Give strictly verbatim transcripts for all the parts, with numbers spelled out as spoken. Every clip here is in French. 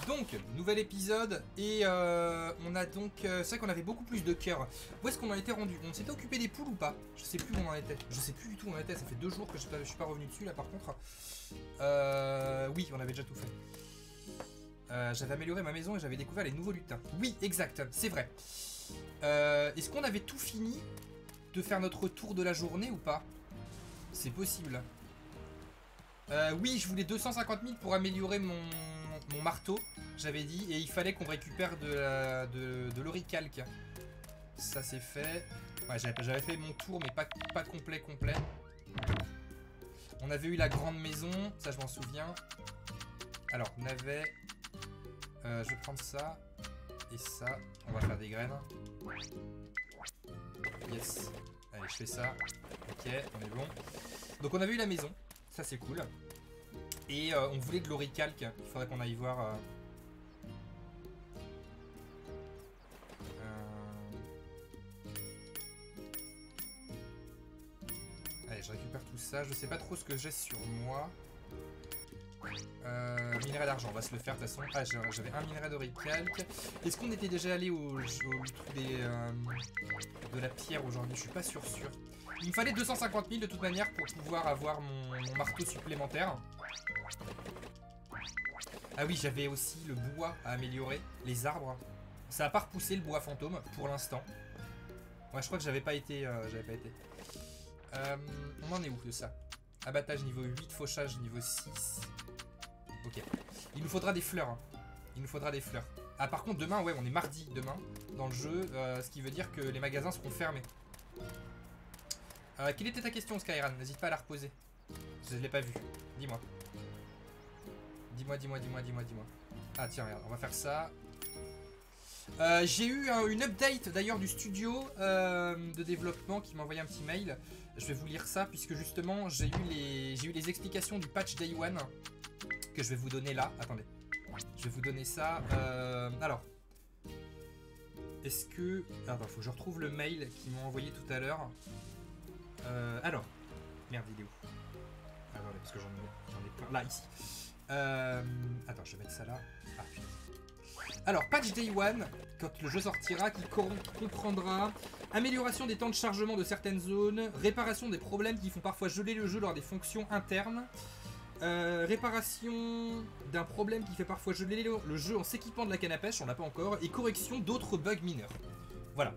Donc, nouvel épisode, et euh, on a donc... Euh, c'est vrai qu'on avait beaucoup plus de cœur. Où est-ce qu'on en était rendu? On s'était occupé des poules ou pas? Je sais plus où on en était. Je sais plus du tout où on en était, ça fait deux jours que je, je suis pas revenu dessus là par contre. Euh, oui, on avait déjà tout fait. Euh, j'avais amélioré ma maison et j'avais découvert les nouveaux lutins. Oui, exact, c'est vrai. Euh, Est-ce qu'on avait tout fini de faire notre tour de la journée ou pas? C'est possible. Euh, oui, je voulais deux cent cinquante mille pour améliorer mon, mon marteau, j'avais dit, et il fallait qu'on récupère de, la, de, de l'oricalque. Ça c'est fait. Ouais, j'avais fait mon tour, mais pas, pas complet complet. On avait eu la grande maison, ça je m'en souviens. Alors, on avait... Euh, je vais prendre ça et ça. On va faire des graines. Yes. Allez, je fais ça. Ok, on est bon. Donc on avait eu la maison. Ça c'est cool. Et euh, on voulait de l'oricalque. Il faudrait qu'on aille voir... Euh... Euh... Allez, je récupère tout ça. Je sais pas trop ce que j'ai sur moi. Euh, minerai d'argent, on va se le faire de toute façon. Ah, j'avais un minerai d'oricalque. Est-ce qu'on était déjà allé au, au, au truc des, euh, de la pierre aujourd'hui? Je suis pas sûr sûr. Il me fallait deux cent cinquante mille de toute manière pour pouvoir avoir mon, mon marteau supplémentaire. Ah oui, j'avais aussi le bois à améliorer, les arbres. Ça a pas repoussé le bois fantôme pour l'instant. Ouais, je crois que j'avais pas été. Euh, j'avais pas été. Euh, on en est où de ça? Abattage niveau huit, fauchage niveau six. Ok. Il nous faudra des fleurs. Hein. Il nous faudra des fleurs. Ah, par contre, demain, ouais, on est mardi demain dans le jeu. Euh, ce qui veut dire que les magasins seront fermés. Euh, quelle était ta question, Skyran? N'hésite pas à la reposer. Je ne l'ai pas vue. Dis-moi. Dis-moi, dis-moi, dis-moi, dis-moi, dis-moi. Ah, tiens, regarde, on va faire ça. Euh, j'ai eu un, une update d'ailleurs du studio euh, de développement qui m'a envoyé un petit mail. Je vais vous lire ça puisque justement j'ai eu les j'ai eu les explications du patch Day One que je vais vous donner là. Attendez, je vais vous donner ça. Euh, alors, est-ce que... Attends, faut que je retrouve le mail qu'ils m'ont envoyé tout à l'heure. Euh, alors, merde, il est où? Attendez, parce que j'en ai, j'en ai plein. Là, ici. Euh, attends, je vais mettre ça là. Ah putain. Alors, patch Day One, quand le jeu sortira, qui comprendra amélioration des temps de chargement de certaines zones, réparation des problèmes qui font parfois geler le jeu lors des fonctions internes, euh, réparation d'un problème qui fait parfois geler le jeu en s'équipant de la canne à pêche, on l'a pas encore, et correction d'autres bugs mineurs. Voilà.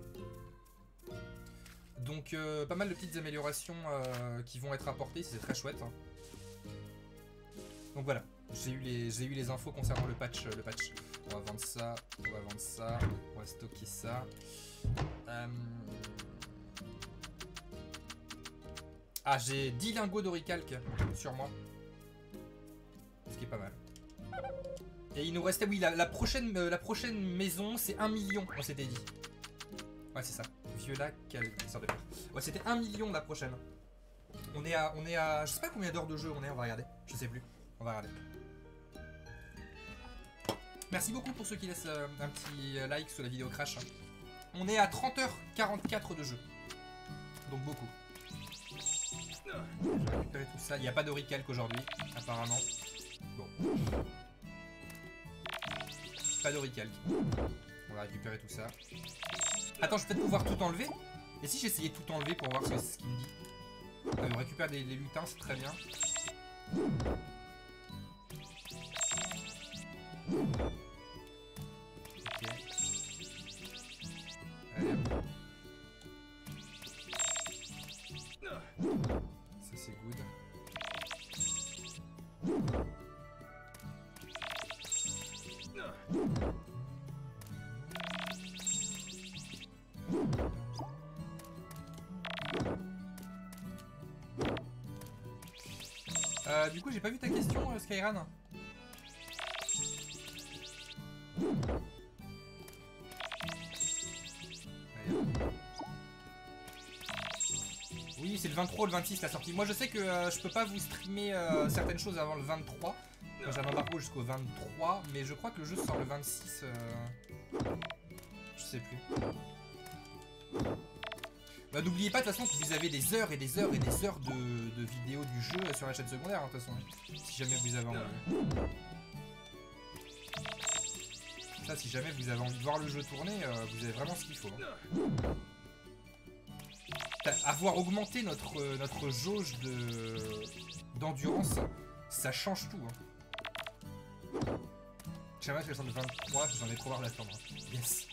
Donc, euh, pas mal de petites améliorations euh, qui vont être apportées, c'est très chouette. Hein. Donc voilà, j'ai eu les j'ai eu les infos concernant le patch le patch. On va vendre ça, on va vendre ça, on va stocker ça. Euh... Ah, j'ai dix lingots d'oricalque sur moi. Ce qui est pas mal. Et il nous restait, oui, la, la prochaine euh, la prochaine maison, c'est un million, on s'était dit. Ouais, c'est ça. Vieux lac, quelle sorte de peur. Ouais, c'était un million la prochaine. On est à on est à je sais pas combien d'heures de jeu on est, on va regarder. Je sais plus. On va regarder. Merci beaucoup pour ceux qui laissent euh, un petit like sur la vidéo crash. On est à trente heures quarante-quatre de jeu. Donc beaucoup. Je vais récupérer tout ça. Il n'y a pas d'oricalque aujourd'hui, apparemment. Bon. Pas d'oricalque. On va récupérer tout ça. Attends, je vais peut-être pouvoir tout enlever. Et si j'essayais de tout enlever pour voir ce, ce qu'il me dit. euh, On récupère des, les lutins, c'est très bien. Ok. Allez. Ça c'est good. Euh, du coup j'ai pas vu ta question, euh, Skyran. Oui, c'est le vingt-trois ou le vingt-six la sortie. Moi je sais que euh, je peux pas vous streamer euh, certaines choses avant le vingt-trois. J'ai un embargo jusqu'au vingt-trois, mais je crois que le jeu sort le vingt-six. Euh... Je sais plus. Bah, n'oubliez pas de toute façon que vous avez des heures et des heures et des heures de, de vidéos du jeu sur la chaîne secondaire, hein, de toute façon. Si jamais vous avez envie. Ça, si jamais vous avez envie de voir le jeu tourner, euh, vous avez vraiment ce qu'il faut. Hein. Avoir augmenté notre, euh, notre jauge de d'endurance, ça change tout. Hein. J'aimerais que le vingt-trois, j'en ai trop marre d'attendre. Hein. Yes.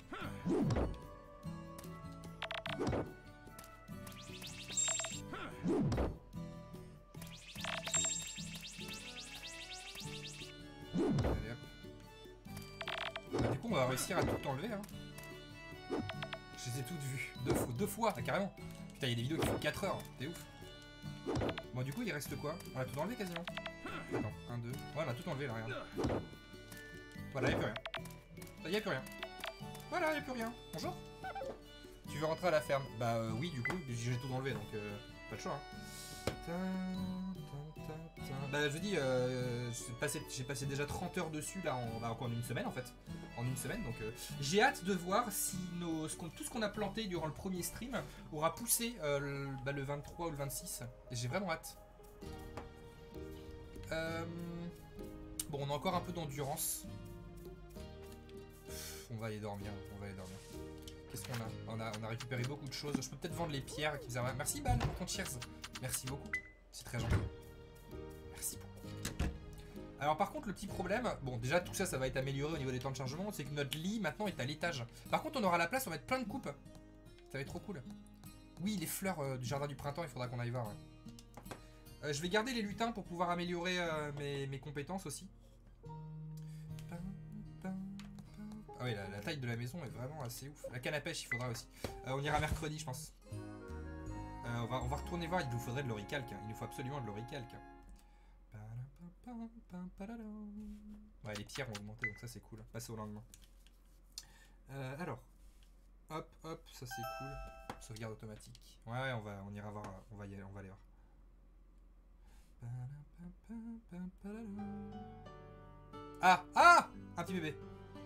Allez, hop. Bah, du coup, on va réussir à tout enlever. Hein. Je les ai toutes vues. Deux fois, deux fois, carrément. Putain, il y a des vidéos qui font quatre heures. T'es ouf. Bon, du coup, il reste quoi? On a tout enlevé quasiment. Attends, un, deux. Ouais, on a tout enlevé là, regarde. Voilà, y'a plus rien. Ça, y a plus rien. Voilà, y'a plus rien. Bonjour. Tu veux rentrer à la ferme? Bah euh, oui, du coup, j'ai tout enlevé, donc euh, pas de choix. Hein. Bah je dis, euh, j'ai passé, passé déjà trente heures dessus là en, bah, en une semaine en fait. En une semaine, donc euh, j'ai hâte de voir si nos, ce qu'on, tout ce qu'on a planté durant le premier stream aura poussé euh, le, bah, le vingt-trois ou le vingt-six. J'ai vraiment hâte. Euh, bon, on a encore un peu d'endurance. On va aller dormir, on va aller dormir. Qu'est-ce qu'on a on, a on a récupéré beaucoup de choses. Je peux peut-être vendre les pierres qui faisaient... Merci Bal pour ton cheers. Merci beaucoup. C'est très gentil. Merci beaucoup. Alors par contre le petit problème, bon déjà tout ça ça va être amélioré au niveau des temps de chargement, c'est que notre lit maintenant est à l'étage. Par contre on aura la place, on va mettre plein de coupes. Ça va être trop cool. Oui les fleurs euh, du jardin du printemps, il faudra qu'on aille voir. Ouais. Euh, je vais garder les lutins pour pouvoir améliorer euh, mes, mes compétences aussi. Ah oui, la, la taille de la maison est vraiment assez ouf. La canne à pêche, il faudra aussi. Euh, on ira mercredi, je pense. Euh, on, va, on va retourner voir, il nous faudrait de l'oricalque. Il nous faut absolument de l'oricalque. Ouais, les pierres ont augmenté, donc ça c'est cool. Passer au lendemain. Euh, alors. Hop, hop, ça c'est cool. Sauvegarde automatique. Ouais, ouais, on, va, on ira voir, on va y aller, on va aller voir. Ah, ah, un petit bébé.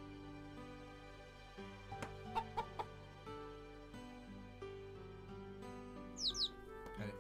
Allez.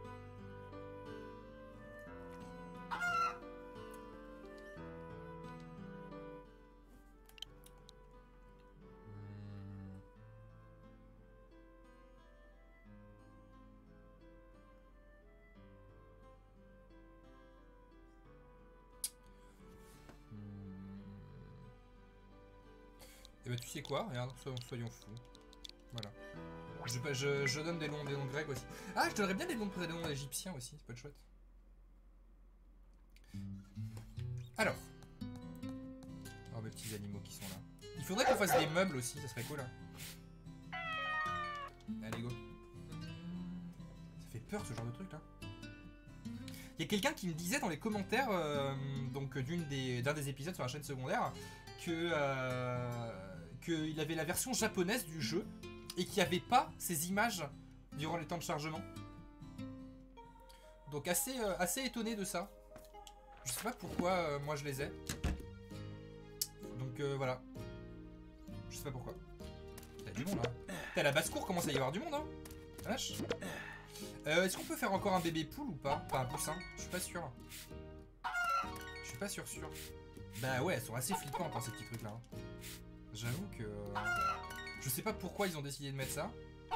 Et bah tu sais quoi, regarde, soyons, soyons fous. Voilà. Je, je, je donne des noms, des noms grecs aussi. Ah, je donnerais bien des noms, des noms égyptiens aussi, ça peut être chouette. Alors. Oh, mes petits animaux qui sont là. Il faudrait qu'on fasse des meubles aussi, ça serait cool. Hein. Allez, go. Ça fait peur ce genre de truc là. Il y a quelqu'un qui me disait dans les commentaires euh, donc d'une des, d'un des épisodes sur la chaîne secondaire que euh, qu'il avait la version japonaise du jeu et qu'il n'y avait pas ces images durant les temps de chargement. Donc assez, euh, assez étonné de ça. Je sais pas pourquoi euh, moi je les ai. Donc euh, voilà. Je sais pas pourquoi. T'as du monde là. T'as la basse-cour, commence à y avoir du monde hein. La vache. Euh, Est-ce qu'on peut faire encore un bébé poule ou pas? Enfin un poussin, je suis pas sûr. Je suis pas sûr sûr. Bah ouais, elles sont assez flippantes hein, ces petits trucs là. Hein. J'avoue que... Je sais pas pourquoi ils ont décidé de mettre ça.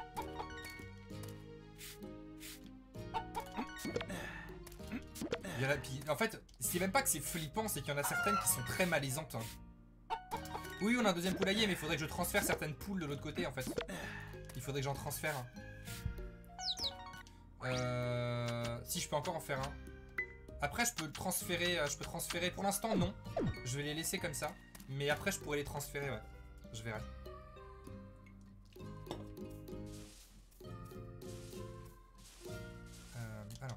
Il y en, a, puis, en fait, c'est même pas que c'est flippant, c'est qu'il y en a certaines qui sont très malaisantes. Hein. Oui, on a un deuxième poulailler, mais il faudrait que je transfère certaines poules de l'autre côté en fait. Il faudrait que j'en transfère. Euh, si je peux encore en faire un. Après je peux le transférer, je peux transférer. Pour l'instant non. Je vais les laisser comme ça. Mais après je pourrais les transférer, ouais. Je verrai. Euh, alors.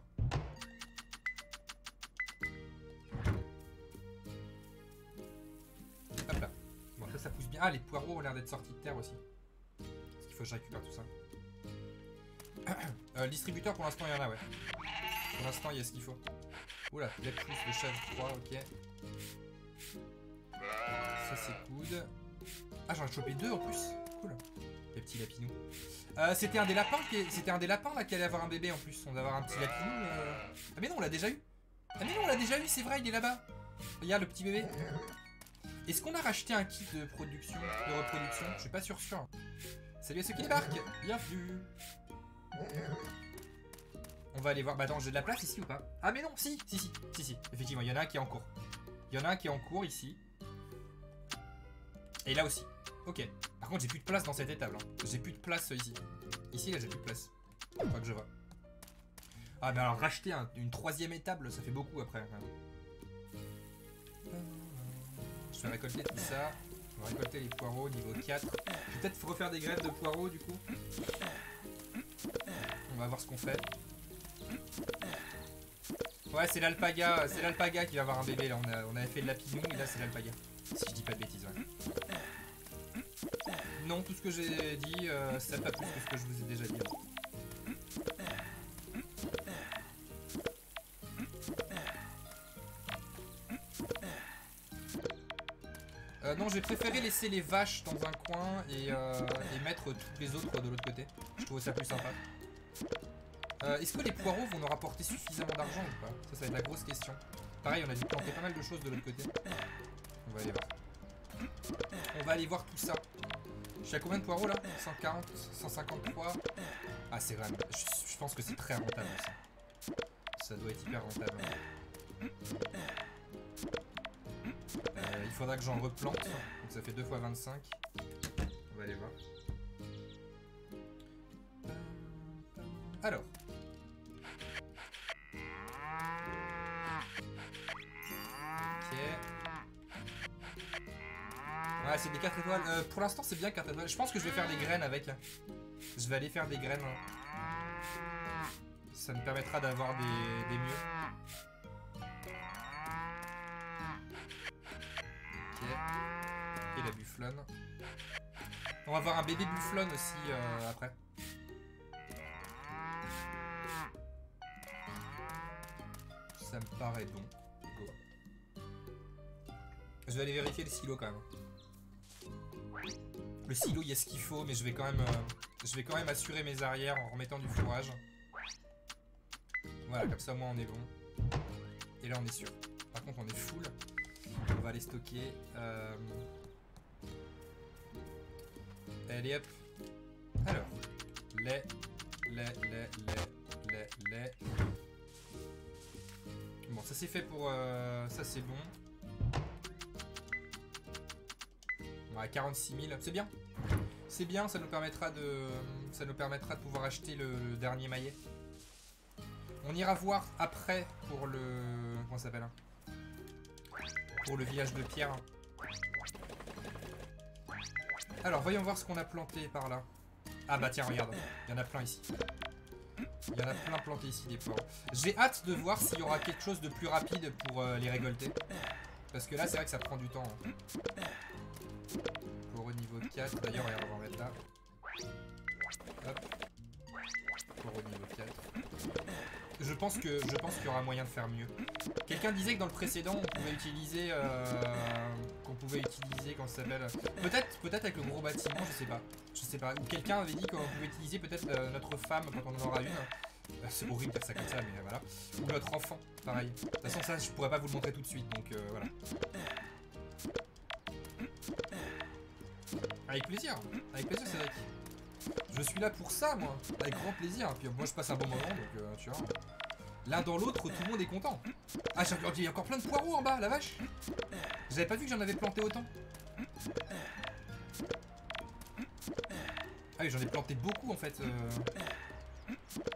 Hop là. Bon ça ça pousse bien. Ah les poireaux ont l'air d'être sortis de terre aussi. Parce qu'il faut que je récupère tout ça. euh, le distributeur pour l'instant il y en a ouais. Pour l'instant il y a ce qu'il faut. Oula, il y a plus de chèvre trois, ok. Ça c'est good. Ah j'en ai chopé deux en plus. Cool. Les petits lapinous. Euh, c'était un des lapins qui c'était un des lapins là qui allait avoir un bébé en plus. On va avoir un petit lapinou. Euh... Ah mais non on l'a déjà eu. Ah mais non on l'a déjà eu, c'est vrai, il est là-bas. Regarde le petit bébé. Est-ce qu'on a racheté un kit de production, de reproduction? Je suis pas sûr sûr. Salut à ceux qui débarquent. Bienvenue. On va aller voir. Bah attends, j'ai de la place ici ou pas? Ah mais non, si, si, si, si, si. Effectivement, il y en a un qui est en cours. Il y en a un qui est en cours ici. Et là aussi. Ok. Par contre, j'ai plus de place dans cette étable. Hein. J'ai plus de place ici. Ici, là, j'ai plus de place. Je crois que je vois. Ah mais alors, racheter un, une troisième étable, ça fait beaucoup après. Hein. Je vais récolter tout ça. On va récolter les poireaux niveau quatre. Je vais peut-être refaire des graines de poireaux du coup. On va voir ce qu'on fait. Ouais, c'est l'alpaga, c'est l'alpaga qui va avoir un bébé là. On, a, on avait fait de la pignou et là c'est l'alpaga. Si je dis pas de bêtises, ouais. Non, tout ce que j'ai dit, euh, c'est pas plus que ce que je vous ai déjà dit. Euh, non, j'ai préféré laisser les vaches dans un coin et, euh, et mettre toutes les autres de l'autre côté. Je trouve ça plus sympa. Euh, Est-ce que les poireaux vont nous rapporter suffisamment d'argent ou pas? Ça, ça va être la grosse question. Pareil, on a dû planter pas mal de choses de l'autre côté. On va aller voir. On va aller voir tout ça. Je suis à combien de poireaux là? cent quarante, cent cinquante-trois. Ah, c'est vraiment... Je, je pense que c'est très rentable ça. Ça doit être hyper rentable. Euh, il faudra que j'en replante. Donc ça fait deux fois vingt-cinq. On va aller voir. Alors. Ok. Ouais, c'est des quatre étoiles. Euh, pour l'instant, c'est bien quatre étoiles. Je pense que je vais faire des graines avec. Je vais aller faire des graines. Ça me permettra d'avoir des, des mieux. Ok. Et la bufflonne. On va avoir un bébé bufflonne aussi euh, après. Ça me paraît bon. Go. Je vais aller vérifier le silo quand même. Le silo, il y a ce qu'il faut, mais je vais quand même, euh, je vais quand même assurer mes arrières en remettant du fourrage. Voilà, comme ça, moi, on est bon. Et là, on est sûr. Par contre, on est full. On va aller stocker. Euh... Allez, hop. Alors, lait, lait, lait, lait, lait, lait. Bon, ça c'est fait pour... Euh, ça c'est bon. Ouais, quarante-six mille, c'est bien. C'est bien, ça nous permettra de... Ça nous permettra de pouvoir acheter le, le dernier maillet. On ira voir après pour le... Comment ça s'appelle hein pour le village de pierre. Alors, voyons voir ce qu'on a planté par là. Ah bah tiens, regarde, il y en a plein ici. Il y en a plein plantés ici des poireaux. J'ai hâte de voir s'il y aura quelque chose de plus rapide pour euh, les récolter. Parce que là, c'est vrai que ça prend du temps. Hein. Pour au niveau quatre, d'ailleurs, on va en mettre là. Hop. Pour au niveau quatre. Je pense que je pense qu'il y aura moyen de faire mieux. Quelqu'un disait que dans le précédent, on pouvait utiliser... Euh, qu'on pouvait utiliser, comment ça s'appelle Peut-être peut-être avec le gros bâtiment, je sais pas. Je sais pas. Ou quelqu'un avait dit qu'on pouvait utiliser peut-être euh, notre femme quand on en aura une. Euh, c'est horrible de faire ça comme ça, mais euh, voilà. Ou notre enfant, pareil. De toute façon, ça, je pourrais pas vous le montrer tout de suite, donc euh, voilà. Avec plaisir. Avec plaisir, Cédric. Je suis là pour ça, moi. Avec grand plaisir. Puis moi, je passe un bon moment, donc euh, tu vois. L'un dans l'autre, tout le monde est content. Ah, il y a encore plein de poireaux en bas, la vache. J'avais pas vu que j'en avais planté autant. Ah oui, j'en ai planté beaucoup en fait. Euh...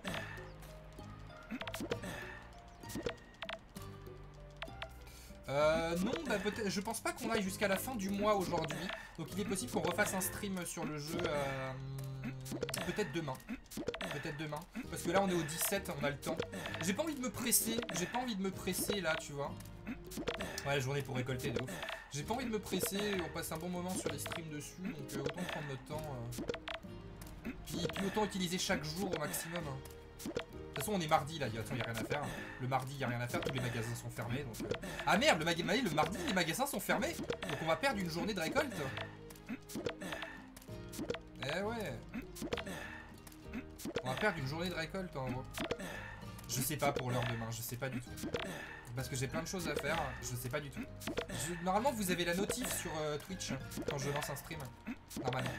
Euh, non, bah peut-être. Je pense pas qu'on aille jusqu'à la fin du mois aujourd'hui. Donc il est possible qu'on refasse un stream sur le jeu. Euh... Peut-être demain. Peut-être demain. Parce que là on est au dix-sept, on a le temps. J'ai pas envie de me presser. J'ai pas envie de me presser là, tu vois. Ouais, la journée pour récolter de ouf. J'ai pas envie de me presser. On passe un bon moment sur les streams dessus. Donc euh, autant prendre notre temps. Euh... Puis, puis autant utiliser chaque jour au maximum. Hein. De toute façon, on est mardi là. Il n'y a, a rien à faire. Le mardi, il n'y a rien à faire. Tous les magasins sont fermés. Donc, euh... Ah merde, le, mag le mardi, les magasins sont fermés. Donc on va perdre une journée de récolte. Eh ouais. On va perdre une journée de récolte en gros. Je sais pas pour l'heure demain, je sais pas du tout. Parce que j'ai plein de choses à faire, je sais pas du tout. Je, normalement vous avez la notif sur euh, Twitch quand je lance un stream. Normalement.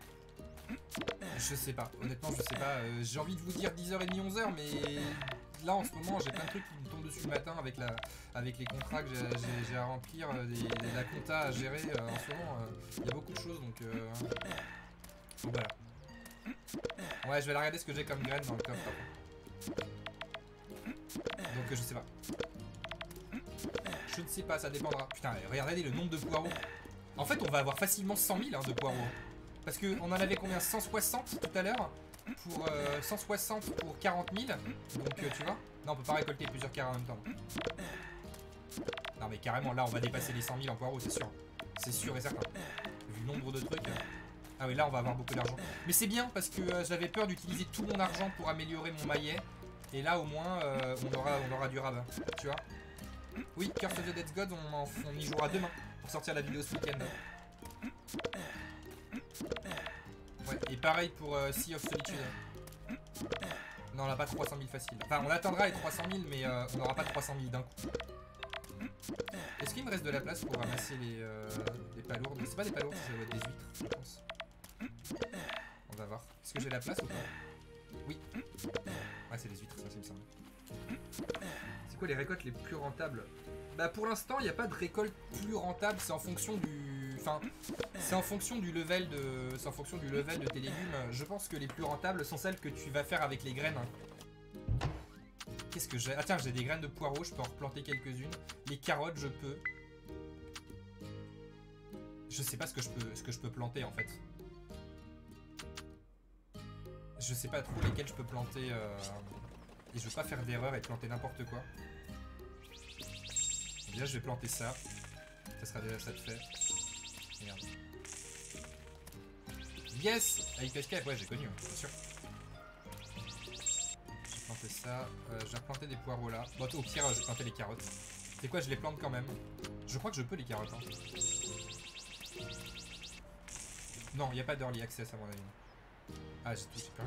Je sais pas, honnêtement je sais pas. Euh, j'ai envie de vous dire dix heures trente, onze heures, mais là en ce moment j'ai plein de trucs qui me tombent dessus le matin avec, la, avec les contrats que j'ai à remplir, les, la compta à gérer. Euh, en ce moment il euh, y a beaucoup de choses donc, euh, donc voilà. Ouais, je vais aller regarder ce que j'ai comme graines dans le coffre après. Donc euh, je sais pas. Je ne sais pas, ça dépendra. Putain, regardez le nombre de poireaux. En fait, on va avoir facilement cent mille hein, de poireaux. Parce qu'on en avait combien? Cent soixante tout à l'heure. Pour euh, cent soixante pour quarante mille. Donc euh, tu vois. Non, on peut pas récolter plusieurs carrés en même temps. Non mais carrément, là on va dépasser les cent mille en poireaux, c'est sûr. C'est sûr et certain. Vu le nombre de trucs. Ah oui, là on va avoir beaucoup d'argent. Mais c'est bien parce que euh, j'avais peur d'utiliser tout mon argent pour améliorer mon maillet. Et là au moins euh, on, aura, on aura du rabat. Tu vois. Oui, Curse of the Dead God, on, en, on y jouera demain pour sortir la vidéo ce week-end. Ouais, et pareil pour euh, Sea of Solitude. Non, on n'a pas trois cent mille facile. Enfin, on atteindra les trois cent mille, mais euh, on n'aura pas trois cent mille d'un coup. Est-ce qu'il me reste de la place pour ramasser les, euh, les palourdes? C'est pas des palourdes, ça doit être des huîtres, je pense. On va voir. Est-ce que j'ai la place ou pas? Oui. Ouais, c'est des huîtres, ça, c'est me semble. C'est quoi les récoltes les plus rentables? Bah pour l'instant il n'y a pas de récolte plus rentable, c'est en fonction du. Enfin c'est en fonction du level de. C'est en fonction du level de tes légumes. Je pense que les plus rentables sont celles que tu vas faire avec les graines. Qu'est-ce que j'ai? Ah tiens, j'ai des graines de poireaux, je peux en replanter quelques-unes. Les carottes je peux. Je sais pas ce que je peux ce que je peux planter en fait. Je sais pas trop lesquelles je peux planter euh... et je veux pas faire d'erreur et planter n'importe quoi. Déjà je vais planter ça. Ça sera déjà ça de fait. Merde. Yes! A I P S K, ouais j'ai connu, hein, c'est sûr. J'ai planté ça. Euh, je vais replanter des poireaux là. Bon au pire je vais planter les carottes. C'est quoi, je les plante quand même. Je crois que je peux les carottes. Hein. Non, il n'y a pas d'early access à mon avis. Ah j'ai tout super.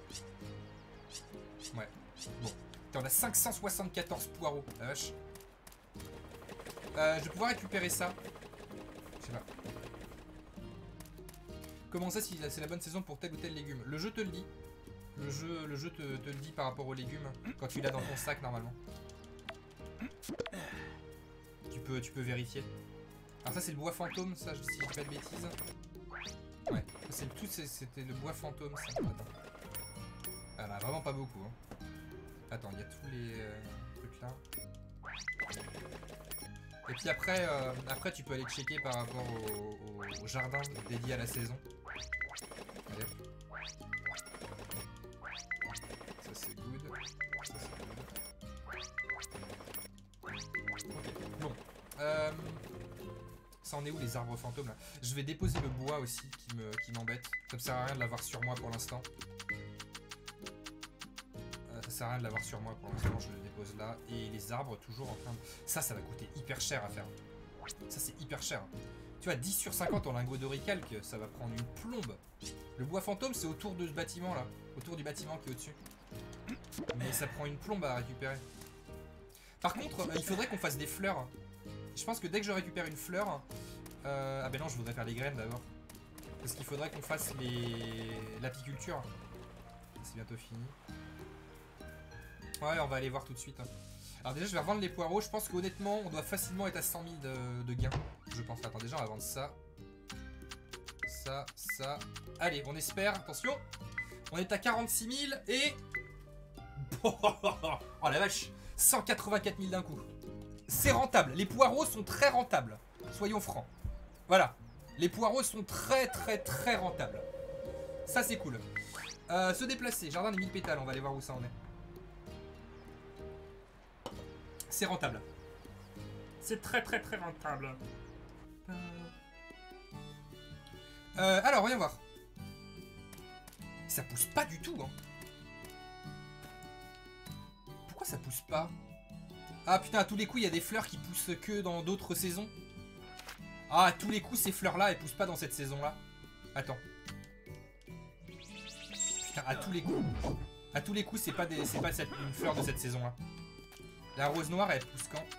Ouais. Bon. On a cinq cent soixante-quatorze poireaux. La vache. Euh, je vais pouvoir récupérer ça. Je sais pas. Comment ça, si c'est la bonne saison pour tel ou tel légume? Le jeu te le dit. Le jeu, le jeu te, te le dit par rapport aux légumes. Quand tu l'as dans ton sac, normalement. Tu peux, tu peux vérifier. Alors ça, c'est le bois fantôme, ça, si je dis pas de bêtises. Ouais. C'est tout, c'était le bois fantôme, ça. Attends. Ah, bah, vraiment pas beaucoup. Hein. Attends, il y a tous les euh, trucs là. Et puis après, euh, après tu peux aller checker par rapport au, au, au jardin dédié à la saison. Allez. Ça c'est good. Ça c'est good. Ok, bon. Euh, ça en est où les arbres fantômes là? Je vais déposer le bois aussi qui me, qui m'embête. Ça me sert à rien de l'avoir sur moi pour l'instant. Ça sert à rien de l'avoir sur moi pour l'instant, je le dépose là. Et les arbres toujours en train de... Ça, ça va coûter hyper cher à faire. Ça, c'est hyper cher. Tu vois, dix sur cinquante en lingots d'oricalque, ça va prendre une plombe. Le bois fantôme, c'est autour de ce bâtiment là. Autour du bâtiment qui est au-dessus. Mais ça prend une plombe à récupérer. Par contre, euh, il faudrait qu'on fasse des fleurs. Je pense que dès que je récupère une fleur... Euh... Ah ben non, je voudrais faire les graines d'abord. Parce qu'il faudrait qu'on fasse les... l'apiculture. C'est bientôt fini. Ouais, on va aller voir tout de suite. Alors déjà, je vais revendre les poireaux. Je pense qu'honnêtement, on doit facilement être à cent mille de, de gains. Je pense. Attends, déjà, on va vendre ça. Ça, ça. Allez, on espère. Attention. On est à quarante-six mille et... Oh la vache. cent quatre-vingt-quatre mille d'un coup. C'est rentable. Les poireaux sont très rentables. Soyons francs. Voilà. Les poireaux sont très, très, très rentables. Ça, c'est cool. Euh, se déplacer. Jardin des mille pétales. On va aller voir où ça en est. C'est rentable. C'est très très très rentable. Euh, alors, voyons voir. Ça pousse pas du tout, hein. Pourquoi ça pousse pas? Ah putain, à tous les coups, il y a des fleurs qui poussent que dans d'autres saisons. Ah, à tous les coups, ces fleurs-là, elles poussent pas dans cette saison-là. Attends. Putain, à tous les coups. À tous les coups, c'est pas, des, c'est pas cette, une fleur de cette saison-là. La rose noire, elle pousse quand?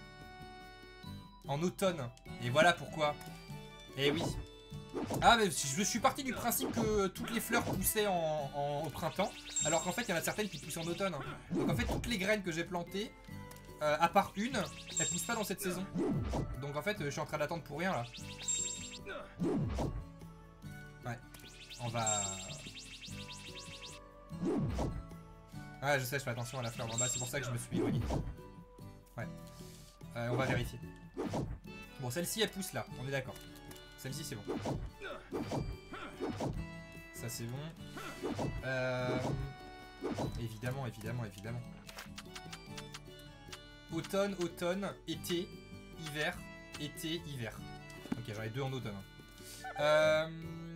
En automne. Et voilà pourquoi. Eh oui. Ah, mais je suis parti du principe que toutes les fleurs poussaient en, en, au printemps, alors qu'en fait, il y en a certaines qui poussent en automne. Donc en fait, toutes les graines que j'ai plantées, euh, à part une, elles poussent pas dans cette saison. Donc en fait, je suis en train d'attendre pour rien, là. Ouais. On va... Ouais, je sais, je fais attention à la fleur en bas, c'est pour ça que je me suis éloigné. Ouais. Euh, on va vérifier. Bon, celle-ci, elle pousse là, on est d'accord. Celle-ci, c'est bon. Ça, c'est bon. Euh... Évidemment, évidemment, évidemment. Automne, automne, été, hiver, été, hiver. Ok, j'en ai deux en automne. Euh...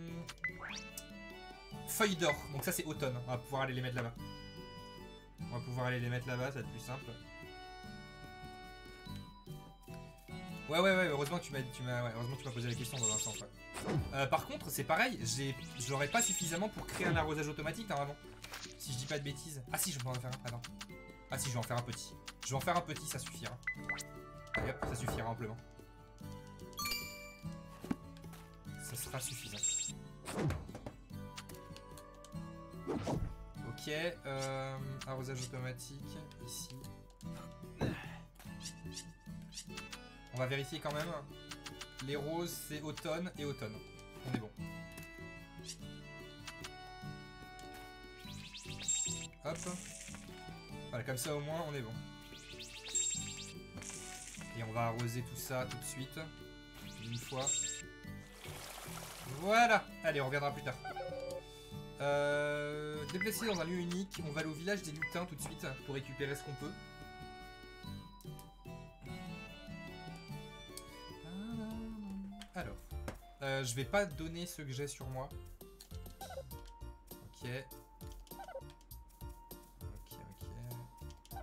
Feuilles d'or. Donc ça, c'est automne. On va pouvoir aller les mettre là-bas. On va pouvoir aller les mettre là-bas, ça va être plus simple. Ouais, ouais, ouais, heureusement que tu m'as ouais, heureusement que tu m'as posé la question dans un sens. Ouais. Euh, par contre, c'est pareil, j'aurais pas suffisamment pour créer un arrosage automatique normalement. Si je dis pas de bêtises. Ah si, je vais en faire un. Attends. Ah si, je vais en faire un petit. Je vais en faire un petit, ça suffira. Allez hop, ça suffira amplement. Ça sera suffisant. Ok, euh, arrosage automatique, ici. On va vérifier quand même. Les roses, c'est automne et automne. On est bon. Hop. Voilà, comme ça au moins, on est bon. Et on va arroser tout ça tout de suite. Une fois. Voilà. Allez, on reviendra plus tard. Euh, déplacer dans un lieu unique. On va aller au village des lutins tout de suite pour récupérer ce qu'on peut. Alors, euh, je vais pas donner ceux que j'ai sur moi. Ok. Ok, ok.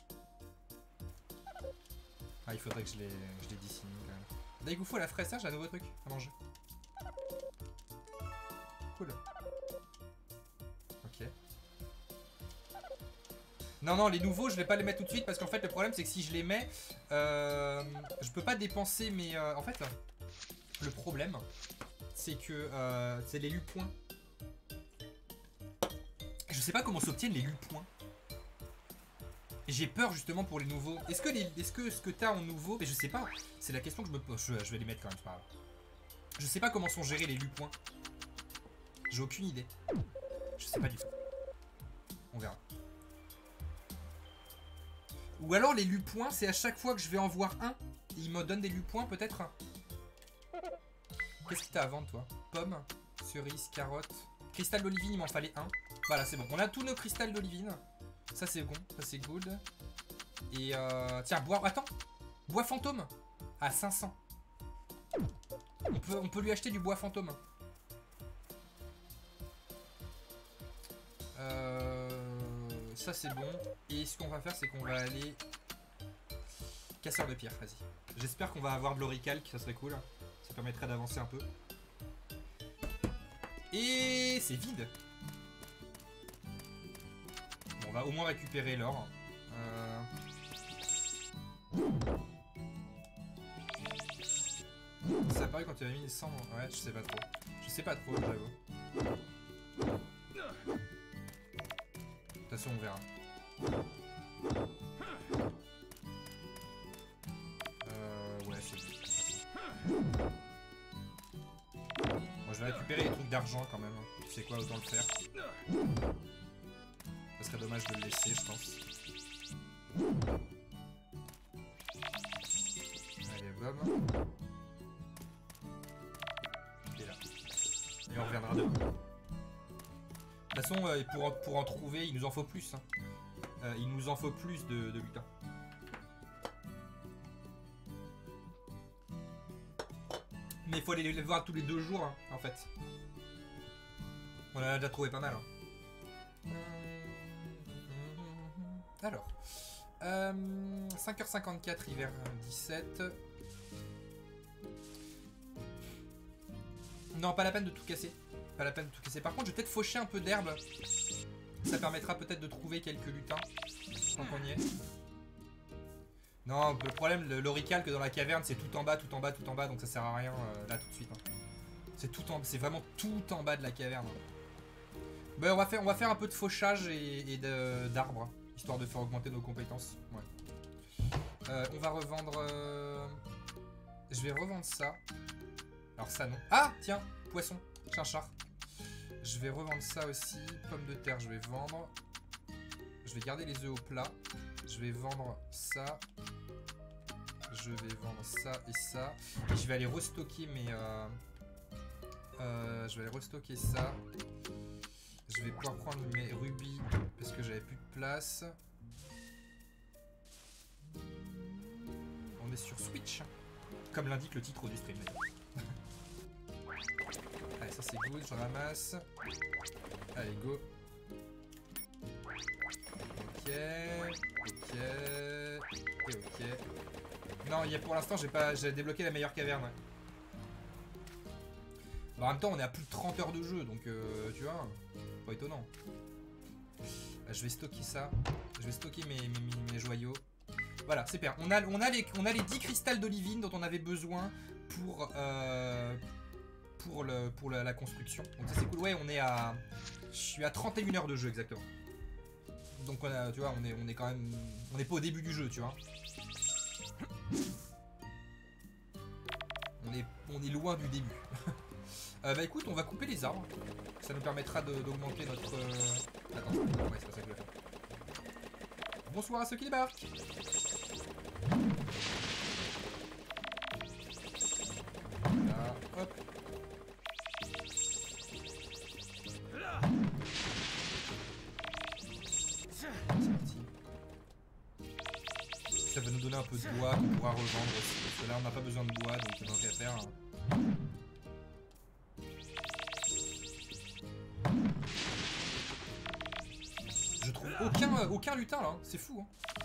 Ah, il faudrait que je les, je les dissimule quand même. Daigouffo à la fraise, ça, j'ai un nouveau truc à manger. Cool. Ok. Non, non, les nouveaux, je vais pas les mettre tout de suite parce qu'en fait, le problème, c'est que si je les mets, euh, je peux pas dépenser mes... Euh, en fait... Le problème, c'est que euh, c'est les lupoints. Je sais pas comment s'obtiennent les lupoints. J'ai peur justement pour les nouveaux. Est-ce que, les, est-ce que ce que t'as en nouveau... Mais je sais pas. C'est la question que je me pose. Je, je vais les mettre quand même, c'est pas grave. Je sais pas comment sont gérés les lupoints. J'ai aucune idée. Je sais pas du tout. On verra. Ou alors les lupoints, c'est à chaque fois que je vais en voir un, il me donne des lupoints peut-être. Qu'est-ce que t'as à vendre, toi? Pommes, cerises, carottes. Cristal d'olivine, il m'en fallait un. Voilà, c'est bon. On a tous nos cristals d'olivine. Ça, c'est bon. Ça, c'est good. Et euh... tiens, bois... Attends. Bois fantôme. À cinq cents. On peut, on peut lui acheter du bois fantôme. Euh... Ça, c'est bon. Et ce qu'on va faire, c'est qu'on va aller... Casseur de pierre, vas-y. J'espère qu'on va avoir de l'oricalque, ça serait cool. Ça permettrait d'avancer un peu. Et c'est vide. Bon, on va au moins récupérer l'or. Euh... Ça apparaît quand tu as mis les cent. Ouais, je sais pas trop. Je sais pas trop, j'avoue. De toute façon, on verra. Euh, ouais, c'est bon. Bon, je vais récupérer les trucs d'argent quand même. Tu sais quoi, autant le faire. Ça serait dommage de le laisser, je pense. Allez, bam. Et là. Et on reviendra demain. De toute façon, euh, pour, en, pour en trouver, il nous en faut plus. Hein. Euh, il nous en faut plus de, de lutins. Mais il faut aller les voir tous les deux jours, hein, en fait. On en a déjà trouvé pas mal. Hein. Alors. Euh, cinq heures cinquante-quatre, hiver dix-sept. Non, pas la peine de tout casser. Pas la peine de tout casser. Par contre, je vais peut-être faucher un peu d'herbe. Ça permettra peut-être de trouver quelques lutins. Tant qu'on y est. Non, le problème, le- l'oricalque dans la caverne, c'est tout en bas, tout en bas, tout en bas, donc ça sert à rien euh, là tout de suite. Hein. C'est tout en, c'est vraiment tout en bas de la caverne. Ben, on va faire, on va faire un peu de fauchage et, et d'arbres, histoire de faire augmenter nos compétences. Ouais. Euh, on va revendre. Euh... Je vais revendre ça. Alors ça non. Ah tiens, poisson, chinchard. Je vais revendre ça aussi. Pommes de terre, je vais vendre. Je vais garder les œufs au plat. Je vais vendre ça. Je vais vendre ça et ça. Et je vais aller restocker mes... Euh... Euh, je vais aller restocker ça. Je vais pouvoir prendre mes rubis parce que j'avais plus de place. On est sur Switch. Comme l'indique le titre du stream d'ailleurs. Allez, ça c'est good, je ramasse. Allez, go. Ok, ok, et ok. Non, il y a, pour l'instant, j'ai pas, j'ai débloqué la meilleure caverne. Ouais. Bah, en même temps, on est à plus de trente heures de jeu, donc euh, tu vois, pas étonnant. Euh, je vais stocker ça. Je vais stocker mes, mes, mes joyaux. Voilà, c'est bien. On a, on, a les, on a les dix cristals d'olivine dont on avait besoin pour, euh, pour, le, pour la, la construction. Donc ça c'est cool. Ouais, on est à... Je suis à trente et une heures de jeu exactement. Donc on a, tu vois, on est, on est quand même... On n'est pas au début du jeu, tu vois. On est, on est loin du début. euh, bah écoute, on va couper les arbres. Ça nous permettra d'augmenter notre... Euh... Attends, ouais, c'est pas ça que je vais faire. Bonsoir à ceux qui débarquent. Voilà, hop. C'est parti. Ça va nous donner un peu de bois qu'on pourra revendre aussi. Parce que là on n'a pas besoin de bois, donc tant qu'à faire. Je trouve aucun, euh, aucun lutin là, hein. C'est fou. Hein.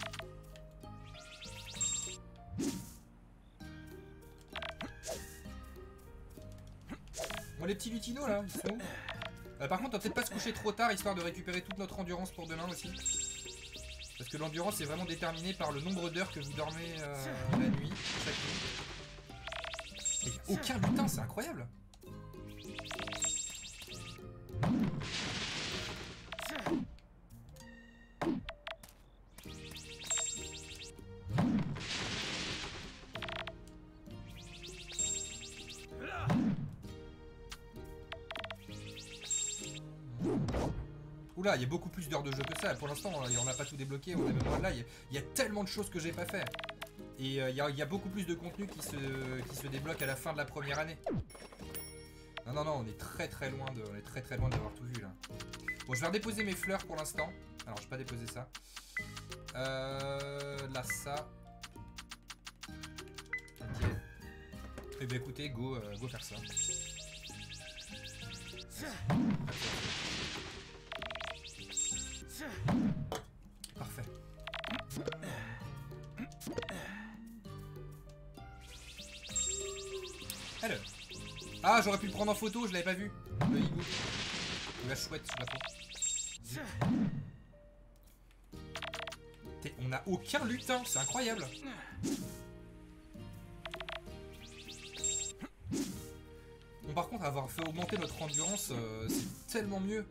Bon, les petits lutinos là, ils sont où euh, Par contre, on va peut-être pas se coucher trop tard histoire de récupérer toute notre endurance pour demain aussi. Parce que l'endurance est vraiment déterminée par le nombre d'heures que vous dormez euh, la nuit, chaque nuit. Et aucun lutin, c'est incroyable. Oula, il y a beaucoup plus d'heures de jeu que ça. Pour l'instant, on n'a pas tout débloqué. On est même loin de là. Il y, a, il y a tellement de choses que j'ai pas fait. Et euh, il, y a, il y a beaucoup plus de contenu qui se, qui se débloque à la fin de la première année. Non, non, non, on est très très loin de, on est très très loin d'avoir tout vu là. Bon, je vais redéposer mes fleurs pour l'instant. Alors, je vais pas déposer ça. Euh, là, ça. Ok. Eh bien, écoutez, go, euh, go faire ça. Parfait. Alors. Ah, j'aurais pu le prendre en photo, je l'avais pas vu. Le hibou. Ou la chouette sur la photo. On a aucun lutin, c'est incroyable. Bon, par contre, avoir fait augmenter notre endurance, euh, c'est tellement mieux.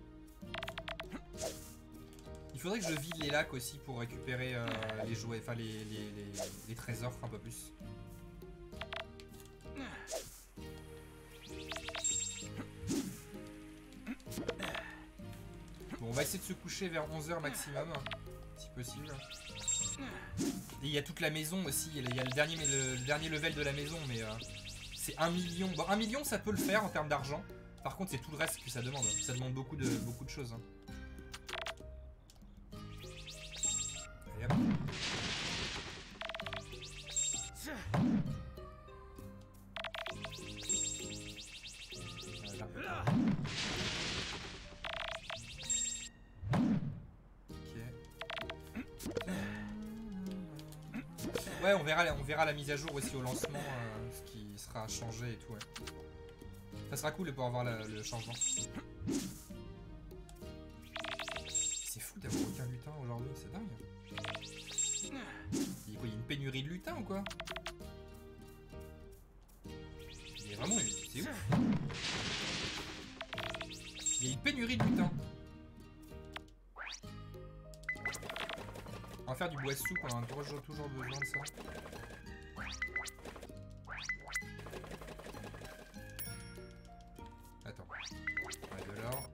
Il faudrait que je vide les lacs aussi pour récupérer euh, les jouets, enfin les, les, les, les trésors un peu plus. Bon, on va essayer de se coucher vers onze heures maximum, si possible. Et il y a toute la maison aussi, il y a le dernier, le, le dernier level de la maison, mais euh, c'est un million. Bon, un million ça peut le faire en termes d'argent. Par contre, c'est tout le reste que ça demande. Ça demande beaucoup de, beaucoup de choses. Hein. Allez, hop. Voilà. Ouais, on verra, on verra la mise à jour aussi au lancement, euh, ce qui sera changé et tout. Ouais. Ça sera cool de pouvoir voir la, le changement. C'est fou d'avoir aucun lutin aujourd'hui, c'est dingue. Il y a une pénurie pénurie de lutin ou quoi? Il y a vraiment une... C'est ouf. Il y a une pénurie de lutin. On va faire du bois de soupe, on a toujours, toujours besoin de ça. Attends. Ouais, de l'or.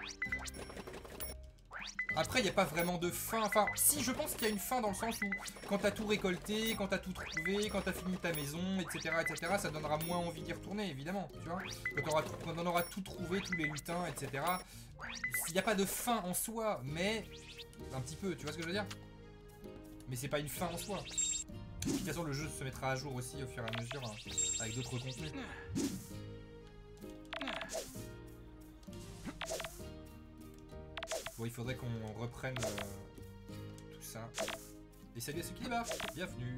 Après, il n'y a pas vraiment de fin. Enfin, si, je pense qu'il y a une fin dans le sens où quand t'as tout récolté, quand t'as tout trouvé, quand t'as fini ta maison, et cetera, et cetera, ça donnera moins envie d'y retourner, évidemment, tu vois. Quand, aura, quand on aura tout trouvé, tous les lutins, et cetera. Il n'y a pas de fin en soi, mais un petit peu, tu vois ce que je veux dire? Mais c'est pas une fin en soi. De toute façon, le jeu se mettra à jour aussi au fur et à mesure, hein, avec d'autres contenus. Bon, il faudrait qu'on reprenne euh, tout ça. Et salut à ceux qui débarquent, bienvenue.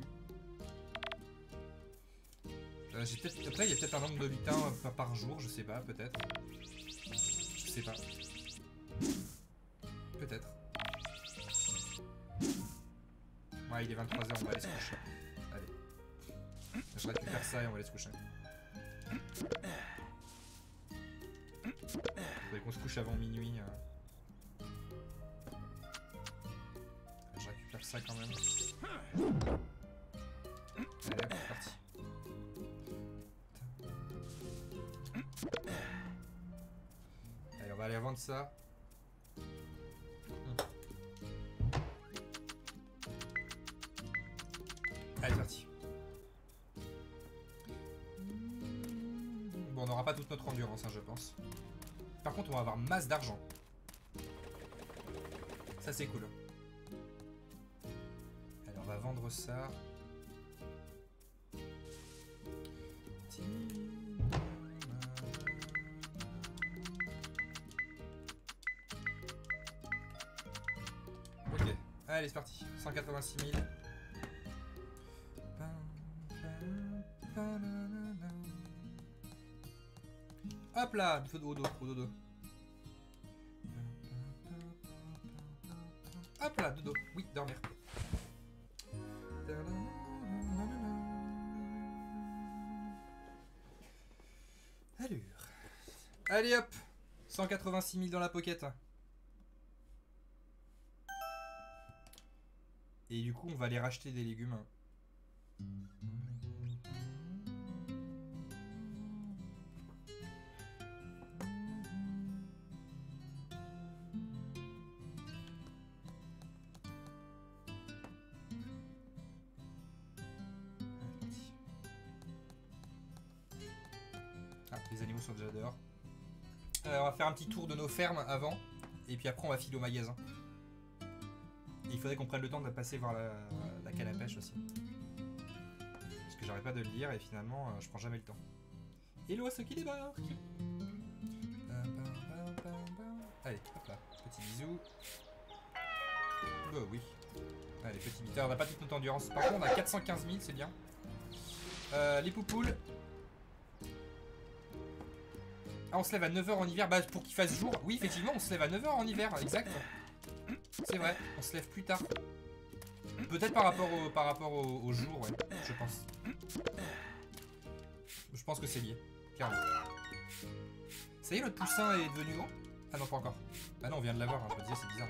Euh, j'ai peut-être... Après, il y a peut-être un nombre de lutins euh, par jour, je sais pas, peut-être. Je sais pas. Peut-être. Ouais, il est vingt-trois heures, on va aller se coucher. Allez. Je récupère ça et on va aller se coucher. Faudrait qu'on se couche avant minuit. Euh. Je récupère ça quand même. Allez, hop, c'est parti. Allez, on va aller vendre ça. Allez, c'est parti. Bon, on n'aura pas toute notre endurance, hein, je pense. Par contre, on va avoir masse d'argent. Ça, c'est cool. Allez, on va vendre ça. Ok, allez, c'est parti. cent quatre-vingt-six mille. Hop là, il faut au dos, au dodo. Hop là, dodo. Oui, dormir. Allure. Allez hop, cent quatre-vingt-six mille dans la pocket. Et du coup, on va aller racheter des légumes. Ah, les animaux sont déjà dehors. Euh, on va faire un petit tour de nos fermes avant. Et puis après, on va filer au magasin. Et il faudrait qu'on prenne le temps de passer voir la, la canne à pêche aussi. Parce que j'arrête pas de le dire et finalement, euh, je prends jamais le temps. Hello à ceux qui débarquent. Allez, hop là, petit bisou. Bah oui. Allez, petit biteur, on n'a pas toute notre endurance. Par contre, on a quatre cent quinze mille, c'est bien. Euh, les poupoules. Ah, on se lève à neuf heures en hiver. Bah, pour qu'il fasse jour. Oui, effectivement, on se lève à neuf heures en hiver, exact. C'est vrai, on se lève plus tard. Peut-être par rapport au, par rapport au, au jour, ouais, je pense. Je pense que c'est lié, clairement. Ça y est, notre poussin est devenu grand? Ah non, pas encore. Ah non, on vient de l'avoir, hein, je me disais, c'est bizarre.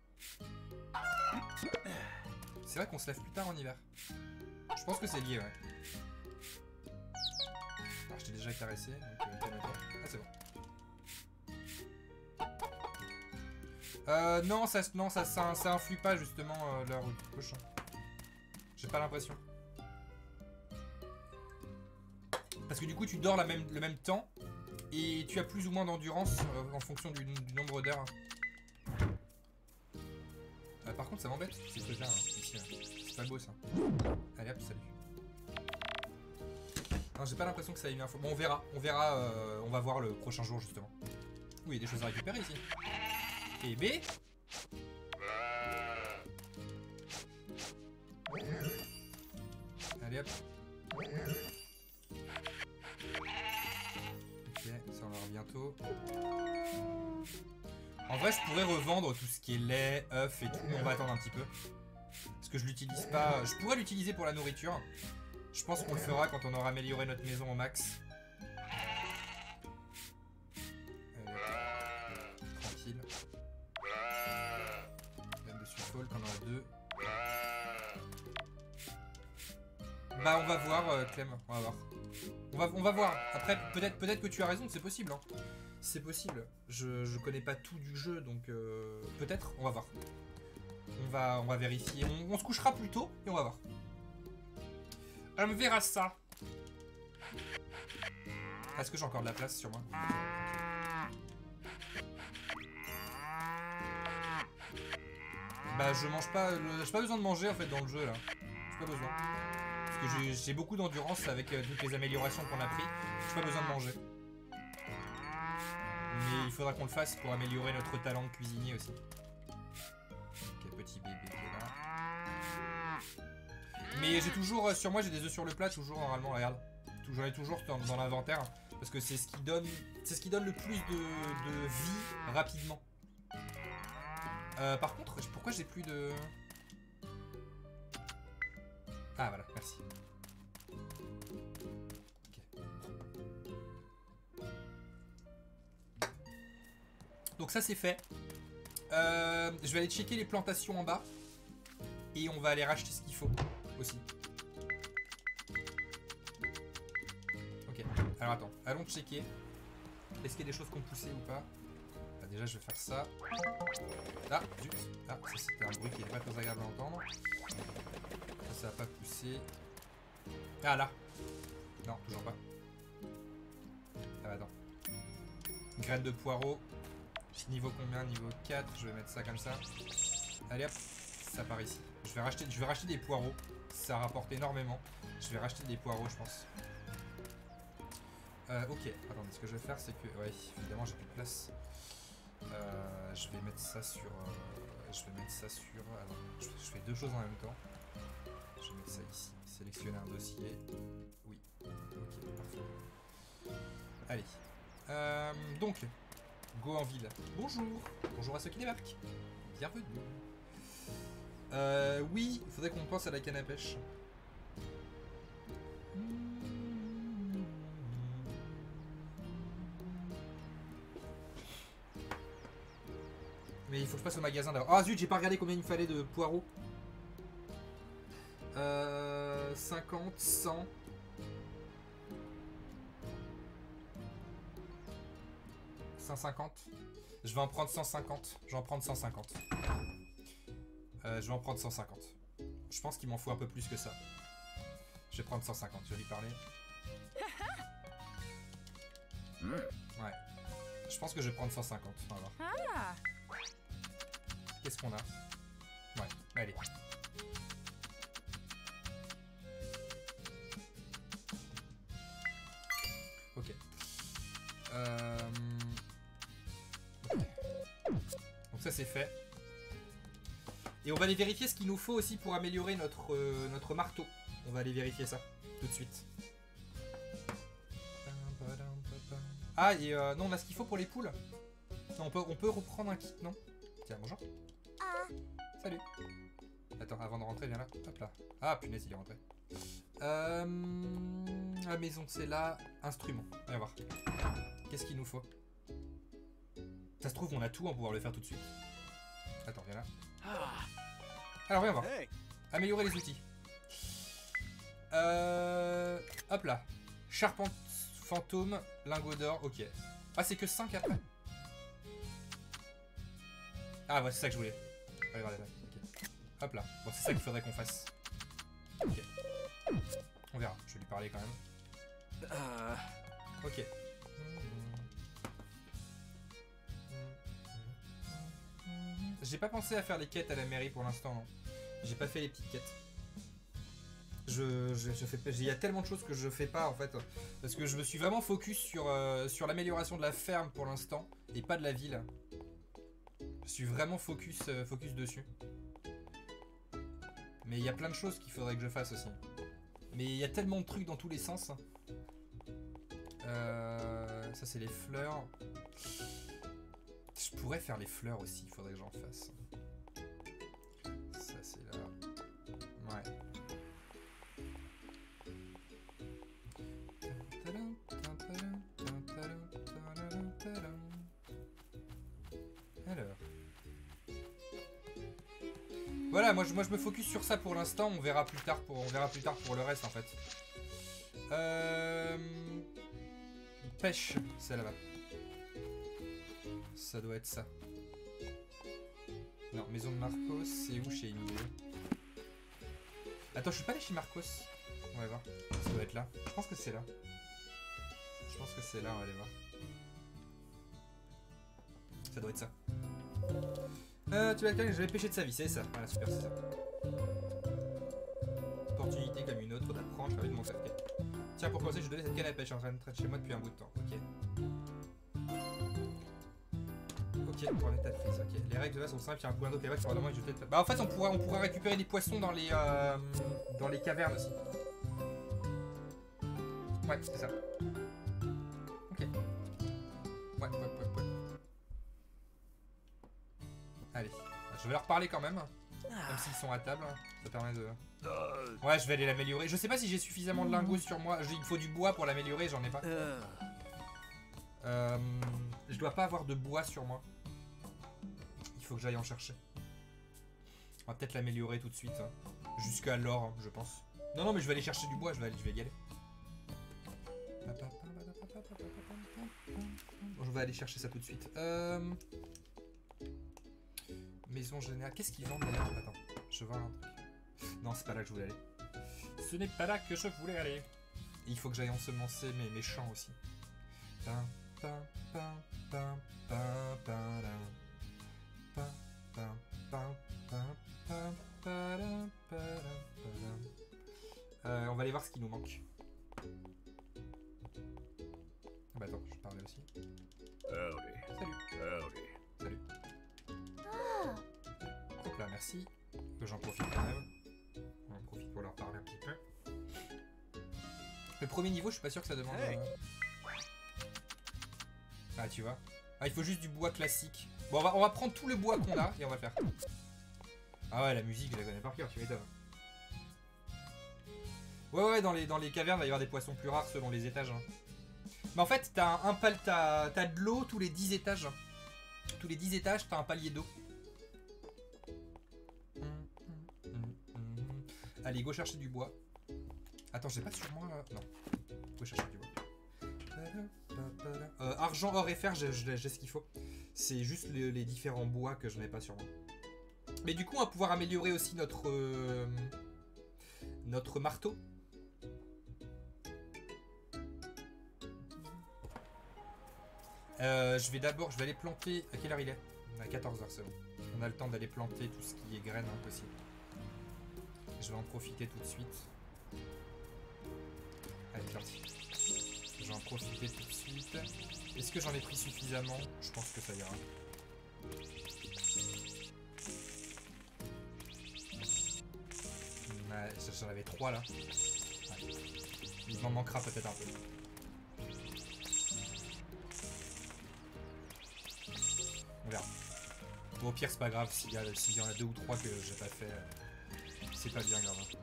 C'est vrai qu'on se lève plus tard en hiver. Je pense que c'est lié, ouais. Alors, je t'ai déjà caressé, donc euh, calme-toi. Ah, c'est bon. Euh, non, ça, non ça, ça, ça influe pas justement euh, leur cochon. J'ai pas l'impression. Parce que du coup, tu dors la même, le même temps et tu as plus ou moins d'endurance euh, en fonction du, du nombre d'heures. Euh, par contre, ça m'embête ces trucs-là. Hein, ici, là. C'est pas beau ça. Allez hop, salut. Non, j'ai pas l'impression que ça ait une info. Bon, on verra. On verra. Euh, on va voir le prochain jour justement. Oui, il y a des choses à récupérer ici. Et B. Allez hop. Ok, ça on l'aura bientôt. En vrai, je pourrais revendre tout ce qui est lait, œufs et tout, mais on va attendre un petit peu. Parce que je l'utilise pas. Je pourrais l'utiliser pour la nourriture. Je pense qu'on le fera quand on aura amélioré notre maison au max. Allez, tranquille. Même de Suffolk, on en a deux. Bah on va voir euh, Clem, on va voir. On va, on va voir. Après peut-être peut-être que tu as raison, c'est possible. Hein. C'est possible. Je, je connais pas tout du jeu, donc euh, peut-être, on va voir. On va, on va vérifier. On, on se couchera plus tôt et on va voir. On verra ça. Est-ce que j'ai encore de la place sur moi? Bah je mange pas. J'ai pas besoin de manger en fait dans le jeu là. J'ai pas besoin. Parce que j'ai beaucoup d'endurance avec euh, toutes les améliorations qu'on a pris. J'ai pas besoin de manger. Mais il faudra qu'on le fasse pour améliorer notre talent de cuisinier aussi. Ok, petit bébé qui est là. Mais j'ai toujours, euh, sur moi j'ai des œufs sur le plat, toujours normalement, regarde. J'en ai toujours dans, dans l'inventaire. Parce que c'est ce qui donne c'est ce qui donne le plus de, de vie rapidement. Euh, par contre, pourquoi j'ai plus de... Ah voilà, merci. Okay. Donc ça c'est fait. Euh, je vais aller checker les plantations en bas. Et on va aller racheter ce qu'il faut aussi. Ok, alors attends, allons checker. Est-ce qu'il y a des choses qu'on poussait ou pas? Bah, déjà je vais faire ça. Ah, zut. Ah, ça c'était un bruit qui n'est pas très agréable à entendre. Ça, ça va pas pousser. Ah là. Non, toujours pas. Ah bah attends. Graine de poireau. Niveau combien? Niveau quatre. Je vais mettre ça comme ça. Allez hop, ça part ici. Je vais racheter, je vais racheter des poireaux. Ça rapporte énormément. Je vais racheter des poireaux, je pense. Euh, ok, attendez, ce que je vais faire, c'est que... Ouais, évidemment, j'ai plus de place. Euh, je vais mettre ça sur... Euh, je vais mettre ça sur... Alors, je, je fais deux choses en même temps. Je vais mettre ça ici. Sélectionner un dossier. Oui. Ok, parfait. Allez. Euh, donc, go en ville. Bonjour. Bonjour à ceux qui débarquent. Bienvenue. Euh, oui, il faudrait qu'on pense à la canne à pêche. Mais il faut que je passe au magasin d'abord. Ah zut, j'ai pas regardé combien il me fallait de poireaux. Euh, cinquante, cent. cent cinquante. Je vais en prendre cent cinquante. Je vais en prendre cent cinquante. Euh, je vais en prendre cent cinquante. Je pense qu'il m'en faut un peu plus que ça. Je vais prendre cent cinquante, je vais lui parler. Ouais. Je pense que je vais prendre cent cinquante. On va voir. Qu'est-ce qu'on a? Ouais, allez. Ok. Euh... Donc ça c'est fait. Et on va aller vérifier ce qu'il nous faut aussi pour améliorer notre, euh, notre marteau. On va aller vérifier ça tout de suite. Ah et euh, non on a ce qu'il faut pour les poules. Non, on peut, on peut reprendre un kit, non? Tiens, bonjour. Salut. Attends, avant de rentrer, viens là. Hop là. Ah, punaise, il est rentré. Euh, la maison, c'est là. Instrument. Viens voir. Qu'est-ce qu'il nous faut? Ça se trouve, on a tout, on va pouvoir le faire tout de suite. Attends, viens là. Alors, viens voir. Améliorer les outils. Euh, hop là. Charpente fantôme, lingot d'or, ok. Ah, c'est que cinq après. Ah, ouais, c'est ça que je voulais. Allez, regardez là. Okay. Hop là. Bon, c'est ça qu'il faudrait qu'on fasse. Ok. On verra. Je vais lui parler quand même. Ok. J'ai pas pensé à faire les quêtes à la mairie pour l'instant, non. J'ai pas fait les petites quêtes. Je, je, je fais pas. Il y a tellement de choses que je fais pas en fait. Parce que je me suis vraiment focus sur, euh, sur l'amélioration de la ferme pour l'instant. Et pas de la ville. Je suis vraiment focus, euh, focus dessus. Mais il y a plein de choses qu'il faudrait que je fasse aussi. Mais il y a tellement de trucs dans tous les sens. Euh, ça c'est les fleurs. Je pourrais faire les fleurs aussi, il faudrait que j'en fasse. Ça c'est là. Voilà, moi je, moi je me focus sur ça pour l'instant. On verra plus tard pour, on verra plus tard pour le reste en fait. Euh... Pêche, c'est là-bas. Ça doit être ça. Non, maison de Marcos, c'est où chez Inigo? Attends, je suis pas allé chez Marcos. On va voir. Ça doit être là. Je pense que c'est là. Je pense que c'est là, on va aller voir. Ça doit être ça. Euh, tu vas quelqu'un que j'avais pêché de sa vie, c'est ça. Voilà, super, c'est ça. Opportunité comme une autre d'apprendre, j'ai envie de m'en faire. Tiens, pour commencer, je donnais cette canne à pêche, je suis en train de traiter chez moi depuis un bout de temps. Ok. Ok, pour mettre ta prise, ok. Les règles de là sont simples, il y a un point d'eau qui est là, probablement et je peut-être. Bah en fait on pourra on pourra récupérer des poissons dans les euh, dans les cavernes aussi. Ouais, c'est ça. Ok. Ouais, ouais, ouais, ouais. Allez. Je vais leur parler quand même. Même s'ils sont à table. Ça permet de. Ouais, je vais aller l'améliorer. Je sais pas si j'ai suffisamment de lingots sur moi. Il me faut du bois pour l'améliorer, j'en ai pas. Euh, je dois pas avoir de bois sur moi. Il faut que j'aille en chercher. On va peut-être l'améliorer tout de suite. Hein. Jusqu'à l'or, hein, je pense. Non, non, mais je vais aller chercher du bois, je vais, aller, je vais y aller. Bon, je vais aller chercher ça tout de suite. Euh... Maison générale. Qu'est-ce qu'ils vendent d'ailleurs? Attends, je vois un truc. Non, c'est pas là que je voulais aller. Ce n'est pas là que je voulais aller. Et il faut que j'aille ensemencer mes, mes champs aussi. Pam, pam, pam, pam, pam, pam, pam, pam, pam, pam, pam, pam, pam. Euh, on va aller voir ce qui nous manque. Ah bah attends, je parlais aussi. Salut. Salut. Hop là, merci. Que j'en profite quand même. On en profite pour leur parler un petit peu. Le premier niveau, je suis pas sûr que ça demande... Hey. Euh... Ah, tu vois. Ah, il faut juste du bois classique. Bon, on va, on va prendre tout le bois qu'on a et on va le faire. Ah ouais, la musique, je la connais par cœur, tu m'étonnes. Ouais, ouais, dans les, dans les cavernes, il va y avoir des poissons plus rares selon les étages. Hein. Mais en fait, t'as un, un pal, t'as, t'as de l'eau tous les dix étages. Tous les dix étages, t'as un palier d'eau. Allez, go chercher du bois. Attends, j'ai pas sur moi... Euh... Non. Go chercher du bois. Euh, argent, or et fer, j'ai, j'ai, j'ai ce qu'il faut. C'est juste les, les différents bois que je n'ai pas sur moi. Mais du coup, on va pouvoir améliorer aussi notre... Euh, notre marteau. Euh, je vais d'abord, je vais aller planter... À quelle heure il est? À quatorze heures, c'est bon. On a le temps d'aller planter tout ce qui est graines impossible. Je vais en profiter tout de suite. Allez, c'est parti. Je vais en profiter tout de suite. Est-ce que j'en ai pris suffisamment? Je pense que ça ira. Ouais, j'en avais trois là. Ouais. Il m'en manquera peut-être un peu. On verra. Bon, au pire, c'est pas grave s'il y, s'il y en a deux ou trois que j'ai pas fait. C'est pas bien grave. Hein.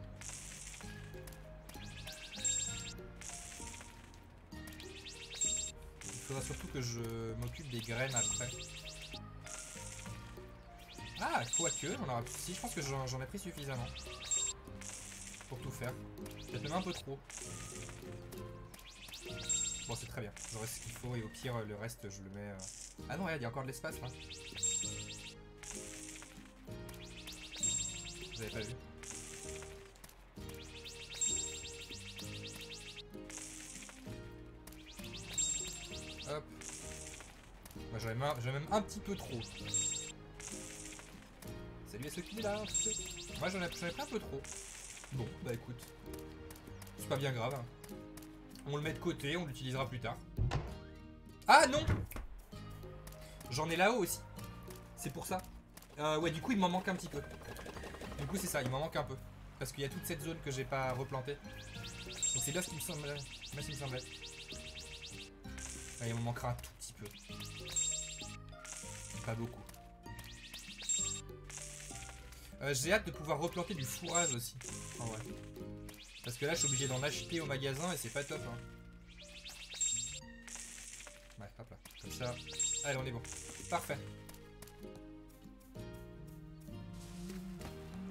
Il faudra surtout que je m'occupe des graines après. Ah, quoique, on aura... si, je pense que j'en, j'en ai pris suffisamment. Pour tout faire. Peut-être même un peu trop. Bon, c'est très bien. J'aurai ce qu'il faut et au pire, le reste, je le mets... Euh... Ah non, regarde, il y a encore de l'espace, là. Vous avez pas vu? Hop. Moi, j'aurais même, même un petit peu trop. Salut à ceux qui là. Moi, j'en ai, j'en ai pris un peu trop. Bon, bah écoute. C'est pas bien grave. Hein. On le met de côté, on l'utilisera plus tard. Ah non! J'en ai là-haut aussi. C'est pour ça. Euh, ouais, du coup, il m'en manque un petit peu. Du coup, c'est ça, il m'en manque un peu. Parce qu'il y a toute cette zone que j'ai pas replantée. Donc c'est bien ce qui me semble. C'est bien ce qui me semblait. Ouais, il m'en manquera un tout petit peu. Pas beaucoup. Euh, j'ai hâte de pouvoir replanter du fourrage aussi. En vrai. Parce que là, je suis obligé d'en acheter au magasin et c'est pas top. Hein. Ouais, hop là. Comme ça. Allez, on est bon. Parfait.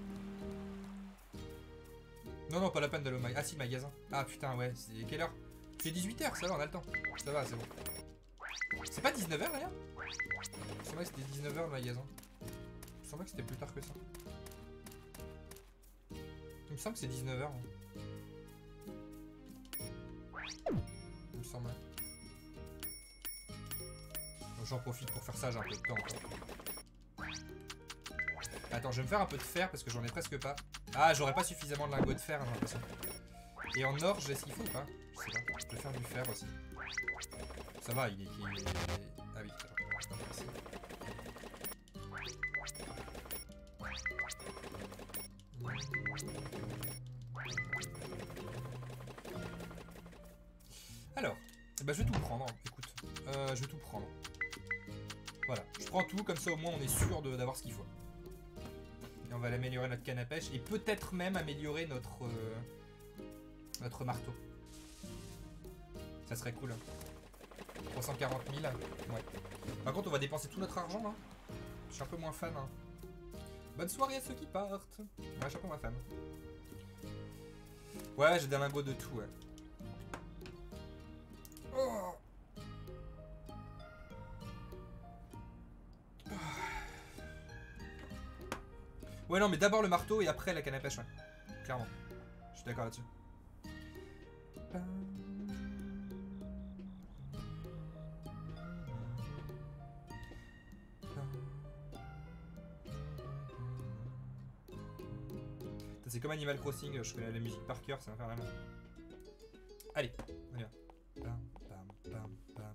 Non, non, pas la peine d'aller au magasin. Ah si, le magasin. Ah putain, ouais, c'est quelle heure? C'est dix-huit heures, ça va, on a le temps. Ça va, c'est bon. C'est pas dix-neuf heures, rien? Il me semblait que c'était dix-neuf heures le magasin. Il me semblait que c'était plus tard que ça. Il me semble que c'est dix-neuf heures. Il me semble. J'en profite pour faire ça, j'ai un peu de temps encore. Attends, je vais me faire un peu de fer parce que j'en ai presque pas. Ah, j'aurais pas suffisamment de lingots de fer, j'ai l'impression. Et en or, j'ai ce qu'il faut ou pas? Je sais pas. Je vais faire du fer aussi. Ça va, il est... Il est... Ah oui, ça va. Merci. Alors, bah je vais tout prendre, écoute. Euh, je vais tout prendre. Voilà, je prends tout, comme ça au moins on est sûr d'avoir ce qu'il faut. Et on va l'améliorer notre canne à pêche et peut-être même améliorer notre, euh, notre marteau. Ça serait cool. trois cent quarante mille, ouais. Par contre, on va dépenser tout notre argent, hein. Je suis un peu moins fan, hein. Bonne soirée à ceux qui partent. Ouais, je suis un peu moins fan. Ouais, j'ai des lingots de tout, ouais. Oh. Ouais, non, mais d'abord le marteau et après la canne à pêche, ouais. Clairement. Je suis d'accord là-dessus. C'est comme Animal Crossing, je connais la musique par cœur, ça va faire la même. Allez, on y va. Bam, bam, bam, bam,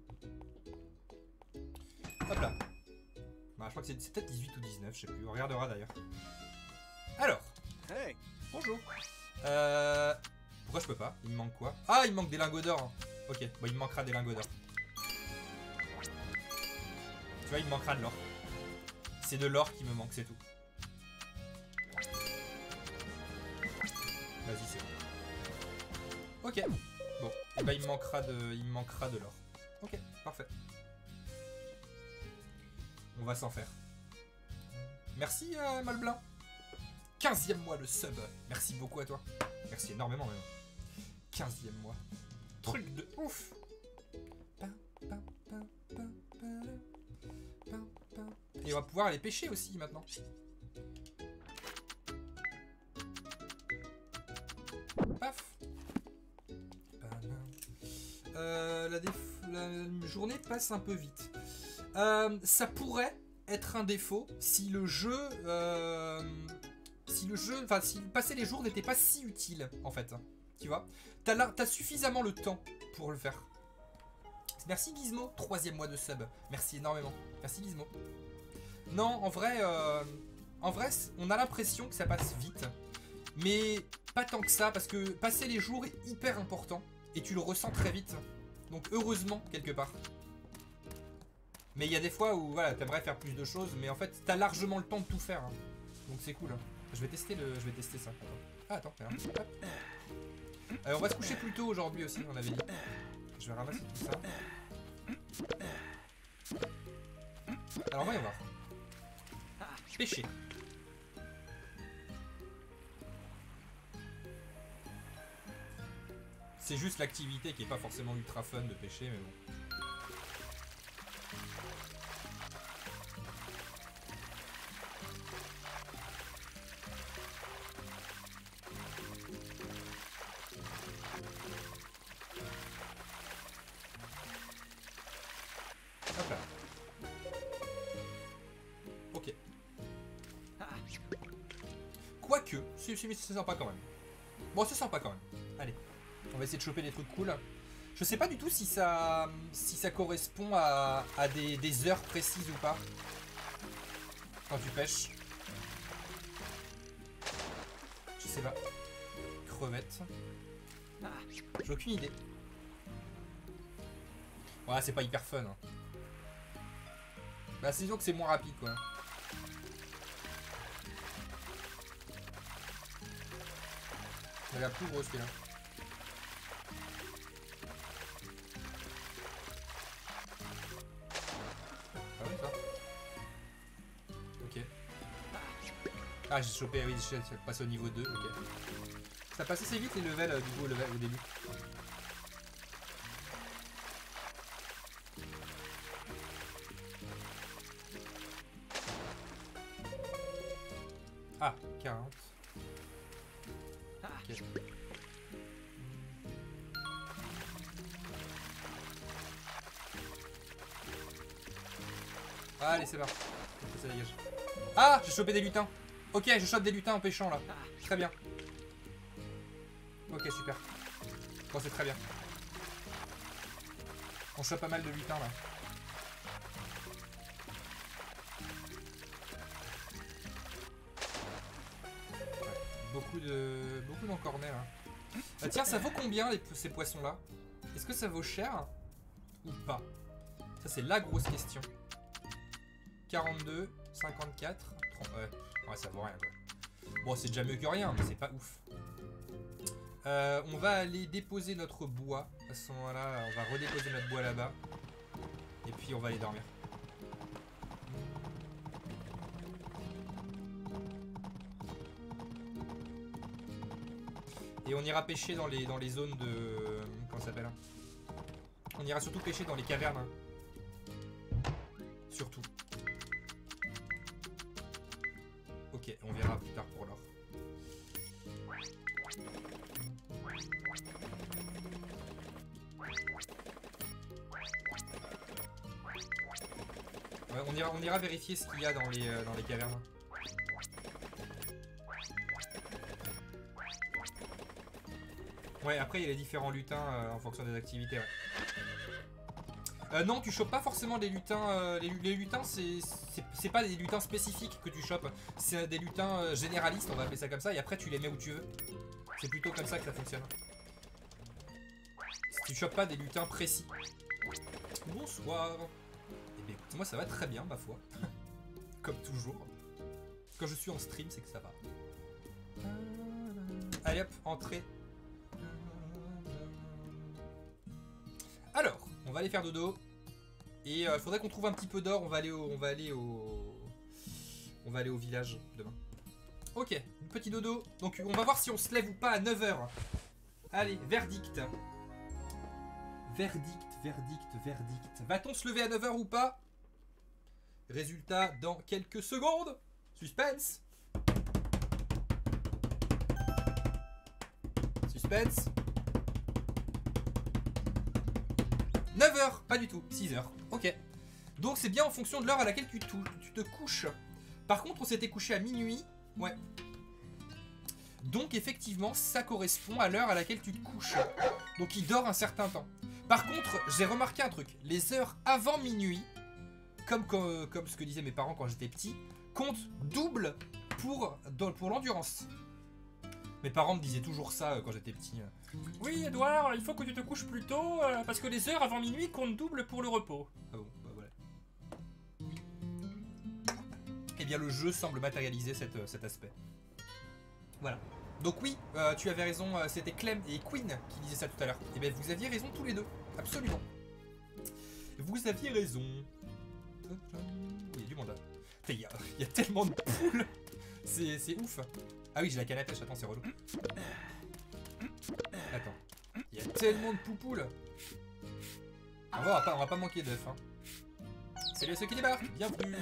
bam. Hop là. Bah, je crois que c'est peut-être dix-huit ou dix-neuf, je sais plus, on regardera d'ailleurs. Alors. Hey, bonjour. Euh... Pourquoi je peux pas? Il me manque quoi? Ah, il me manque des lingots d'or. Ok, bon, il me manquera des lingots d'or. Tu vois, il me manquera de l'or. C'est de l'or qui me manque, c'est tout. Vas-y, c'est bon. Ok. Bon, et bah il me manquera de, il me manquera de l'or. Ok, parfait. On va s'en faire. Merci euh, Malblin. quinzième mois le sub. Merci beaucoup à toi. Merci énormément même. quinzième mois. Truc de ouf. Et on va pouvoir aller pêcher aussi maintenant. Paf. Euh, la, la journée passe un peu vite. Euh, ça pourrait être un défaut si le jeu, euh, si le jeu, enfin si passer les jours n'était pas si utile en fait. Tu vois, t'as là, t'as suffisamment le temps pour le faire. Merci Gizmo, troisième mois de sub. Merci énormément. Merci Gizmo. Non, en vrai, euh, en vrai, on a l'impression que ça passe vite, mais pas tant que ça parce que passer les jours est hyper important et tu le ressens très vite. Donc heureusement quelque part. Mais il y a des fois où voilà, t'aimerais faire plus de choses, mais en fait t'as largement le temps de tout faire. Hein. Donc c'est cool. Hein. Je vais tester le, je vais tester ça. Attends. Ah attends, regarde. Hop. Euh, on va se coucher plus tôt aujourd'hui aussi, on avait dit. Je vais ramasser tout ça. Alors on va y voir. Pêcher. C'est juste l'activité qui est pas forcément ultra fun de pêcher, mais bon. Hop là. Ok. Quoique, c'est sympa quand même. Bon, c'est sympa quand même. Allez. On va essayer de choper des trucs cool. Je sais pas du tout si ça si ça correspond à, à des, des heures précises ou pas. Quand tu pêches. Je sais pas. Crevettes. J'ai aucune idée. Ouais, c'est pas hyper fun. Hein. Bah, c'est sûr que c'est moins rapide quoi. Elle est la plus grosse celui-là. Ah, j'ai chopé, oui, je suis passé au niveau deux, ok. Ça passe assez vite les levels euh, du coup au, level, au début. Ah, quarante. Okay. Allez, c'est parti. Ça dégage. Ah, j'ai chopé des lutins. Ok, je chope des lutins en pêchant là. Très bien. Ok, super. Bon, c'est très bien. On chope pas mal de lutins là. Ouais, beaucoup de. Beaucoup d'encornets là. Ah, tiens, ça vaut combien les... ces poissons là? Est-ce que ça vaut cher ou pas? Ça, c'est la grosse question. quarante-deux, cinquante-quatre, trente. Ouais, ouais, ça vaut rien quoi. Bon, c'est déjà mieux que rien, mais c'est pas ouf. Euh, on va aller déposer notre bois. À ce moment-là, on va redéposer notre bois là-bas. Et puis on va aller dormir. Et on ira pêcher dans les, dans les zones de... Comment ça s'appelle? On ira surtout pêcher dans les cavernes. Hein. Surtout. Ok, on verra plus tard pour l'or. Ouais, on, ira, on ira vérifier ce qu'il y a dans les, euh, dans les cavernes. Ouais, après il y a les différents lutins euh, en fonction des activités. Ouais. Euh, non, tu chopes pas forcément des lutins. Euh, les, les lutins, c'est pas des lutins spécifiques que tu chopes. C'est des lutins euh, généralistes, on va appeler ça comme ça, et après tu les mets où tu veux. C'est plutôt comme ça que ça fonctionne. Tu chopes pas des lutins précis. Bonsoir. Eh bien écoute, moi ça va très bien, ma foi. Comme toujours. Quand je suis en stream, c'est que ça va. Allez hop, entrée. Alors, on va aller faire dodo. Et il euh, faudrait qu'on trouve un petit peu d'or. On va aller au, on va aller au, on va aller au village demain. Ok, petit dodo. Donc on va voir si on se lève ou pas à neuf heures. Allez, verdict. Verdict, verdict, verdict. Va-t-on se lever à neuf heures ou pas? Résultat dans quelques secondes. Suspense. Suspense. neuf heures, pas du tout, six heures. Ok. Donc c'est bien en fonction de l'heure à laquelle tu te, tu te couches. Par contre, on s'était couché à minuit. Ouais. Donc effectivement, ça correspond à l'heure à laquelle tu te couches. Donc il dort un certain temps. Par contre, j'ai remarqué un truc. Les heures avant minuit, comme, comme, comme ce que disaient mes parents quand j'étais petit, comptent double pour, pour l'endurance. Mes parents me disaient toujours ça quand j'étais petit. Oui, Edouard, il faut que tu te couches plus tôt euh, parce que les heures avant minuit comptent double pour le repos. Ah bon, bah voilà. Eh bien, le jeu semble matérialiser cette, euh, cet aspect. Voilà. Donc oui, euh, tu avais raison, euh, c'était Clem et Queen qui disaient ça tout à l'heure. Eh bien, vous aviez raison tous les deux. Absolument. Vous aviez raison. Oui, il y a du mandat. Il y, y a tellement de poules. C'est ouf. Ah oui, j'ai la canne à pêche, attends, c'est relou. Attends. Il y a tellement de poupoules. On va, on va, pas, on va pas manquer d'œufs. Hein. Salut à ceux qui débarquent, bienvenue.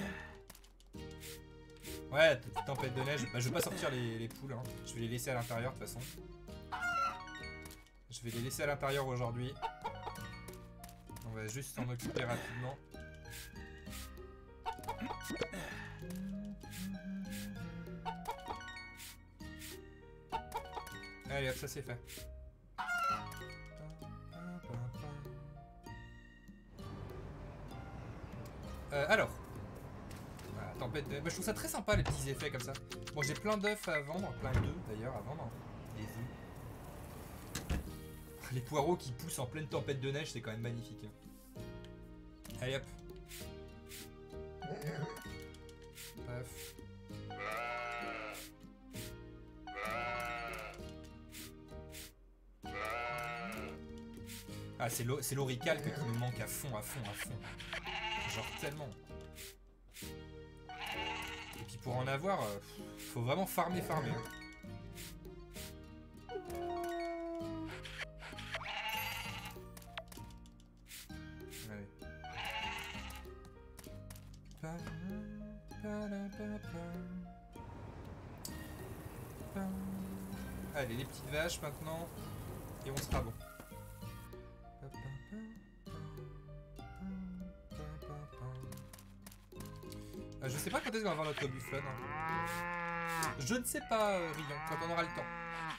Ouais, petite tempête de neige. Bah, je vais pas sortir les, les poules. Hein. Je vais les laisser à l'intérieur de toute façon. Je vais les laisser à l'intérieur aujourd'hui. On va juste s'en occuper rapidement. Allez hop, ça c'est fait. Euh, alors. Voilà, tempête de... bah, je trouve ça très sympa les petits effets comme ça. Bon, j'ai plein d'œufs à vendre, plein d'œufs d'ailleurs à vendre. Des œufs. Les poireaux qui poussent en pleine tempête de neige, c'est quand même magnifique. Allez hop. Paf. Ah, c'est l'oricalque qui nous manque à fond, à fond, à fond. Genre tellement. Et puis pour en avoir, euh, faut vraiment farmer, farmer. Allez. Allez, les petites vaches maintenant. Et on sera bon. Euh, je sais pas quand est-ce qu'on va avoir notre bufflon. Hein. Je ne sais pas, euh, Rion, quand on aura le temps.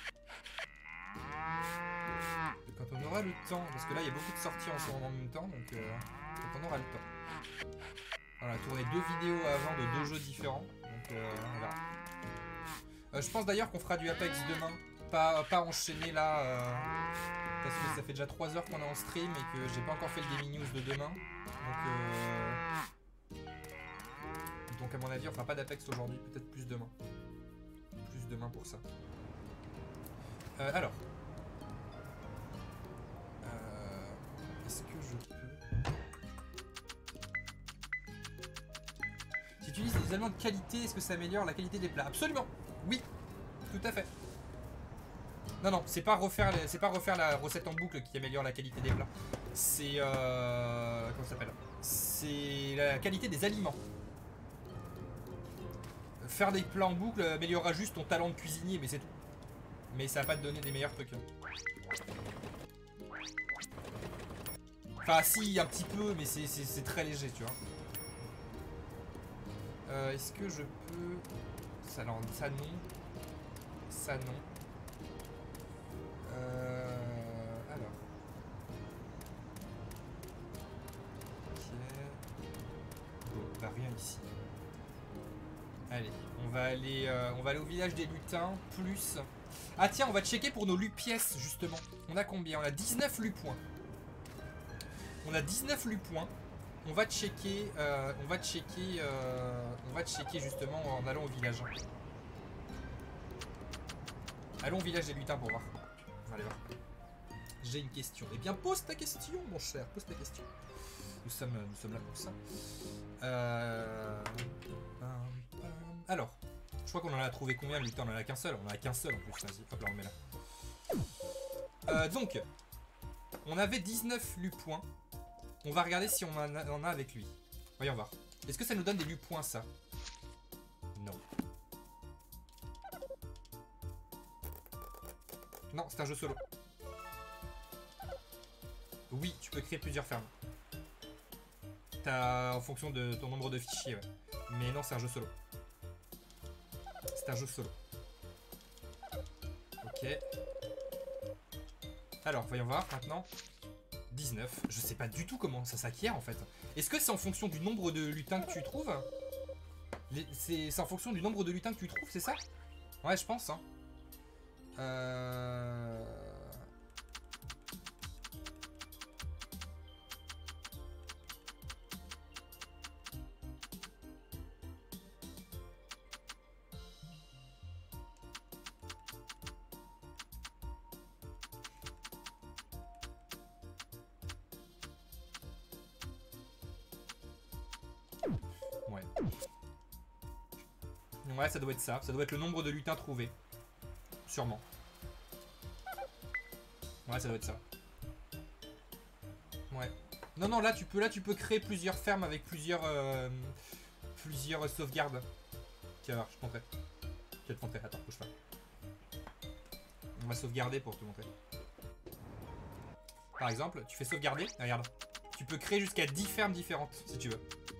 Quand on aura le temps, parce que là il y a beaucoup de sorties en ce moment en même temps, donc euh, quand on aura le temps. Voilà, tourner deux vidéos avant de deux jeux différents, donc euh, on verra. Euh, je pense d'ailleurs qu'on fera du Apex demain, pas, pas enchaîner là, euh, parce que ça fait déjà trois heures qu'on est en stream et que j'ai pas encore fait le Gaming News de demain. Donc, euh, donc à mon avis on fera pas d'Apex aujourd'hui, peut-être plus demain. Plus demain pour ça. Euh, alors. Euh, Est-ce que je peux... Si tu utilises des aliments de qualité, est-ce que ça améliore la qualité des plats? Absolument. Oui, tout à fait. Non, non, c'est pas refaire, c'est pas refaire la recette en boucle qui améliore la qualité des plats. C'est euh, comment ça s'appelle? C'est la qualité des aliments. Faire des plats en boucle améliorera juste ton talent de cuisinier, mais c'est tout. Mais ça va pas te donner des meilleurs trucs. Enfin, si, un petit peu, mais c'est très léger, tu vois. Euh, Est-ce que je peux... Ça, non, ça non. Ça non. Euh... Alors. Ok. Bon, bah rien ici. Allez, on va aller, euh, on va aller au village des lutins, plus... Ah tiens, on va checker pour nos lupièces, justement. On a combien? On a dix-neuf lupoints. On a dix-neuf lupoints. On va checker, euh, on va checker, euh, on va checker justement en allant au village. Allons au village des lutins pour voir. On va aller voir. J'ai une question. Eh bien, pose ta question, mon cher. Pose ta question. Nous sommes, nous sommes là pour ça. Euh... Alors, je crois qu'on en a trouvé combien de lutins? On en a qu'un seul. On en a qu'un seul en plus. Vas-y, hop là, on le met là. Euh, donc, on avait dix-neuf lupoints. On va regarder si on en a, en a avec lui. Voyons voir. Est-ce que ça nous donne des lupoints, ça? Non. Non, c'est un jeu solo. Oui, tu peux créer plusieurs fermes. T'as en fonction de ton nombre de fichiers, ouais. Mais non, c'est un jeu solo. C'est un jeu solo. Ok. Alors, voyons voir maintenant. dix-neuf. Je sais pas du tout comment ça s'acquiert en fait. Est-ce que c'est en fonction du nombre de lutins que tu trouves? C'est en fonction du nombre de lutins que tu trouves, c'est ça? Ouais, je pense. Hein. Euh... Ouais. Ouais, ça doit être ça. Ça doit être le nombre de lutins trouvés. Sûrement. Ouais, ça doit être ça. Ouais. Non, non, là tu peux, là, tu peux créer plusieurs fermes avec plusieurs, euh, plusieurs sauvegardes. Tiens, je te montrerai. Je vais te montrer. Attends, bouge pas. On va sauvegarder pour te montrer. Par exemple, tu fais sauvegarder. Regarde. Tu peux créer jusqu'à dix fermes différentes, si tu veux.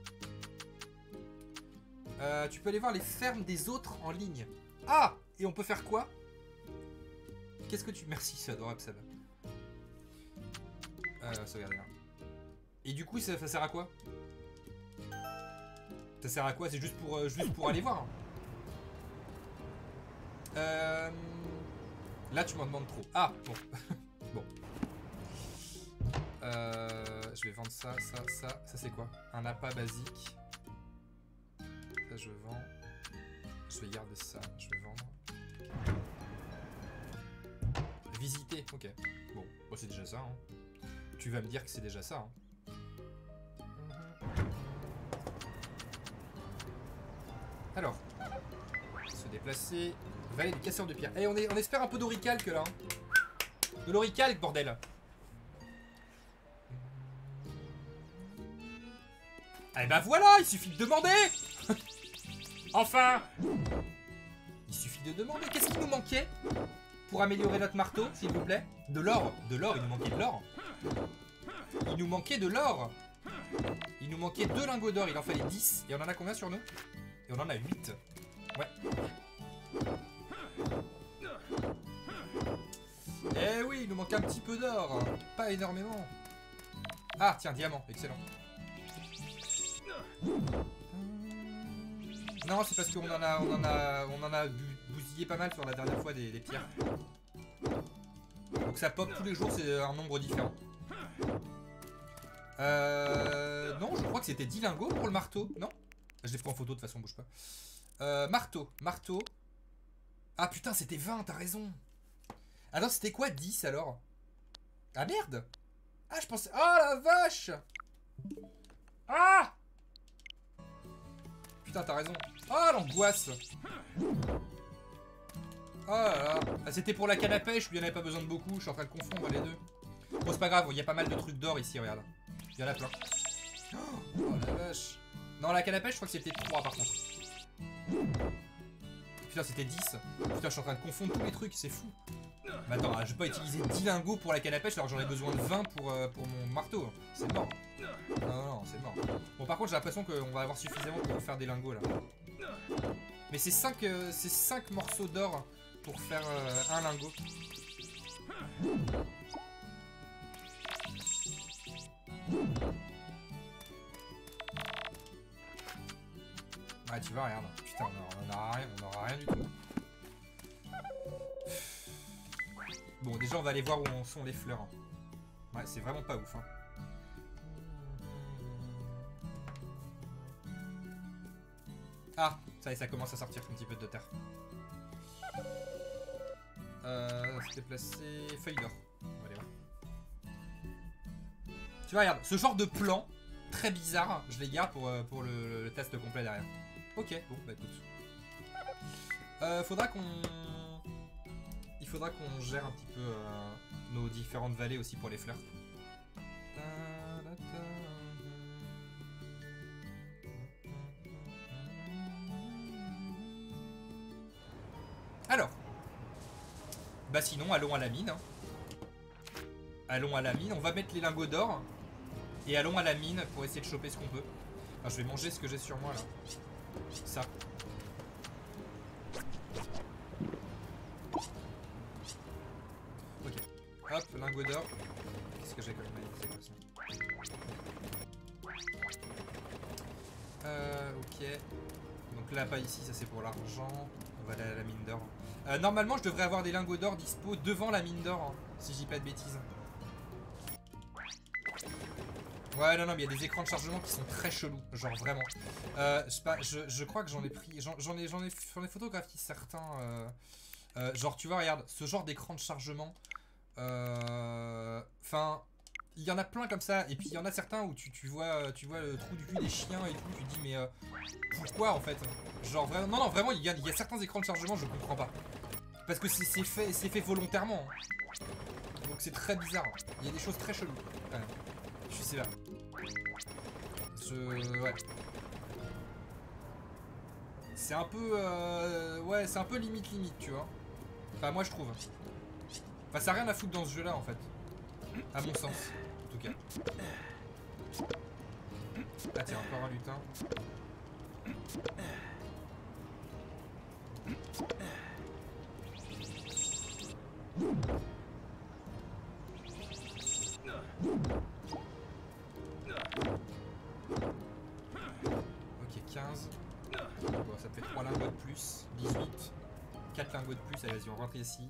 Euh, tu peux aller voir les fermes des autres en ligne. Ah! Et on peut faire quoi? Qu'est-ce que tu... Merci, c'est adorable, ça va. Euh, sauvegarder là. Et du coup, ça, ça sert à quoi? Ça sert à quoi? C'est juste pour, euh, juste pour aller voir. Euh... Là, tu m'en demandes trop. Ah, bon. Bon. Euh... Je vais vendre ça, ça, ça. Ça, c'est quoi? Un appât basique. Ça, je vends. Je vais garder ça. Je vais vendre. Visiter, ok. Bon, bon c'est déjà ça. Hein. Tu vas me dire que c'est déjà ça. Hein. Alors. Se déplacer. Vallée des casseurs de pierre. Eh, on, est, on espère un peu d'oricalque là. Hein. De l'oricalque, bordel. Eh ben voilà, il suffit de demander. Enfin. Il suffit de demander. Qu'est-ce qui nous manquait pour améliorer notre marteau, s'il vous plaît? De l'or. De l'or, il nous manquait de l'or. Il nous manquait de l'or. Il nous manquait deux lingots d'or, il en fallait dix. Et on en a combien sur nous? Et on en a huit. Ouais. Eh oui, il nous manque un petit peu d'or. Pas énormément. Ah, tiens, diamant, excellent. Non, c'est parce qu'on en a, on en a, on en a bousillé pas mal sur la dernière fois des, des pierres. Donc ça pop tous les jours, c'est un nombre différent. Euh... Non, je crois que c'était dix lingots pour le marteau, non? Je l'ai pris en photo de toute façon, bouge pas. Euh, marteau, marteau. Ah putain, c'était vingt, t'as raison. Ah non, c'était quoi dix alors? Ah merde. Ah, je pensais... Oh la vache. Ah. Putain, t'as raison. Oh l'angoisse. Oh là là. Ah, c'était pour la canne à pêche, lui, il n'y en avait pas besoin de beaucoup. Je suis en train de confondre les deux. Bon, c'est pas grave, il y a pas mal de trucs d'or ici, regarde. Il y en a plein. Oh la vache. Non, la canne à pêche, je crois que c'était trois par contre. Putain, c'était dix. Putain, je suis en train de confondre tous les trucs, c'est fou. Mais attends, je vais pas utiliser dix lingots pour la canne à pêche alors que j'en ai besoin de vingt pour, euh, pour mon marteau. C'est mort. Non, non, non, c'est mort. Bon, par contre, j'ai l'impression qu'on va avoir suffisamment pour faire des lingots là. Mais c'est cinq, euh, cinq morceaux d'or pour faire euh, un lingot. Ouais, tu vois, regarde. Putain, on aura rien, on aura rien du tout. Bon, déjà, on va aller voir où en sont les fleurs. Ouais, c'est vraiment pas ouf. Hein. Ah, ça y est, ça commence à sortir un petit peu de terre. Euh, se déplacer. Feuille d'or. On va aller voir. Tu vois, regarde, ce genre de plan très bizarre, je les garde pour, euh, pour le, le test complet derrière. Ok, bon, bah écoute. Euh, faudra qu'on... Il faudra qu'on gère un petit peu euh, nos différentes vallées aussi pour les fleurs. Alors. Bah sinon, allons à la mine. Allons à la mine. On va mettre les lingots d'or. Et allons à la mine pour essayer de choper ce qu'on peut. Alors, je vais manger ce que j'ai sur moi là. Ça. Ok. Hop, lingot d'or. Qu'est-ce que j'ai comme magnétisé comme ça? Euh, ok. Donc là, pas ici, ça c'est pour l'argent. On va aller à la mine d'or. Euh, normalement, je devrais avoir des lingots d'or dispo devant la mine d'or, hein, si je dis pas de bêtises. Ouais, non, non, mais il y a des écrans de chargement qui sont très chelous, genre vraiment. Euh, je, pas, je, je crois que j'en ai pris, j'en ai, j'en ai, j'en ai photographié certains. Euh, euh, genre, tu vois, regarde, ce genre d'écran de chargement. Enfin, euh, il y en a plein comme ça, et puis il y en a certains où tu, tu vois, tu vois le trou du cul des chiens et tout. Tu te dis, mais euh, pourquoi en fait? Genre vraiment, non, non, vraiment, il y a, il y a certains écrans de chargement, je comprends pas. Parce que c'est fait, c'est fait volontairement. Donc c'est très bizarre. Il y a des choses très cheloues. Quand même. Je suis sévère. Je... Ouais. C'est un peu... Euh... Ouais, c'est un peu limite limite, tu vois. Enfin, moi je trouve. Enfin, ça n'a rien à foutre dans ce jeu-là, en fait. À mon sens, en tout cas. Ah tiens, encore un lutin. Ok, quinze. Bon, ça fait trois lingots de plus. dix-huit. quatre lingots de plus. Allez, vas-y, on rentre ici.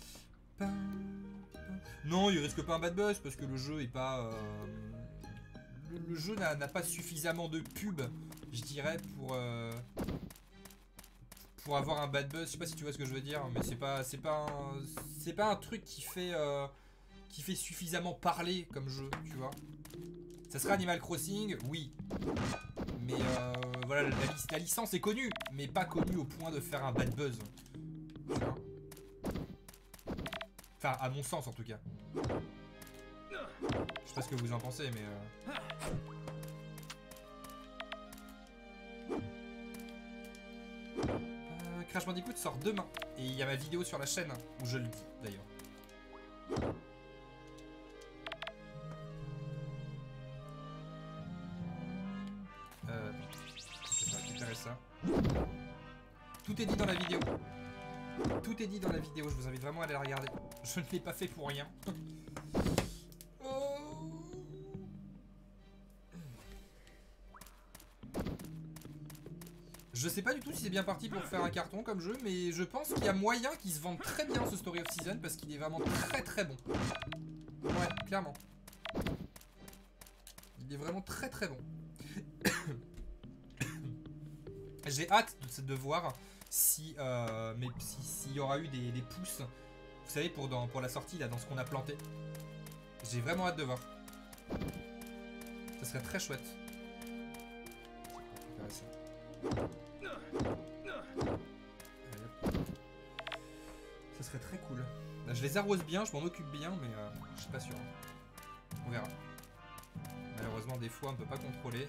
Non, il risque pas un bad buzz parce que le jeu est pas... Euh... Le, le jeu n'a pas suffisamment de pub, je dirais, pour... Euh... Pour avoir un bad buzz. Je sais pas si tu vois ce que je veux dire, mais c'est pas... C'est pas un... C'est pas un truc qui fait... Euh... Qui fait suffisamment parler comme jeu, tu vois. Ça serait Animal Crossing, oui. Mais euh, voilà, la, la, la licence est connue, mais pas connue au point de faire un bad buzz. Tu vois. Enfin, à mon sens en tout cas. Je sais pas ce que vous en pensez, mais... Euh... Euh, Crash Bandicoot sort demain. Et il y a ma vidéo sur la chaîne, où je le dis, d'ailleurs. Euh... Je vais récupérer ça. Tout est dit dans la vidéo. Tout est dit dans la vidéo, je vous invite vraiment à aller la regarder. Je ne l'ai pas fait pour rien. Je sais pas du tout si c'est bien parti pour faire un carton comme jeu, mais je pense qu'il y a moyen qu'il se vende très bien ce Story of Season parce qu'il est vraiment très très bon. Ouais, clairement. Il est vraiment très très bon. J'ai hâte de, de voir si euh, mais si, s'il y aura eu des, des pouces, vous savez, pour, dans, pour la sortie là, dans ce qu'on a planté. J'ai vraiment hâte de voir. Ça serait très chouette. Ça serait très cool. Là, je les arrose bien, je m'en occupe bien, mais euh, je suis pas sûr. On verra. Malheureusement, des fois, on peut pas contrôler.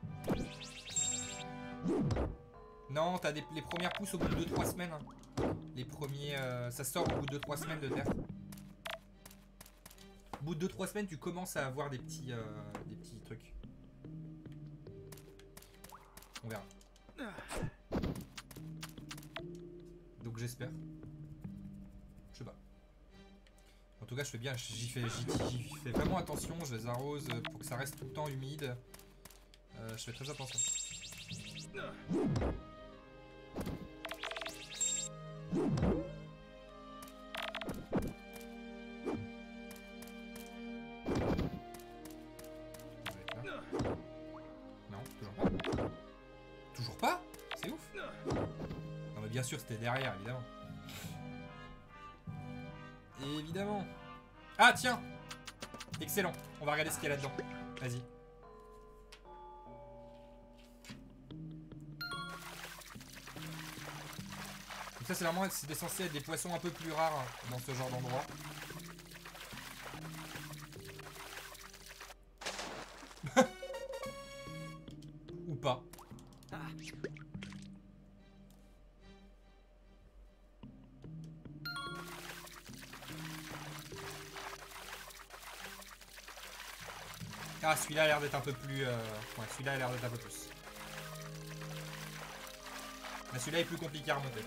Non, t'as les premières pousses au bout de deux trois semaines. Hein. Les premiers... Euh, ça sort au bout de deux trois semaines de terre. Au bout de deux trois semaines, tu commences à avoir des petits, euh, des petits trucs. On verra. Donc j'espère. Je sais pas. En tout cas, je fais bien, j'y fais, j'y fais vraiment attention. Je les arrose pour que ça reste tout le temps humide. Euh, je fais très attention. Non, toujours pas. Toujours pas? C'est ouf. Non mais bien sûr c'était derrière, évidemment. Évidemment. Ah tiens. Excellent. On va regarder ce qu'il y a là-dedans. Vas-y. Donc ça c'est vraiment, c'était censé être des poissons un peu plus rares dans ce genre d'endroit. Ou pas. Ah, celui-là a l'air d'être un peu plus... Euh... Ouais, celui-là a l'air d'être un peu plus. Mais celui-là est plus compliqué à remonter.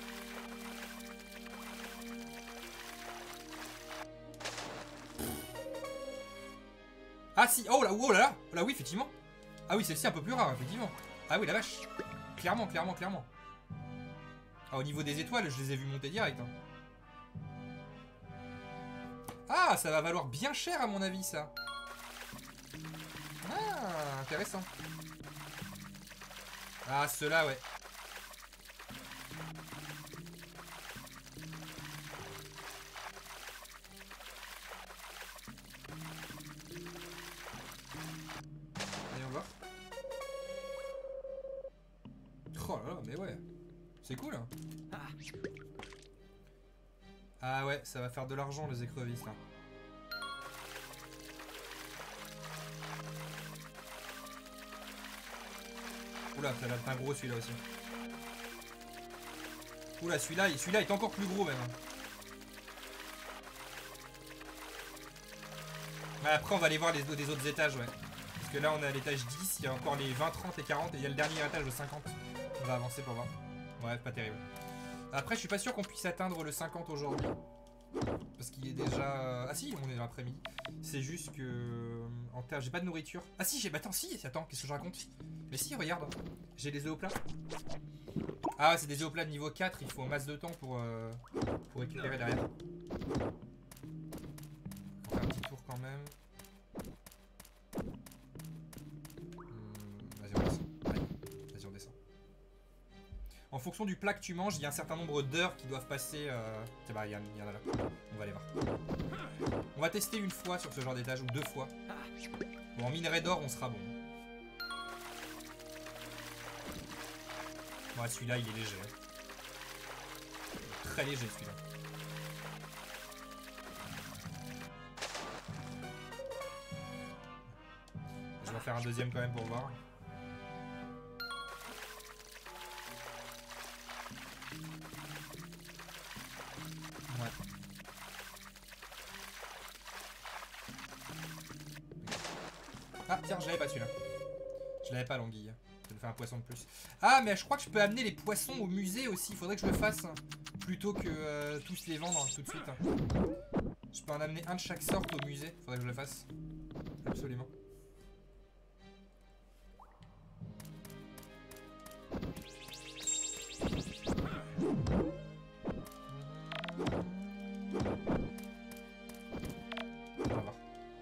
Ah si, oh là, oh là là, oh là oui, effectivement. Ah oui, celle-ci est un peu plus rare, effectivement. Ah oui, la vache. Clairement, clairement, clairement. Ah, au niveau des étoiles, je les ai vus monter direct. Hein. Ah, ça va valoir bien cher à mon avis, ça. Ah, intéressant. Ah, ceux-là, ouais. Allez, on va voir. Oh là là, mais ouais. C'est cool, hein. Ah ouais, ça va faire de l'argent, les écrevisses, là. Oula, ça va être un gros celui-là aussi. Oula, celui-là, celui-là est encore plus gros même. Ouais, après, on va aller voir les, les autres étages, ouais. Parce que là, on est à l'étage dix, il y a encore les vingt, trente et quarante, et il y a le dernier étage de cinquante. On va avancer pour voir. Ouais, pas terrible. Après, je suis pas sûr qu'on puisse atteindre le cinquante aujourd'hui. Parce qu'il est déjà... Ah si, on est dans l'après-midi. C'est juste que... En terre, j'ai pas de nourriture. Ah si, j'ai... Bah attends, si, attends, qu'est-ce que je raconte? Mais si, regarde. J'ai des œufs au plat. Ah, c'est des œufs au plat de niveau quatre. Il faut masse de temps pour, euh, pour récupérer derrière. On va faire un petit tour quand même. Hum, Vas-y, on descend. Allez, vas-y, on descend. En fonction du plat que tu manges, il y a un certain nombre d'heures qui doivent passer. Euh... Tiens, bah, il y, y en a là. On va aller voir. On va tester une fois sur ce genre d'étage, ou deux fois. Bon, en minerai d'or, on sera bon. Ouais, celui-là, il est léger. Hein. Très léger, celui-là. Je vais en faire un deuxième quand même pour voir. Ouais. Ah, tiens, je l'avais pas celui-là. Je l'avais pas l'anguille. Ça me fait un poisson de plus. Ah, mais je crois que je peux amener les poissons au musée aussi. Il faudrait que je le fasse. Hein, plutôt que euh, tous les vendre hein, tout de suite. Hein. Je peux en amener un de chaque sorte au musée. Faudrait que je le fasse. Absolument. On va voir.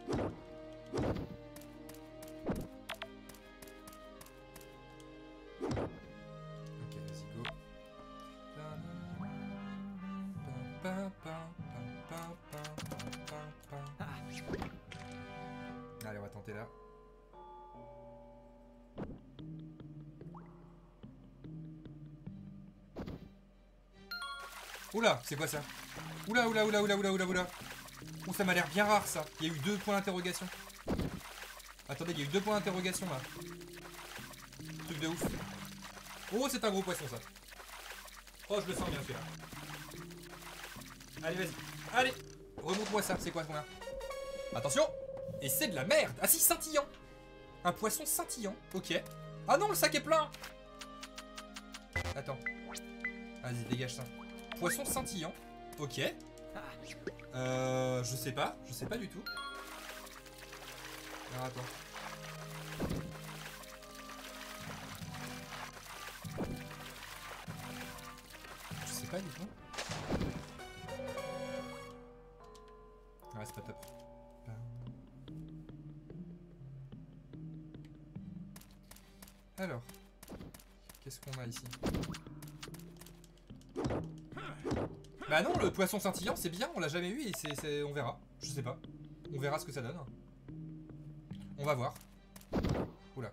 Ok, vas-y, go. Allez, on va tenter là. Oula, c'est quoi ça? Oula, oula, oula, oula, oula, oula, oula. Oh, ça m'a l'air bien rare ça. Il y a eu deux points d'interrogation. Attendez, il y a eu deux points d'interrogation là. Truc de ouf. Oh, c'est un gros poisson ça. Oh, je le sens bien celui-là. Allez, vas-y. Allez, remonte-moi ça. C'est quoi qu'on a? Attention. Et c'est de la merde. Ah si, scintillant. Un poisson scintillant. Ok. Ah non, le sac est plein. Attends. Vas-y, dégage ça. Poisson scintillant. Ok. Euh, je sais pas. Je sais pas du tout. Alors attends. Je sais pas du tout. Ouais, c'est pas top. Alors, qu'est-ce qu'on a ici? Bah non, le poisson scintillant, c'est bien, on l'a jamais eu et c'est, c'est, on verra. Je sais pas. On verra ce que ça donne. On va voir. Oula.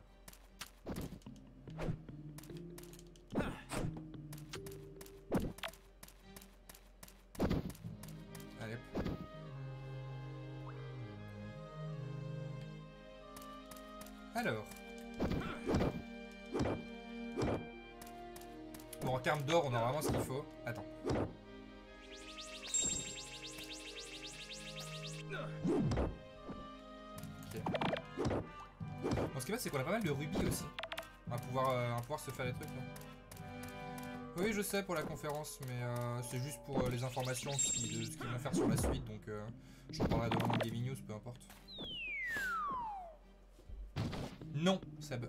Allez. Alors. Bon, en termes d'or, on a vraiment ce qu'il faut. Attends. Ok. Bon, ce qui est bien, c'est qu'on a pas mal de rubis aussi. On va pouvoir, euh, on va pouvoir se faire des trucs là. Oui, je sais pour la conférence, mais euh, c'est juste pour euh, les informations de ce qu'ils vont faire sur la suite, donc euh, j'en parlerai devant le Gaming News, peu importe. Non, Seb.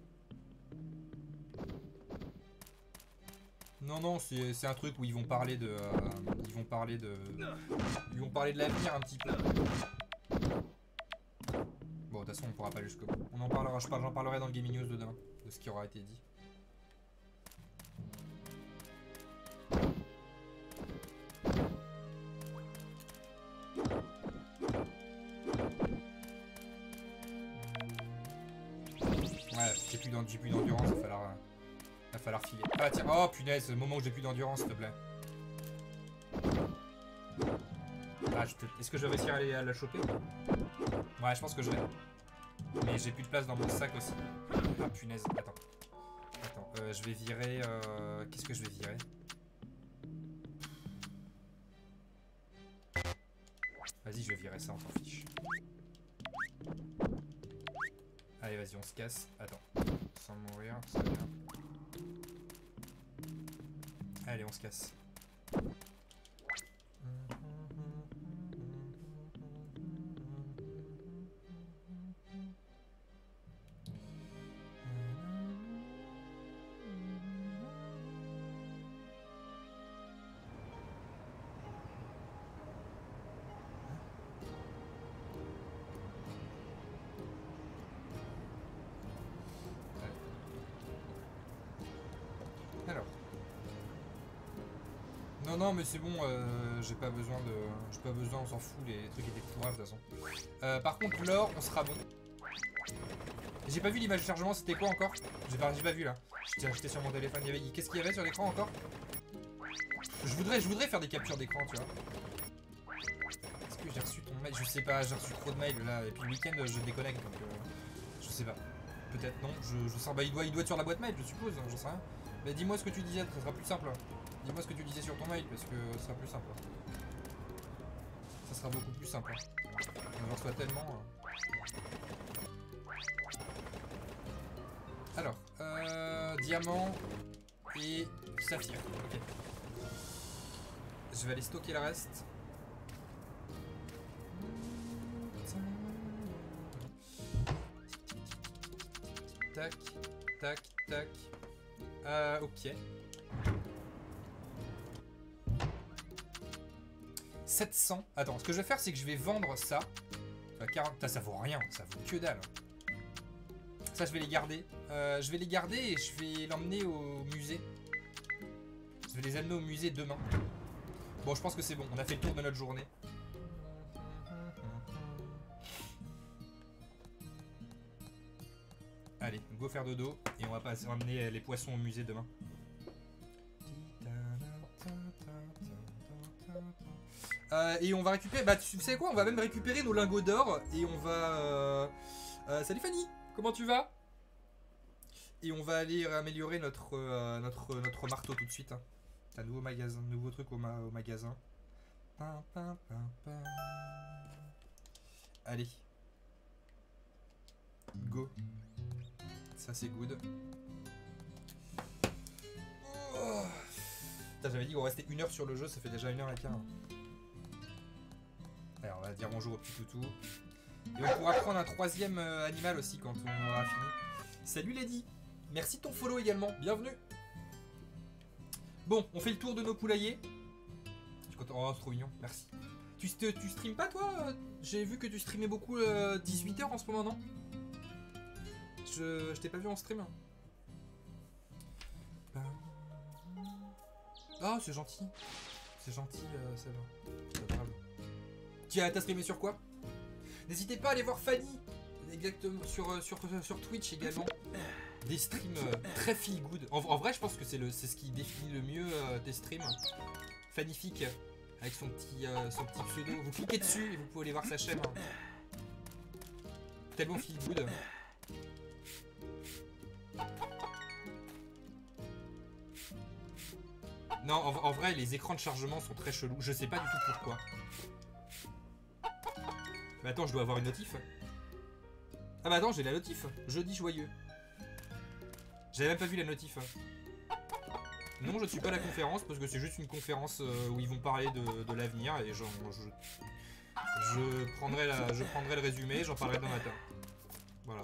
Non, non, c'est un truc où ils vont parler de, euh, ils vont parler de, ils vont parler de l'avenir un petit peu. Bon, de toute façon, on pourra pas jusqu'au bout. On en parlera, je parle, j'en parlerai dans le Gaming News de demain, de ce qui aura été dit. Ouais, j'ai plus d'endurance, il va falloir, euh, va falloir filer. Ah tiens, oh punaise, le moment où j'ai plus d'endurance, s'il te plaît. Ah, est-ce que je vais réussir à, aller, à la choper? Ouais, je pense que je vais. Mais j'ai plus de place dans mon sac aussi. Ah punaise, attends. Attends, euh, je vais virer... Euh... Qu'est-ce que je vais virer? Vas-y, je vais virer ça, on s'en fiche. Allez, vas-y, on se casse. Attends, sans mourir, ça va bien. Allez, on se casse. Alors. Non, non, mais c'est bon, euh, j'ai pas besoin de... J'ai pas besoin, on s'en fout, les trucs étaient pourraves de toute façon. Euh, par contre, l'or, on sera bon. J'ai pas vu l'image de chargement, c'était quoi encore? J'ai pas, pas vu là. J'étais sur mon téléphone, qu'est-ce qu'il y avait sur l'écran encore? Je voudrais, je voudrais faire des captures d'écran, tu vois. Est-ce que j'ai reçu ton mail? Je sais pas, j'ai reçu trop de mails là. Et puis le week-end, je déconnecte, donc euh, je sais pas. Peut-être non, je, je sens, bah il doit, il doit être sur la boîte mail, je suppose, hein, j'en sais rien. Mais dis-moi ce que tu disais, ça sera plus simple. Dis-moi ce que tu disais sur ton mail, parce que ça sera plus simple. Ça sera beaucoup plus simple. On en reçoit tellement. Hein. Alors, euh, diamant et saphir. Ok. Je vais aller stocker le reste. Tac, tac, tac. Euh, ok. sept cents. Attends, ce que je vais faire, c'est que je vais vendre ça. Enfin, quarante... Ça vaut rien, ça vaut que dalle. Ça, je vais les garder. Euh, je vais les garder et je vais l'emmener au musée. Je vais les amener au musée demain. Bon, je pense que c'est bon. On a fait le tour de notre journée. Allez, go faire dodo. Et on va pas emmener les poissons au musée demain. Euh, et on va récupérer... Bah, tu sais quoi? On va même récupérer nos lingots d'or. Et on va... Euh... Euh, salut Fanny! Comment tu vas? Et on va aller améliorer notre, euh, notre, notre marteau tout de suite. Hein. Un nouveau magasin, nouveau truc au, ma au magasin. Pam, pam, pam, pam. Allez. Go. Ça c'est good. Oh. J'avais dit qu'on restait une heure sur le jeu, ça fait déjà une heure et quart. Alors on va dire bonjour au petit toutou. Et on pourra prendre un troisième euh, animal aussi quand on aura fini. Salut Lady. Merci de ton follow également, bienvenue. Bon, on fait le tour de nos poulaillers. Oh, c'est trop mignon, merci. Tu, tu, tu streames pas toi? J'ai vu que tu streamais beaucoup euh, dix-huit heures en ce moment, non? Je, je t'ai pas vu en stream. Oh, c'est gentil. C'est gentil, euh, ça va. C'est adorable. Tu as streamé sur quoi? N'hésitez pas à aller voir Fanny. Exactement, sur, sur, sur Twitch également. Des streams euh, très feel good. En, en vrai, je pense que c'est ce qui définit le mieux euh, tes streams. Fannifique, avec son petit, euh, son petit pseudo. Vous cliquez dessus et vous pouvez aller voir sa chaîne. Tellement feel good. Non, en, en vrai, les écrans de chargement sont très chelous. Je sais pas du tout pourquoi. Mais attends, je dois avoir une notif. Ah bah attends, j'ai la notif. Jeudi joyeux. J'avais même pas vu la notif. Non, je ne suis pas à la conférence parce que c'est juste une conférence où ils vont parler de, de l'avenir et genre, je, je, prendrai la, je prendrai le résumé, j'en parlerai demain matin. Voilà.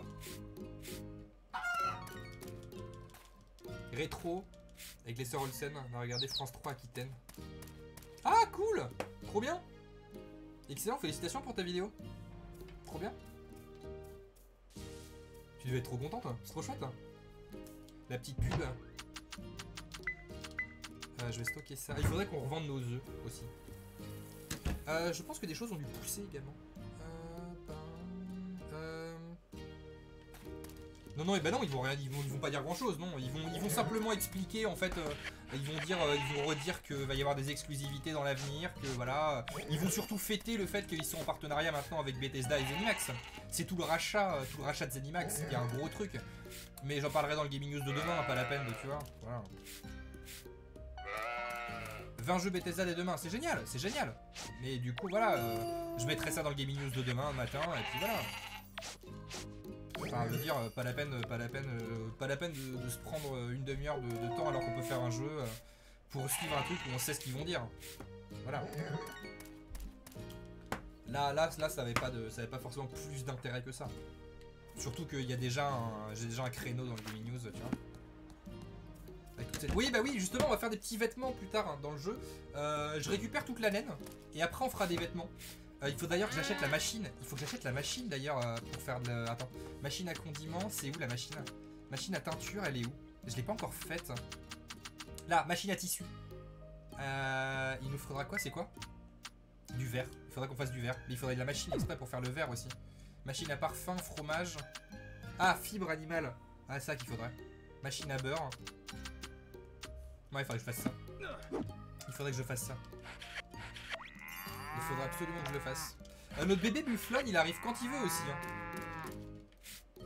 Rétro avec les sœurs Olsen. On va regarder France trois Aquitaine. Ah, cool! Trop bien! Excellent, félicitations pour ta vidéo. Trop bien. Tu devais être trop contente, c'est trop chouette. La petite pub. Euh, je vais stocker ça. Il faudrait qu'on revende nos œufs aussi. Euh, je pense que des choses ont dû pousser également. Euh, ben, euh... Non, non, et bah non, ils vont rien, ils vont, ils vont pas dire grand chose, non. Ils vont, ils vont simplement expliquer, en fait, euh, ils vont dire, euh, ils vont redire qu'il va y avoir des exclusivités dans l'avenir, que voilà. Ils vont surtout fêter le fait qu'ils sont en partenariat maintenant avec Bethesda et ZeniMax. C'est tout le rachat, tout le rachat de ZeniMax, qui est un gros truc. Mais j'en parlerai dans le Gaming News de demain, pas la peine de, tu vois. Voilà. vingt jeux Bethesda dès demain, c'est génial, c'est génial. Mais du coup, voilà, euh, je mettrai ça dans le Gaming News de demain matin, et puis voilà. Enfin, je veux dire, pas la peine, pas la peine, euh, pas la peine de, de se prendre une demi-heure de, de temps alors qu'on peut faire un jeu euh, pour suivre un truc où on sait ce qu'ils vont dire. Voilà. Là, là, là, ça avait pas de, ça avait pas forcément plus d'intérêt que ça. Surtout qu'il y a déjà, un, j'ai déjà un créneau dans le Gaming News, tu vois. Cette... Oui, bah oui, justement, on va faire des petits vêtements plus tard hein, dans le jeu. Euh, je récupère toute la laine et après on fera des vêtements. Euh, il faut d'ailleurs que j'achète la machine. Il faut que j'achète la machine d'ailleurs euh, pour faire de. Attends, machine à condiments, c'est où la machine? Machine à teinture, elle est où? Je l'ai pas encore faite. Là, machine à tissu. Euh, il nous faudra quoi? C'est quoi? Du verre. Il faudra qu'on fasse du verre. Mais il faudrait de la machine exprès pour faire le verre aussi. Machine à parfum, fromage. Ah, fibre animale. Ah, ça qu'il faudrait. Machine à beurre. Ouais, il faudrait que je fasse ça. Il faudrait que je fasse ça. Il faudrait absolument que je le fasse. Euh, notre bébé Bufflon, il arrive quand il veut aussi. Hein.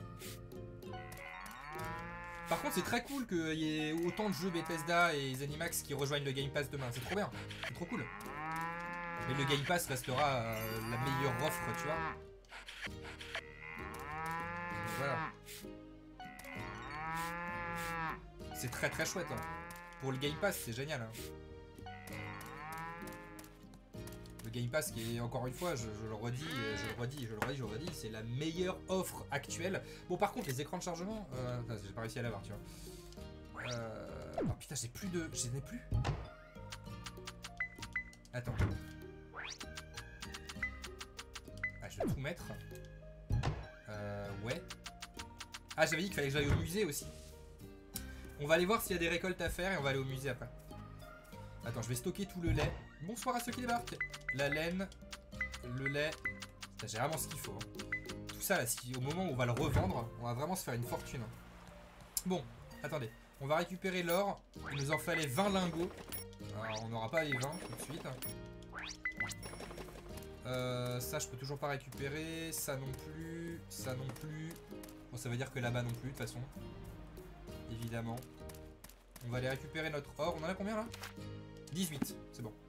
Par contre, c'est très cool qu'il y ait autant de jeux Bethesda et Zenimax qui rejoignent le Game Pass demain. C'est trop bien. C'est trop cool. Mais le Game Pass restera euh, la meilleure offre, tu vois. Voilà. C'est très très chouette. Hein. Pour le Game Pass, c'est génial. Hein. Le Game Pass qui est, encore une fois, je, je le redis, je le redis, je le redis, je le redis, c'est la meilleure offre actuelle. Bon, par contre, les écrans de chargement, euh, j'ai pas réussi à l'avoir, tu vois. Euh, oh putain, j'ai plus de... Je n'ai plus. Attends. Ah, je vais tout mettre. Euh, ouais. Ah, j'avais dit qu'il fallait que j'aille au musée aussi. On va aller voir s'il y a des récoltes à faire et on va aller au musée après. Attends, je vais stocker tout le lait. Bonsoir à ceux qui débarquent. La laine, le lait. J'ai vraiment ce qu'il faut. Hein. Tout ça, là, si, au moment où on va le revendre, on va vraiment se faire une fortune. Bon, attendez. On va récupérer l'or. Il nous en fallait vingt lingots. Alors, on n'aura pas les vingt tout de suite. Euh, ça, je peux toujours pas récupérer. Ça non plus. Ça non plus. Bon, ça veut dire que là-bas non plus, de toute façon. Évidemment. On va aller récupérer notre or. On en a combien, là? dix-huit, c'est bon.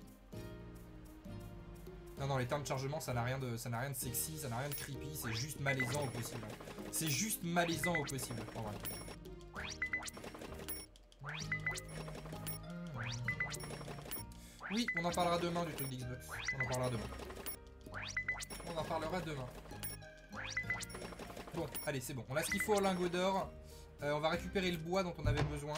Non, non, les temps de chargement, ça n'a rien de, ça n'a rien de sexy, ça n'a rien de creepy, c'est juste malaisant au possible. C'est juste malaisant au possible, en vrai. Oui, on en parlera demain du truc d'Xbox. On en parlera demain. On en parlera demain. Bon, allez, c'est bon. On a ce qu'il faut au lingot d'or. Euh, on va récupérer le bois dont on avait besoin.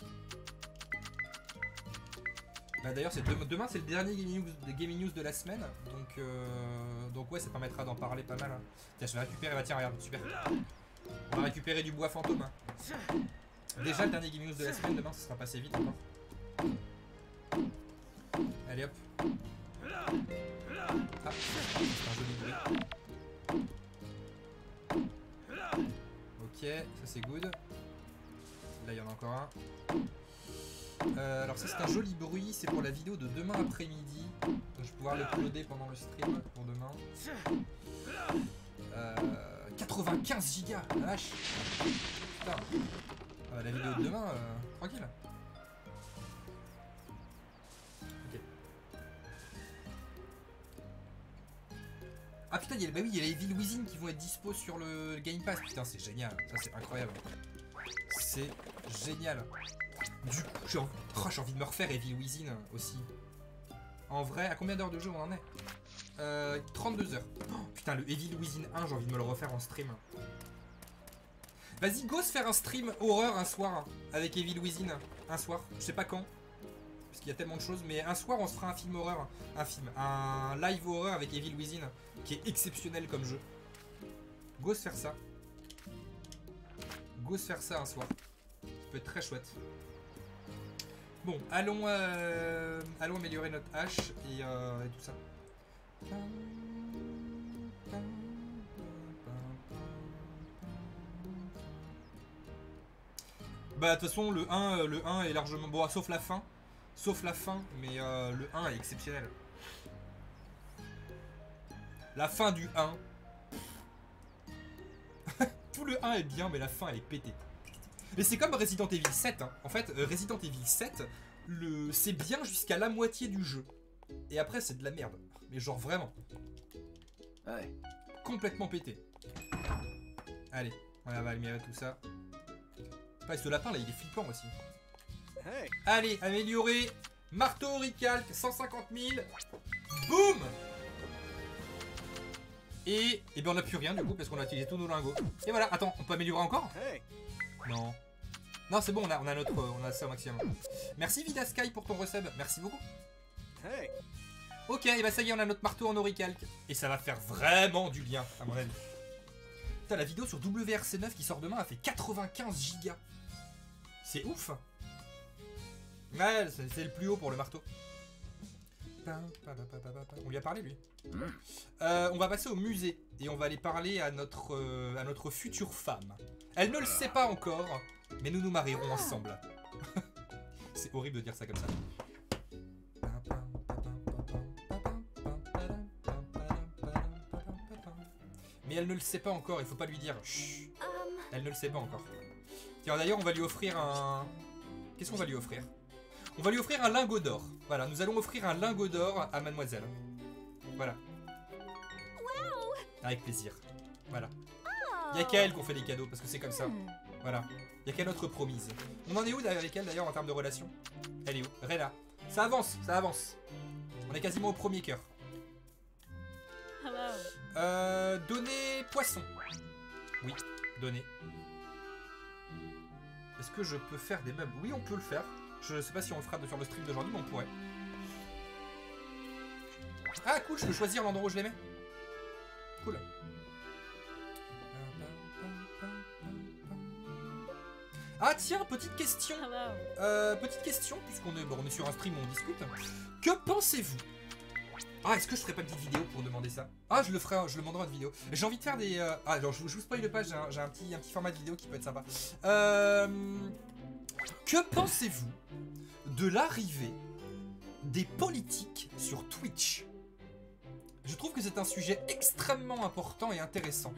Bah, d'ailleurs, demain, demain c'est le dernier Gaming News, Gaming News de la semaine. Donc, euh, donc ouais, ça permettra d'en parler pas mal. Hein. Tiens, je vais récupérer. Bah, tiens, regarde, super. On va récupérer du bois fantôme. Hein. Déjà, le dernier Gaming News de la semaine, demain, ça sera passé vite encore. Allez hop. Ah, c'est un joli bruit. Ok, ça c'est good. Là, il y en a encore un. Euh, alors ça c'est un joli bruit, c'est pour la vidéo de demain après-midi. Je vais pouvoir le uploader pendant le stream pour demain. Euh, quatre-vingt-quinze gigas, la vache. Putain. Ah bah, la vidéo de demain, euh, tranquille. Ok. Ah putain, il y a, bah oui, il y a les Evil Within qui vont être dispo sur le Game Pass. Putain, c'est génial, ça c'est incroyable. C'est génial. Du coup, j'ai envie... Oh, j'ai envie de me refaire Evil Within aussi. En vrai, à combien d'heures de jeu on en est? euh, trente-deux heures. Oh, putain, le Evil Within un, j'ai envie de me le refaire en stream. Vas-y, go se faire un stream horreur un soir hein, avec Evil Within. Un soir, je sais pas quand. Parce qu'il y a tellement de choses, mais un soir on se fera un film horreur. Un film, un live horreur avec Evil Within qui est exceptionnel comme jeu. Go se faire ça. Go se faire ça un soir. Ça peut être très chouette. Bon, allons, euh, allons améliorer notre hache et, euh, et tout ça. Bah de toute façon le un, le un est largement... Bon, sauf la fin. Sauf la fin, mais euh, le un est exceptionnel. La fin du un. Tout le un est bien, mais la fin elle est pétée. Mais c'est comme Resident Evil sept. Hein. En fait, euh, Resident Evil sept, le... c'est bien jusqu'à la moitié du jeu. Et après, c'est de la merde. Mais genre vraiment. Ouais. Complètement pété. Allez, on va améliorer tout ça. Ouais, ce lapin là, il est flippant aussi. Hey. Allez, améliorer. Marteau Auricalque, cent cinquante mille. Boum. Et, et ben on n'a plus rien du coup parce qu'on a utilisé tous nos lingots. Et voilà, attends, on peut améliorer encore? Hey. Non. Non, c'est bon, on a, on a notre, on a ça au maximum. Merci Vidasky pour ton resub, merci beaucoup. Hey. Ok, et bah ça y est, on a notre marteau en auricalque. Et ça va faire vraiment du bien, à mon avis. Putain, la vidéo sur W R C neuf qui sort demain a fait quatre-vingt-quinze gigas. C'est ouf. Ouais, c'est le plus haut pour le marteau. On lui a parlé, lui. Euh, on va passer au musée et on va aller parler à notre, euh, à notre future femme. Elle ne le sait pas encore, mais nous nous marierons ensemble. C'est horrible de dire ça comme ça. Mais elle ne le sait pas encore, il faut pas lui dire. Chut. Elle ne le sait pas encore. Tiens, d'ailleurs, on va lui offrir un... Qu'est-ce qu'on va lui offrir? On va lui offrir un lingot d'or. Voilà, nous allons offrir un lingot d'or à mademoiselle. Voilà. Avec plaisir. Voilà. Il n'y a qu'à elle qu'on fait des cadeaux, parce que c'est comme ça. Voilà. Il n'y a qu'à notre promise. On en est où avec elle, d'ailleurs, en termes de relation? Elle est où? Rena. Ça avance, ça avance. On est quasiment au premier cœur. Euh, donner poisson. Oui, donner. Est-ce que je peux faire des meubles? Oui, on peut le faire. Je sais pas si on le fera de faire le stream d'aujourd'hui, mais on pourrait. Ah, cool, je peux choisir l'endroit où je les mets. Cool. Ah tiens, petite question. Euh, petite question, puisqu'on est, bon, on est sur un stream où on discute. Que pensez-vous? Ah, est-ce que je ferais pas une petite vidéo pour demander ça? Ah, je le ferai, je le demanderai en vidéo. J'ai envie de faire des... Euh... Ah, alors, je, je vous spoil pas, j'ai un, un, petit, un petit format de vidéo qui peut être sympa. Euh... Que pensez-vous de l'arrivée des politiques sur Twitch? Je trouve que c'est un sujet extrêmement important et intéressant.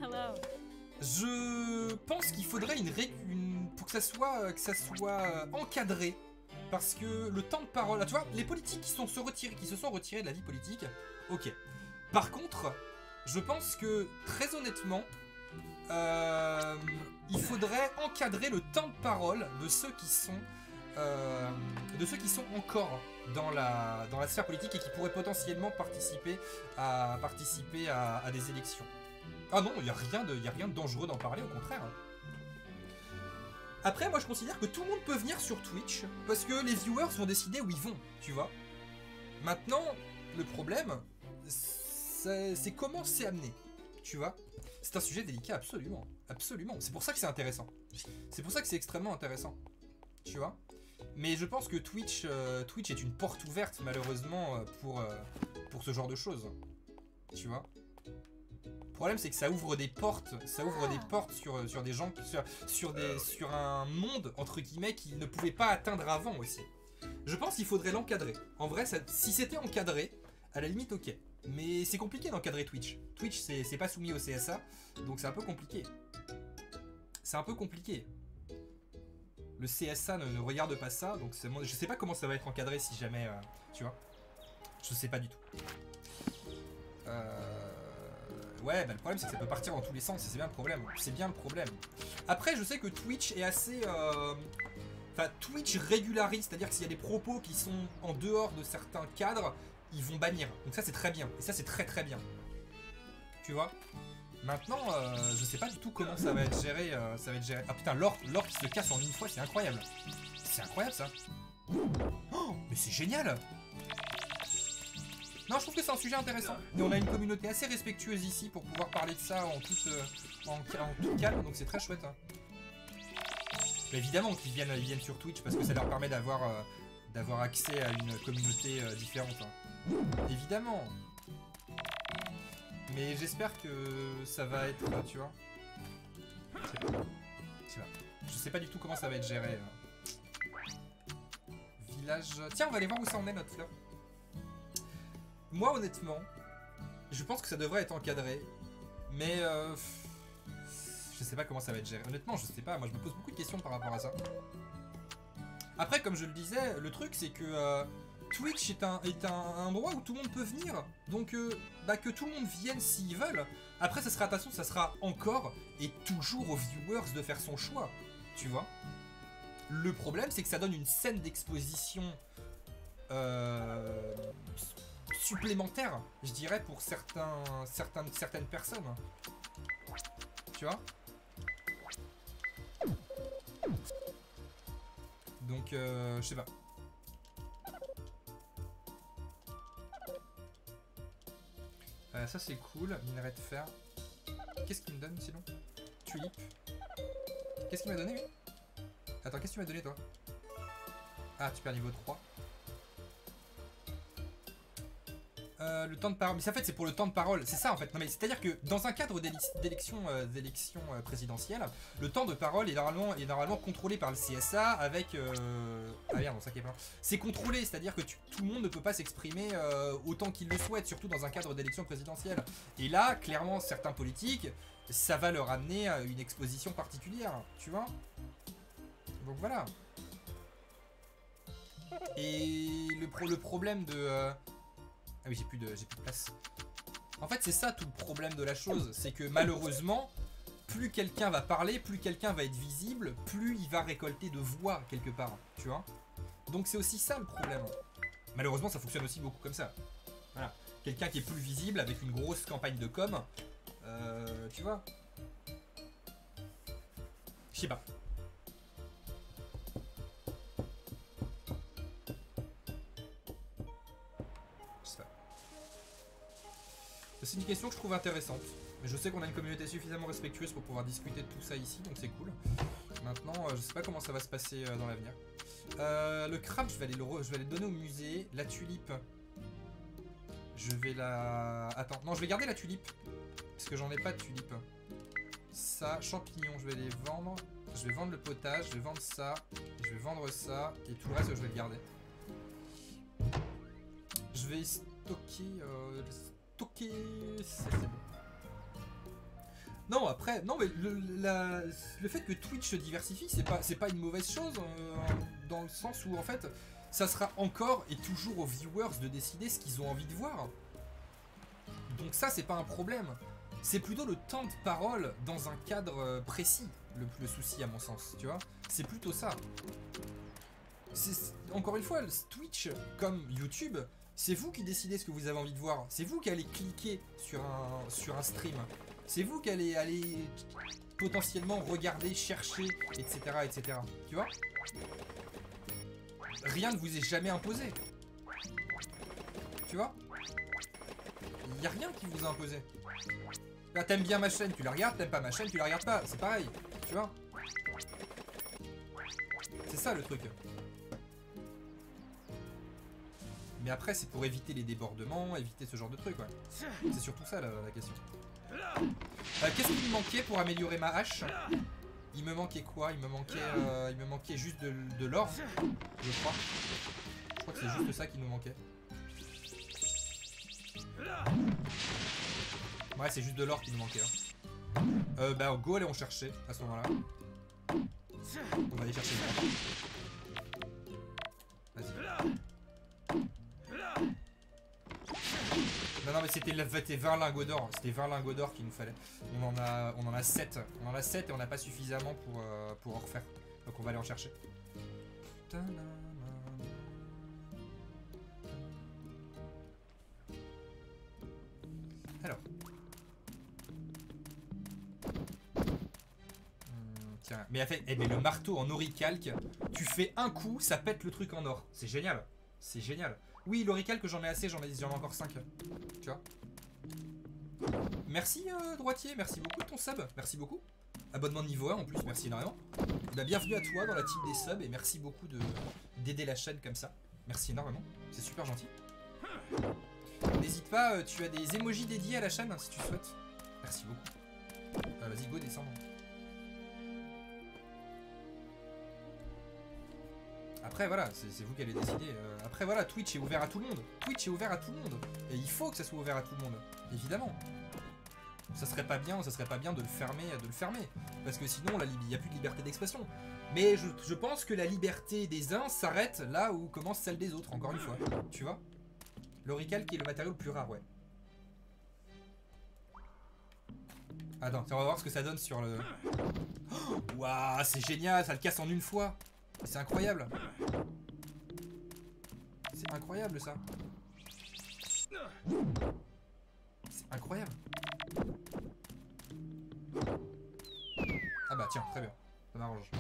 Je pense qu'il faudrait une, ré... une... pour que ça soit, que ça soit encadré. Parce que le temps de parole... Ah, tu vois, les politiques qui, sont se, retirés, qui se sont retirés de la vie politique, ok. Par contre, je pense que, très honnêtement, euh, il faudrait encadrer le temps de parole de ceux qui sont, euh, de ceux qui sont encore dans la, dans la sphère politique et qui pourraient potentiellement participer à, participer à, à des élections. Ah non, il n'y a rien de, il y a rien de dangereux d'en parler, au contraire. Après, moi je considère que tout le monde peut venir sur Twitch parce que les viewers vont décider où ils vont, tu vois. Maintenant, le problème, c'est comment c'est amené, tu vois. C'est un sujet délicat, absolument, absolument. C'est pour ça que c'est intéressant. C'est pour ça que c'est extrêmement intéressant, tu vois. Mais je pense que Twitch, euh, Twitch est une porte ouverte, malheureusement, pour, euh, pour ce genre de choses, tu vois. Le problème, c'est que ça ouvre des portes, ça ouvre des portes sur, sur des gens, sur, sur, des, sur un monde, entre guillemets, qu'ils ne pouvaient pas atteindre avant aussi. Je pense qu'il faudrait l'encadrer. En vrai, ça, si c'était encadré, à la limite, ok. Mais c'est compliqué d'encadrer Twitch. Twitch, c'est pas soumis au C S A, donc c'est un peu compliqué. C'est un peu compliqué. Le C S A ne, ne regarde pas ça, donc je sais pas comment ça va être encadré si jamais, euh, tu vois. Je sais pas du tout. Euh... Ouais, bah le problème c'est que ça peut partir dans tous les sens, et c'est bien le problème. C'est bien le problème. Après, je sais que Twitch est assez... Euh... Enfin, Twitch régularise, c'est-à-dire que s'il y a des propos qui sont en dehors de certains cadres, ils vont bannir. Donc ça, c'est très bien. Et ça, c'est très très bien. Tu vois? Maintenant, euh, je sais pas du tout comment ça va être géré. Euh, ça va être géré. Ah putain, l'or, l'or qui se casse en une fois, c'est incroyable. C'est incroyable, ça. Oh, mais c'est génial! Non, je trouve que c'est un sujet intéressant. Et on a une communauté assez respectueuse ici pour pouvoir parler de ça en toute, euh, en, en tout calme, donc c'est très chouette. Hein. Mais évidemment qu'ils viennent, ils viennent sur Twitch parce que ça leur permet d'avoir euh, d'avoir accès à une communauté euh, différente. Hein. Évidemment. Mais j'espère que ça va être, tu vois. Je sais pas. Je sais pas. Je sais pas du tout comment ça va être géré. Euh. Village... Tiens, on va aller voir où ça en est notre fleur. Moi, honnêtement, je pense que ça devrait être encadré, mais euh, je sais pas comment ça va être géré. Honnêtement, je sais pas. Moi, je me pose beaucoup de questions par rapport à ça. Après, comme je le disais, le truc, c'est que euh, Twitch est un, est un, un endroit où tout le monde peut venir. Donc, euh, bah, que tout le monde vienne s'ils veulent. Après, ça sera, attention, ça sera encore et toujours aux viewers de faire son choix. Tu vois. Le problème, c'est que ça donne une scène d'exposition... Euh... supplémentaire, je dirais, pour certains, certaines, certaines personnes. Tu vois? Donc, euh, je sais pas. Euh, ça, c'est cool. Minerai de fer. Qu'est-ce qu'il me donne, sinon? Tulipe. Qu'est-ce qu'il m'a donné, lui? Attends, qu'est-ce que tu m'as donné, toi? Ah, tu perds niveau trois. Euh, le temps de parole. Mais en fait, c'est pour le temps de parole. C'est ça en fait. Non, mais c'est-à-dire que dans un cadre d'élection euh, d'élection euh, présidentielle, le temps de parole est normalement, est normalement contrôlé par le C S A avec. Euh... Ah merde, ça qui est pas. C'est contrôlé, c'est-à-dire que tu, tout le monde ne peut pas s'exprimer euh, autant qu'il le souhaite, surtout dans un cadre d'élection présidentielle. Et là, clairement, certains politiques, ça va leur amener à une exposition particulière, tu vois. Donc voilà. Et le, pro le problème de... Euh... Ah oui, j'ai plus, de, j'ai plus de place. En fait, c'est ça tout le problème de la chose. C'est que malheureusement, plus quelqu'un va parler, plus quelqu'un va être visible, plus il va récolter de voix quelque part. Tu vois. Donc c'est aussi ça le problème. Malheureusement, ça fonctionne aussi beaucoup comme ça. Voilà. Quelqu'un qui est plus visible avec une grosse campagne de com. Euh, tu vois. Je sais pas. C'est une question que je trouve intéressante. Mais je sais qu'on a une communauté suffisamment respectueuse pour pouvoir discuter de tout ça ici, donc c'est cool. Maintenant, euh, je sais pas comment ça va se passer euh, dans l'avenir. Euh, le crabe, je vais, aller le je vais aller le donner au musée. La tulipe, je vais la... Attends, non, je vais garder la tulipe. Parce que j'en ai pas de tulipe. Ça, champignons, je vais les vendre. Je vais vendre le potage, je vais vendre ça. Je vais vendre ça. Et tout le reste, je vais le garder. Je vais stocker... Euh, Ok, c'est bon. Non, après, non, mais le, la, le fait que Twitch se diversifie, c'est pas, c'est pas une mauvaise chose, euh, dans le sens où, en fait, ça sera encore et toujours aux viewers de décider ce qu'ils ont envie de voir. Donc ça, c'est pas un problème. C'est plutôt le temps de parole dans un cadre précis, le, le souci, à mon sens, tu vois. C'est plutôt ça. Encore une fois, Twitch, comme YouTube... C'est vous qui décidez ce que vous avez envie de voir. C'est vous qui allez cliquer sur un, sur un stream. C'est vous qui allez aller potentiellement regarder, chercher, et cetera, et cetera. Tu vois? Rien ne vous est jamais imposé. Tu vois? Il n'y a rien qui vous a imposé. Là, t'aimes bien ma chaîne, tu la regardes. T'aimes pas ma chaîne, tu la regardes pas. C'est pareil. Tu vois? C'est ça le truc. Mais après, c'est pour éviter les débordements, éviter ce genre de trucs, ouais. C'est surtout ça, la, la question. Euh, Qu'est-ce qu'il me manquait pour améliorer ma hache? Il me manquait quoi? Il me manquait, euh, il me manquait juste de, de l'or, je crois. Je crois que c'est juste ça qui nous manquait. Ouais, c'est juste de l'or qui nous manquait. Hein. Euh, bah, go, allez, on cherchait à ce moment-là. On va aller chercher l'or. Vas-y. Non, non, mais c'était vingt lingots d'or. C'était vingt lingots d'or qu'il nous fallait. On en a, on en a sept. On en a sept et on n'a pas suffisamment pour, euh, pour en refaire. Donc on va aller en chercher. Alors. Hum, tiens, mais, fait, eh, mais le marteau en oricalque, tu fais un coup, ça pète le truc en or. C'est génial. C'est génial. Oui, l'oricalque, j'en ai assez, j'en ai, j'en ai encore cinq. Tu vois. Merci, euh, droitier, merci beaucoup de ton sub. Merci beaucoup. Abonnement niveau un en plus, merci énormément. Bah, bienvenue à toi dans la team des subs et merci beaucoup de d'aider la chaîne comme ça. Merci énormément, c'est super gentil. N'hésite pas, euh, tu as des emojis dédiés à la chaîne hein, si tu souhaites. Merci beaucoup. Euh, Vas-y, go, descendre. Après voilà, c'est vous qui allez décider. Euh, après voilà, Twitch est ouvert à tout le monde. Twitch est ouvert à tout le monde. Et il faut que ça soit ouvert à tout le monde. Évidemment. Ça serait pas bien, ça serait pas bien de le fermer, de le fermer. Parce que sinon, il n'y a plus de liberté d'expression. Mais je, je pense que la liberté des uns s'arrête là où commence celle des autres, encore une fois. Tu vois? L'oricalque est le matériau le plus rare, ouais. Attends, on va voir ce que ça donne sur le... Waouh, c'est génial, ça le casse en une fois. C'est incroyable. C'est incroyable ça. C'est incroyable. Ah bah tiens, très bien. Ça m'arrange.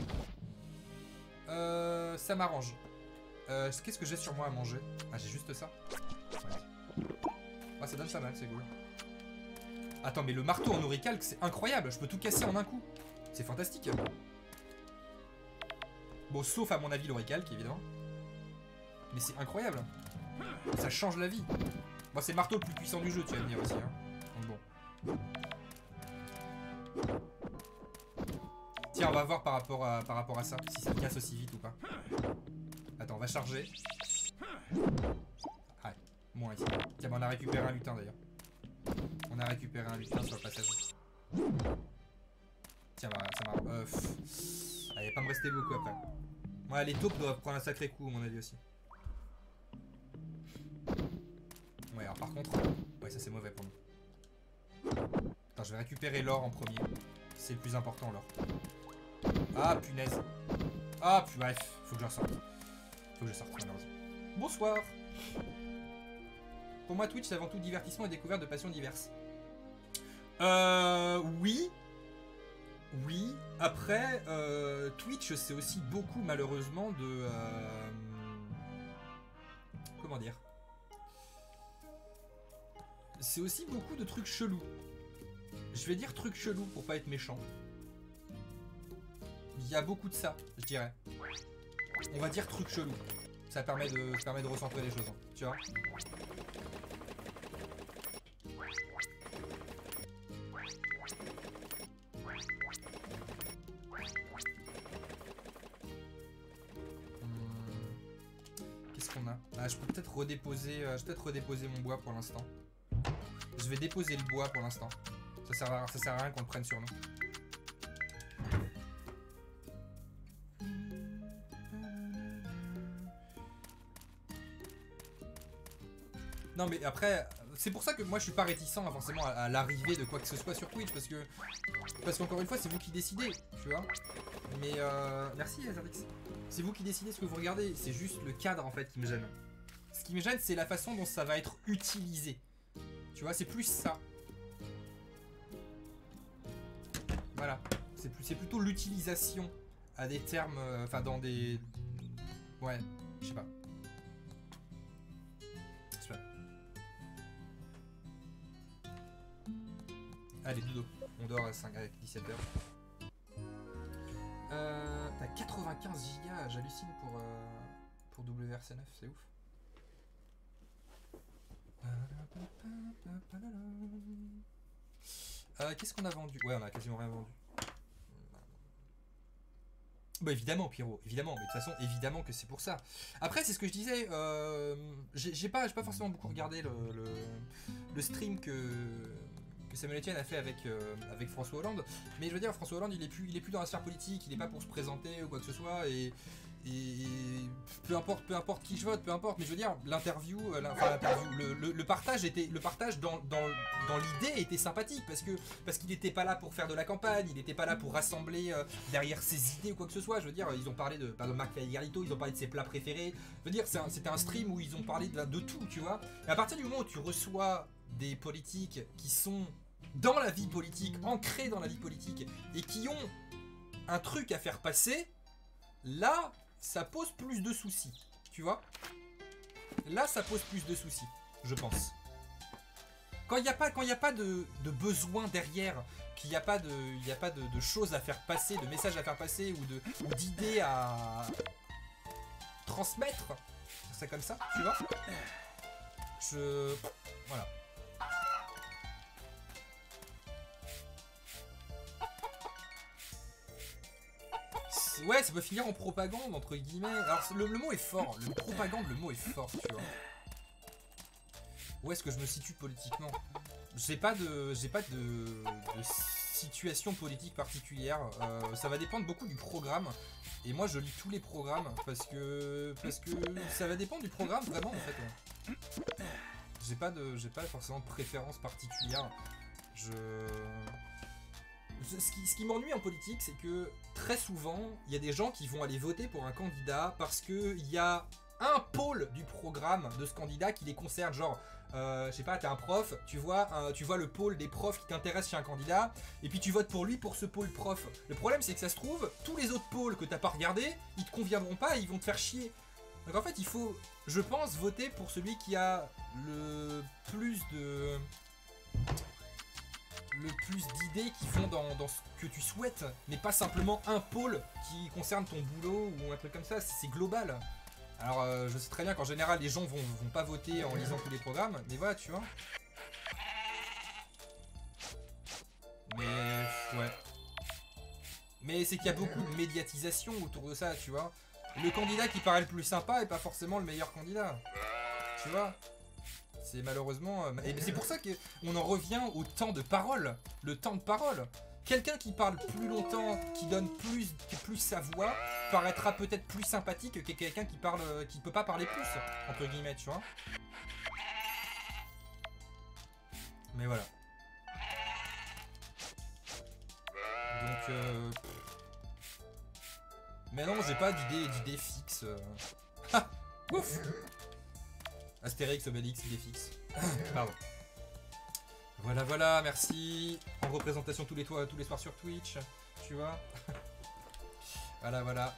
Euh, ça m'arrange. Euh, Qu'est-ce que j'ai sur moi à manger? Ah, j'ai juste ça. Ouais. Ah, ça donne ça mal, c'est cool. Attends, mais le marteau en oricalque, c'est incroyable. Je peux tout casser en un coup. C'est fantastique. Bon, sauf à mon avis l'oricalque, évidemment. Mais c'est incroyable. Ça change la vie. Bon, c'est le marteau le plus puissant du jeu, tu vas me dire aussi. Hein. Donc bon. Tiens, on va voir par rapport à, par rapport à ça, si ça casse aussi vite ou pas. Attends, on va charger. Ah, moins ici. Tiens, bah, on a récupéré un lutin d'ailleurs. On a récupéré un lutin sur le passage. Tiens, bah, ça m'a... Euh, ah, il va pas me rester beaucoup après. Ouais, les taupes doivent prendre un sacré coup, à mon avis aussi. Ouais, alors par contre... Ouais, ça c'est mauvais pour nous. Attends, je vais récupérer l'or en premier. C'est le plus important, l'or. Ah, punaise. Ah, puis bref, faut que je ressorte. Faut que je sorte, malheureusement. Bonsoir. Pour moi, Twitch, c'est avant tout divertissement et découverte de passions diverses. Euh... Oui. Oui. Après, euh, Twitch, c'est aussi beaucoup, malheureusement, de... Euh, comment dire? C'est aussi beaucoup de trucs chelous. Je vais dire trucs chelous pour pas être méchant. Il y a beaucoup de ça, je dirais. On va dire trucs chelous. Ça permet de, ça permet de recentrer les choses, tu vois. Qu'est-ce qu'on a? Ah, je peux peut-être redéposer, euh, je peux peut-être redéposer mon bois pour l'instant. Je vais déposer le bois pour l'instant. Ça sert à, ça sert à rien qu'on le prenne sur nous. Non mais après, c'est pour ça que moi je suis pas réticent hein, forcément à, à l'arrivée de quoi que ce soit sur Twitch parce que parce qu'encore une fois c'est vous qui décidez, tu vois. Mais euh, merci Azarix. C'est vous qui décidez ce que vous regardez, c'est juste le cadre en fait qui me gêne. Ce qui me gêne c'est la façon dont ça va être utilisé. Tu vois, c'est plus ça. Voilà, c'est plus, c'est plutôt l'utilisation à des termes, enfin euh, dans des, ouais, je sais pas. Allez, dodo, on dort à cinq avec dix-sept heures. Euh, T'as quatre-vingt-quinze gigas, j'hallucine pour, euh, pour W R C neuf, c'est ouf. Euh, Qu'est-ce qu'on a vendu? Ouais, on a quasiment rien vendu. Bah évidemment Pierrot, évidemment, mais de toute façon évidemment que c'est pour ça. Après c'est ce que je disais, euh, j'ai pas, pas forcément beaucoup regardé le, le, le stream que, que Samuel Etienne a fait avec, euh, avec François Hollande, mais je veux dire François Hollande il est plus, il est plus dans la sphère politique, il est pas pour se présenter ou quoi que ce soit, et, et peu importe, peu importe qui je vote, peu importe, mais je veux dire l'interview, enfin l'interview, le, le, le partage était, le partage dans, dans, dans l'idée était sympathique parce que parce qu'il n'était pas là pour faire de la campagne, il n'était pas là pour rassembler euh, derrière ses idées ou quoi que ce soit. Je veux dire, ils ont parlé de, par exemple, Marc Garito, ils ont parlé de ses plats préférés. Je veux dire, c'était un, un stream où ils ont parlé de, de tout, tu vois. Et à partir du moment où tu reçois des politiques qui sont dans la vie politique, ancrés dans la vie politique et qui ont un truc à faire passer, là, ça pose plus de soucis, tu vois. Là, ça pose plus de soucis, je pense. Quand il n'y a pas, quand il n'y a pas de, de besoin derrière, qu'il n'y a pas, de, il y a pas de, de choses à faire passer, de messages à faire passer ou de, ou d'idées à transmettre, c'est comme ça, tu vois. Je, voilà. Ouais, ça peut finir en propagande, entre guillemets. Alors, le, le mot est fort. Le propagande, le mot est fort, tu vois. Où est-ce que je me situe politiquement? J'ai pas de, j'ai pas de, de situation politique particulière. Euh, ça va dépendre beaucoup du programme. Et moi, je lis tous les programmes parce que, parce que ça va dépendre du programme vraiment, en fait. Ouais. J'ai pas de, j'ai pas forcément de préférence particulière. Je... Ce qui, ce qui m'ennuie en politique, c'est que très souvent, il y a des gens qui vont aller voter pour un candidat parce qu'il y a un pôle du programme de ce candidat qui les concerne. Genre, euh, je sais pas, t'es un prof, tu vois, un, tu vois le pôle des profs qui t'intéressent chez un candidat, et puis tu votes pour lui pour ce pôle prof. Le problème, c'est que ça se trouve, tous les autres pôles que t'as pas regardé, ils te conviendront pas et ils vont te faire chier. Donc en fait, il faut, je pense, voter pour celui qui a le plus de... le plus d'idées qui vont dans, dans ce que tu souhaites, mais pas simplement un pôle qui concerne ton boulot ou un truc comme ça, c'est global. Alors, euh, je sais très bien qu'en général, les gens vont, vont pas voter en lisant tous les programmes, mais voilà, tu vois. Mais, ouais. Mais c'est qu'il y a beaucoup de médiatisation autour de ça, tu vois. Le candidat qui paraît le plus sympa est pas forcément le meilleur candidat. Tu vois. C'est malheureusement... Euh, et c'est pour ça qu'on en revient au temps de parole. Le temps de parole. Quelqu'un qui parle plus longtemps, qui donne plus, plus sa voix, paraîtra peut-être plus sympathique que quelqu'un qui parle, qui peut pas parler plus, entre guillemets, tu vois. Mais voilà. Donc, euh... mais non, j'ai pas d'idée d'idée fixe. Ah, ouf. Astérix, Obélix, idée fixe. Pardon. Voilà, voilà, merci. En représentation tous les, toits, tous les soirs sur Twitch, tu vois. Voilà, voilà.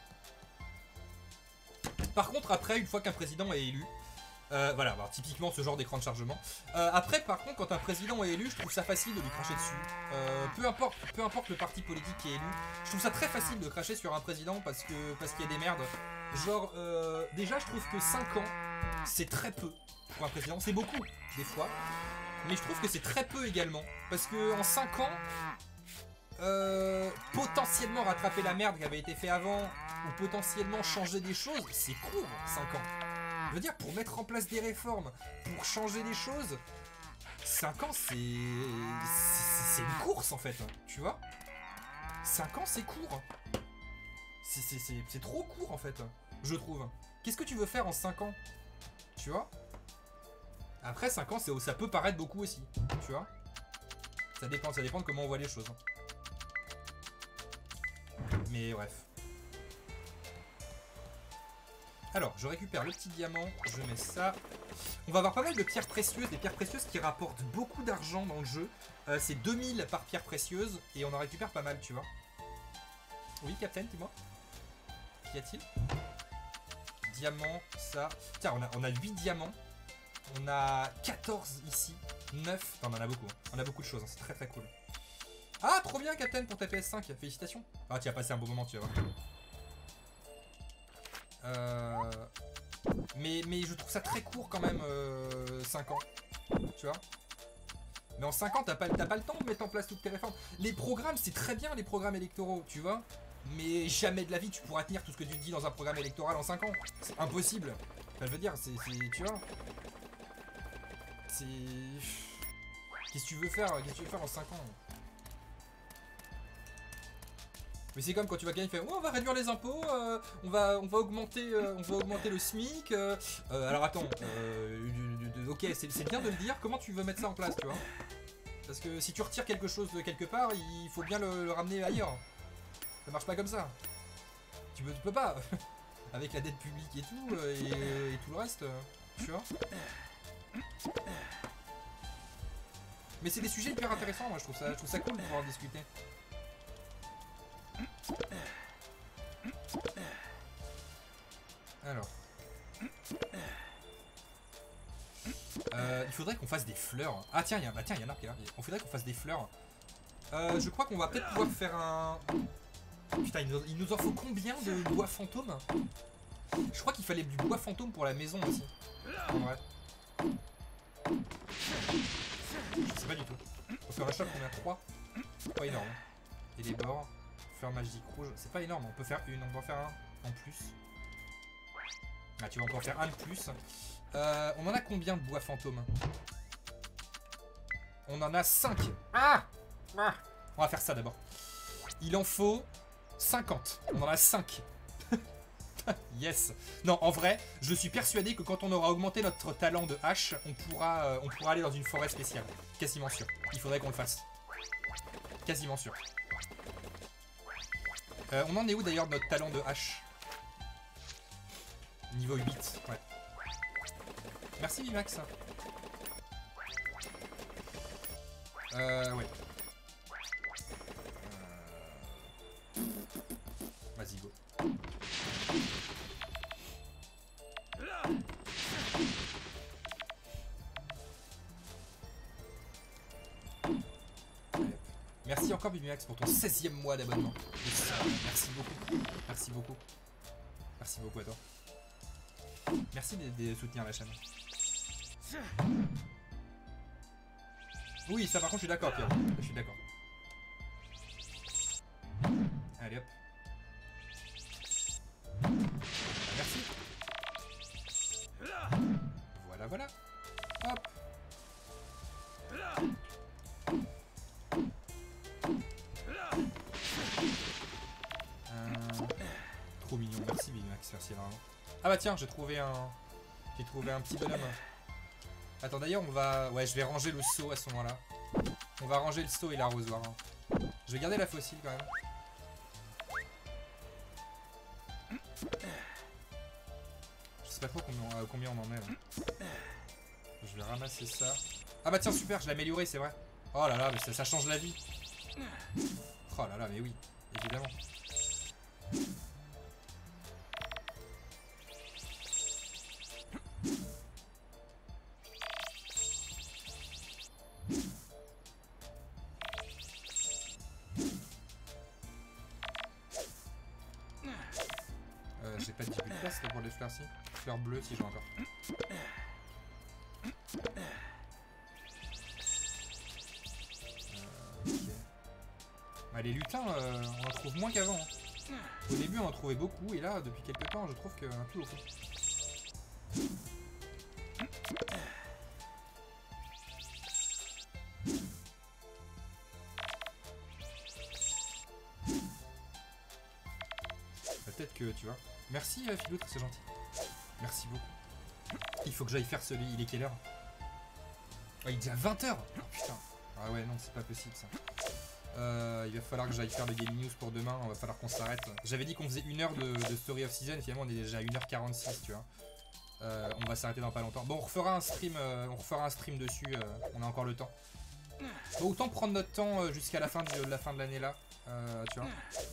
Par contre, après, une fois qu'un président est élu, euh, voilà, bah, typiquement ce genre d'écran de chargement. Euh, après, par contre, quand un président est élu, je trouve ça facile de lui cracher dessus. Euh, peu importe, peu importe le parti politique qui est élu, je trouve ça très facile de cracher sur un président parce que parce qu'il y a des merdes. Genre, euh, déjà, je trouve que cinq ans, c'est très peu pour un président. C'est beaucoup, des fois. Mais je trouve que c'est très peu également. Parce que en cinq ans, euh, potentiellement rattraper la merde qui avait été fait avant, ou potentiellement changer des choses, c'est court, cinq ans. Je veux dire, pour mettre en place des réformes, pour changer des choses, cinq ans, c'est... C'est une course en fait, tu vois. cinq ans, c'est court. C'est trop court en fait, je trouve. Qu'est-ce que tu veux faire en cinq ans? Tu vois. Après cinq ans, ça peut paraître beaucoup aussi, tu vois. Ça dépend, ça dépend de comment on voit les choses. Mais bref. Alors, je récupère le petit diamant, je mets ça. On va avoir pas mal de pierres précieuses, des pierres précieuses qui rapportent beaucoup d'argent dans le jeu. Euh, C'est deux mille par pierre précieuse et on en récupère pas mal, tu vois. Oui, Captain, dis-moi. Qu'y a-t-il? Diamant, ça. Tiens, on a, on a huit diamants. On a quatorze ici, neuf, enfin, on en a beaucoup, on a beaucoup de choses, hein. C'est très très cool. Ah, trop bien Captain pour ta P S cinq, félicitations. Ah, tu as passé un bon moment, tu vas voir. Euh... Mais, mais je trouve ça très court quand même, euh, cinq ans, tu vois. Mais en cinq ans, t'as pas, t'as pas le temps de mettre en place toutes tes réformes. Les programmes, c'est très bien les programmes électoraux, tu vois. Mais jamais de la vie tu pourras tenir tout ce que tu dis dans un programme électoral en cinq ans. C'est impossible. Enfin, je veux dire, c'est, tu vois. C'est... Qu'est-ce que tu veux faire? Qu'est-ce que tu veux faire en cinq ans? Mais c'est comme quand tu vas gagner, il fait oh, on va réduire les impôts, euh, on, va, on, va augmenter, euh, on va augmenter le SMIC. Euh, euh, alors attends, euh, ok, c'est bien de le dire, comment tu veux mettre ça en place, tu vois? Parce que si tu retires quelque chose de quelque part, il faut bien le, le ramener ailleurs. Ça marche pas comme ça. Tu peux, tu peux pas. Avec la dette publique et tout, euh, et, et tout le reste, euh, tu vois? Mais c'est des sujets hyper intéressants, moi je trouve ça, je trouve ça cool de pouvoir en discuter. Alors. Euh, il faudrait qu'on fasse des fleurs. Ah tiens, il y a, bah, tiens, il y en a qui est là. On faudrait qu'on fasse des fleurs. Euh, je crois qu'on va peut-être pouvoir faire un... Putain, il nous, il nous en faut combien de bois fantôme? Je crois qu'il fallait du bois fantôme pour la maison aussi. En vrai. Je sais pas du tout. Parce qu'en achat, on a trois. C'est pas énorme. Et les bords. Fleur magique rouge. C'est pas énorme. On peut faire une. On peut en faire un en plus. Ah, tu vas encore faire un de plus. Euh, on en a combien de bois fantôme? On en a cinq. Ah, ah On va faire ça d'abord. Il en faut cinquante. On en a cinq. Yes. Non, en vrai, je suis persuadé que quand on aura augmenté notre talent de hache, on pourra, euh, on pourra aller dans une forêt spéciale. Quasiment sûr. Il faudrait qu'on le fasse. Quasiment sûr. Euh, on en est où d'ailleurs de notre talent de hache? Niveau huit, ouais. Merci Vimax. Euh, ouais. Euh... Vas-y, go. Merci encore Bibimax pour ton seizième mois d'abonnement. Merci beaucoup. Merci beaucoup. Merci beaucoup à toi. Merci de, de soutenir la chaîne. Oui, ça par contre, je suis d'accord, Pierre. Je suis d'accord. Allez hop. Merci. Voilà, voilà. Hop. Euh... Trop mignon. Merci, Bimax. Merci vraiment. Ah bah tiens, j'ai trouvé un... J'ai trouvé un petit bonhomme. Attends, d'ailleurs, on va... Ouais, je vais ranger le seau à ce moment-là. On va ranger le seau et l'arrosoir. Hein. Je vais garder la fossile quand même. Je sais pas trop combien, euh, combien on en est là. Je vais ramasser ça. Ah bah tiens, super, je l'ai amélioré, c'est vrai. Oh là là, mais ça, ça change la vie. Oh là là, mais oui, évidemment. Euh, j'ai pas de début de place là, pour les fleurs si. Fleurs bleues si j'ai encore. Bah, les lutins, euh, on en trouve moins qu'avant. Hein. Au début, on en trouvait beaucoup, et là, depuis quelques temps, je trouve qu'il y en a plus beaucoup. Peut-être que, tu vois. Merci, euh, Philoutre, c'est gentil. Merci beaucoup. Il faut que j'aille faire celui. Il est quelle heure? Oh, il est déjà vingt heures. Oh putain. Ah ouais, non, c'est pas possible ça. Euh, il va falloir que j'aille faire le Gaming News pour demain, on va falloir qu'on s'arrête. J'avais dit qu'on faisait une heure de, de Story of Season, et finalement on est déjà à une heure quarante-six, tu vois. Euh, on va s'arrêter dans pas longtemps. Bon, on refera un stream, euh, on refera un stream dessus, euh, on a encore le temps. Bon, autant prendre notre temps euh, jusqu'à la fin de, de la fin de l'année là, euh, tu vois.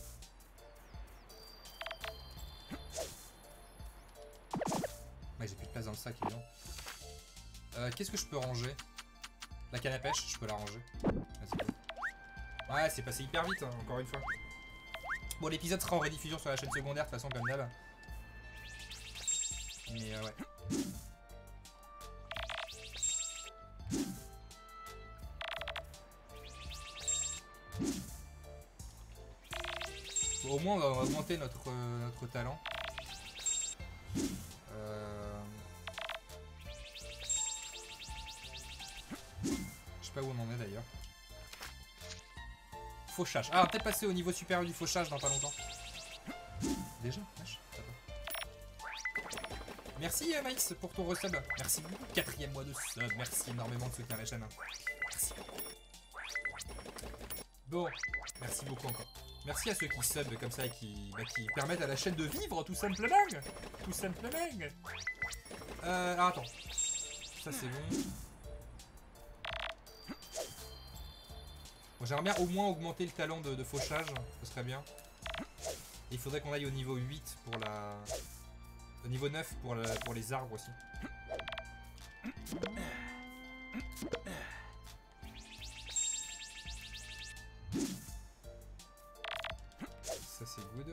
Ouais, j'ai plus de place dans le sac, évidemment. Euh, Qu'est-ce que je peux ranger? La canne à pêche, je peux la ranger. Vas-y. Ouais, c'est passé hyper vite, hein, encore une fois. Bon, l'épisode sera en rediffusion sur la chaîne secondaire, de toute façon, comme d'hab. Mais euh, ouais. Bon, au moins, on va augmenter notre, euh, notre talent. Euh... Je sais pas où on en est d'ailleurs. Fauchage. Ah, on va peut-être passer au niveau supérieur du fauchage dans pas longtemps. Déjà wesh. Merci euh, Maïs pour ton resub. Merci beaucoup. Quatrième mois de sub. Merci énormément de soutenir la chaîne. Merci. Bon, merci beaucoup encore. Merci à ceux qui sub comme ça et qui, bah, qui permettent à la chaîne de vivre tout simplement. Tout simplement. Euh, alors attends. Ça c'est bon. Bon, j'aimerais bien au moins augmenter le talent de, de fauchage, ce serait bien. Et il faudrait qu'on aille au niveau huit pour la... Au niveau neuf pour, la... pour les arbres aussi. Ça c'est good.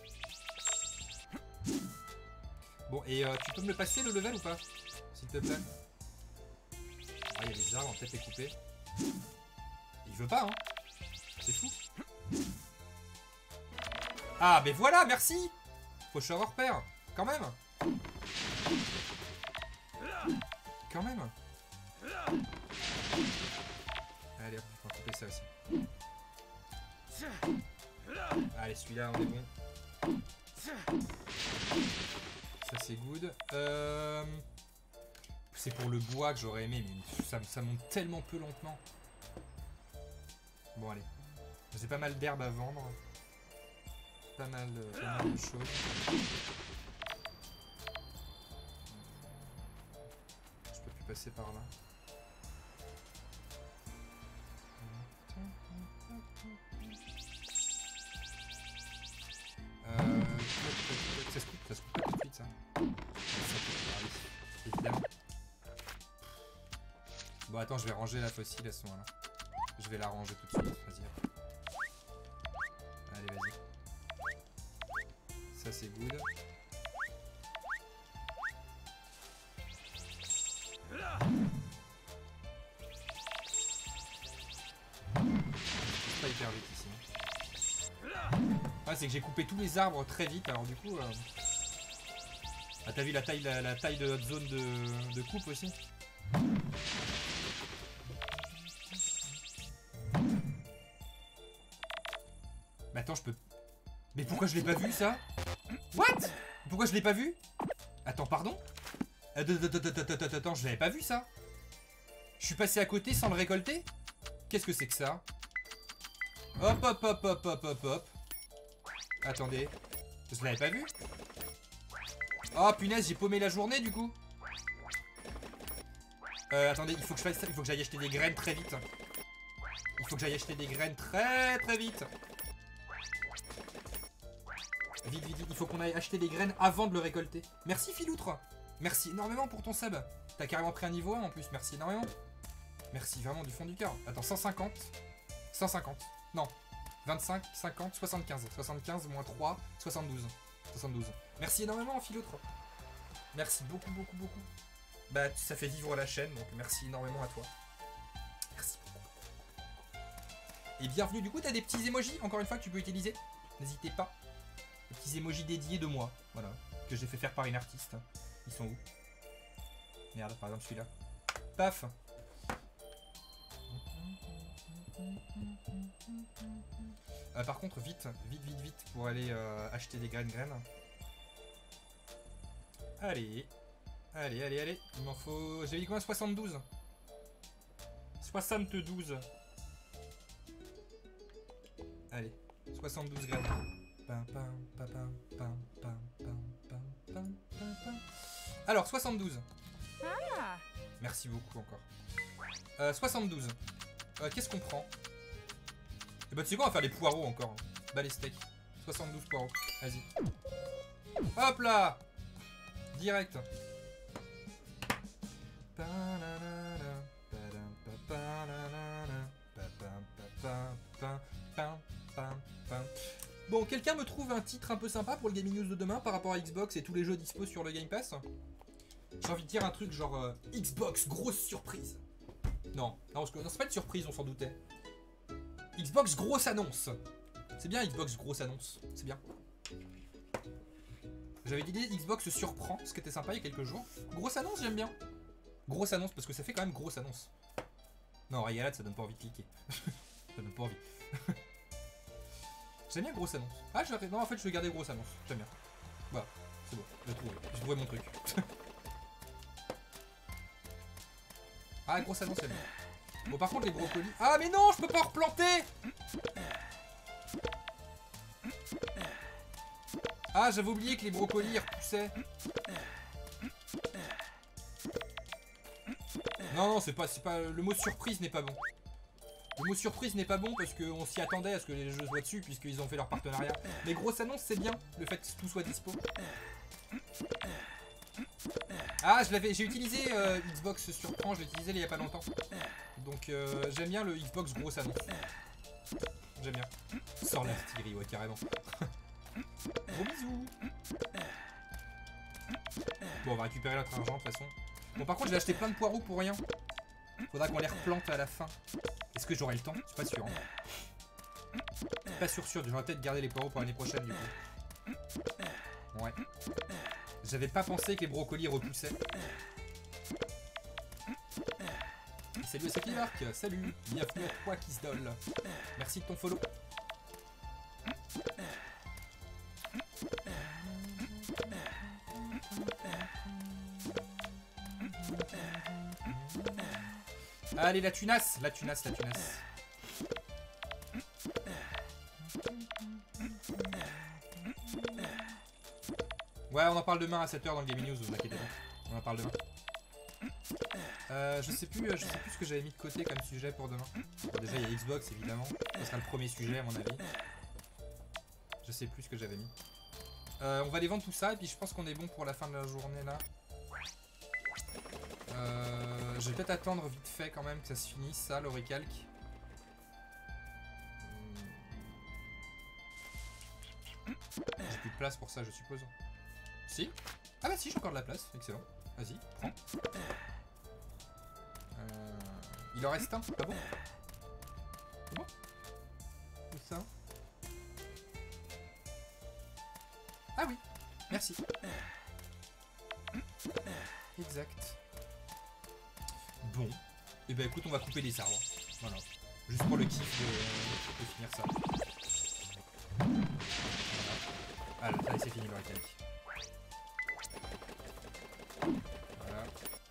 Bon, et euh, tu peux me le passer le level ou pas? S'il te plaît. Ah, il y a des arbres, on va peut-être les couper. Il veut pas, hein. C'est fou. Ah, mais voilà, merci. Faucheur hors pair. Quand même. Quand même. Allez, hop, on va couper ça aussi. Allez, celui-là, on est bon. Ça, c'est good. Euh... C'est pour le bois que j'aurais aimé, mais ça, ça monte tellement peu lentement. Bon allez, j'ai pas mal d'herbes à vendre, pas mal, euh, pas mal de choses. Je peux plus passer par là. Euh, ça se coupe, ça se coupe pas tout de suite ça. Évidemment. Bon attends, je vais ranger la fossile à ce moment-là. Je vais la ranger tout de suite, vas-y. Allez, vas-y. Ça c'est good. Pas hyper vite ici. Ah, c'est que j'ai coupé tous les arbres très vite, alors du coup... Euh... Ah, t'as vu la taille, la, la taille de notre zone de, de coupe aussi? Mais attends, je peux... Mais pourquoi je l'ai pas vu, ça? What? Pourquoi je l'ai pas vu? Attends, pardon? Attends, attends, attends, attends, attends, je l'avais pas vu, ça? Je suis passé à côté sans le récolter? Qu'est-ce que c'est que ça? Hop, hop, hop, hop, hop, hop, hop. Attendez. Je l'avais pas vu? Oh, punaise, j'ai paumé la journée, du coup. Euh, attendez, il faut que je fasse ça. Il faut que j'aille acheter des graines très vite. Il faut que j'aille acheter des graines très, très vite. Vite, vite, vite, il faut qu'on aille acheter des graines avant de le récolter. Merci Filoutre. Merci énormément pour ton sub. T'as carrément pris un niveau un en plus, merci énormément. Merci vraiment du fond du cœur. Attends, cent cinquante. cent cinquante. Non. vingt-cinq, cinquante, soixante-quinze. soixante-quinze moins trois, soixante-douze. soixante-douze. Merci énormément Filoutre. Merci beaucoup, beaucoup, beaucoup. Bah, ça fait vivre la chaîne, donc merci énormément à toi. Merci beaucoup. Et bienvenue, du coup, t'as des petits emojis, encore une fois, que tu peux utiliser. N'hésitez pas. Des petits emojis dédiés de moi, voilà, que j'ai fait faire par une artiste. Ils sont où? Merde, par exemple celui-là. Paf. Euh, par contre, vite, vite, vite, vite, pour aller euh, acheter des graines, graines. Allez, allez, allez, allez. Il m'en faut... J'avais dit combien? soixante-douze. soixante-douze. Allez, soixante-douze graines. Pam, pam, pam, pam, pam, pam, pam, pam, pam, pam, pam. Alors, soixante-douze. Ah. Merci beaucoup encore. Euh, soixante-douze. Euh, Qu'est-ce qu'on prend? Et bah tu sais quoi, on va faire les poireaux encore. Hein. Bah les steaks. soixante-douze poireaux. Vas-y. Hop là. Direct. Bon, quelqu'un me trouve un titre un peu sympa pour le Gaming News de demain par rapport à Xbox et tous les jeux dispo sur le Game Pass? J'ai envie de dire un truc genre euh, Xbox, grosse surprise. Non, non, non c'est pas une surprise, on s'en doutait. Xbox, grosse annonce. C'est bien Xbox, grosse annonce. C'est bien. J'avais dit Xbox surprend, ce qui était sympa il y a quelques jours. Grosse annonce, j'aime bien. Grosse annonce, parce que ça fait quand même grosse annonce. Non, Régalade, ça donne pas envie de cliquer. Ça donne pas envie. J'aime bien grosse annonce. Ah, je vais... Non, en fait, je vais garder grosse annonce. J'aime bien. Voilà, c'est bon, j'ai trouvé. J'ai trouvé mon truc. Ah, grosse annonce, j'aime bien. Bon, par contre, les brocolis... Ah, mais non, je peux pas replanter. Ah, j'avais oublié que les brocolis, ils repoussaient. Non, non, c'est pas, c'est pas... Le mot surprise n'est pas bon. Le mot surprise n'est pas bon parce qu'on s'y attendait à ce que les jeux soient dessus puisqu'ils ont fait leur partenariat. Mais grosse annonce, c'est bien, le fait que tout soit dispo. Ah, je l'avais, j'ai utilisé euh, Xbox surprend, je l'ai utilisé il y a pas longtemps. Donc euh, j'aime bien le Xbox grosse annonce. J'aime bien. Sors l'artillerie, ouais, carrément. Gros bisous. Bon, on va récupérer notre argent de toute façon. Bon, par contre, j'ai acheté plein de poireaux pour rien. Faudra qu'on les replante à la fin. Est-ce que j'aurai le temps? Je suis pas sûr. Hein. Pas sûr sûr, j'aurais peut-être gardé les poireaux pour l'année prochaine du coup. Ouais. J'avais pas pensé que les brocolis repoussaient. Et salut à Sophie Marc, salut, bienvenue à toi qui se dolle. Merci de ton follow. Allez, la tunasse, la tunasse, la tunasse. Ouais, on en parle demain à sept heures dans le Gaming News, vous inquiétez pas. On en parle demain. Euh, je sais plus, je sais plus ce que j'avais mis de côté comme sujet pour demain. Bon, déjà, il y a Xbox, évidemment. Ce sera le premier sujet, à mon avis. Je sais plus ce que j'avais mis. Euh, on va aller vendre tout ça, et puis je pense qu'on est bon pour la fin de la journée, là. Euh, je vais peut-être attendre vite fait, quand même, que ça se finisse, ça, le recalque. J'ai plus de place pour ça, je suppose. Si? Ah bah si, j'ai encore de la place. Excellent. Vas-y, prends. Euh, il en reste un, pas bon? C'est bon? Où ça? Ah oui, merci. Exact. Bon. Et bah écoute, on va couper des arbres. Voilà. Juste pour le kiff de, de finir ça. Voilà. Ah là, ça c'est fini le récalque. Voilà.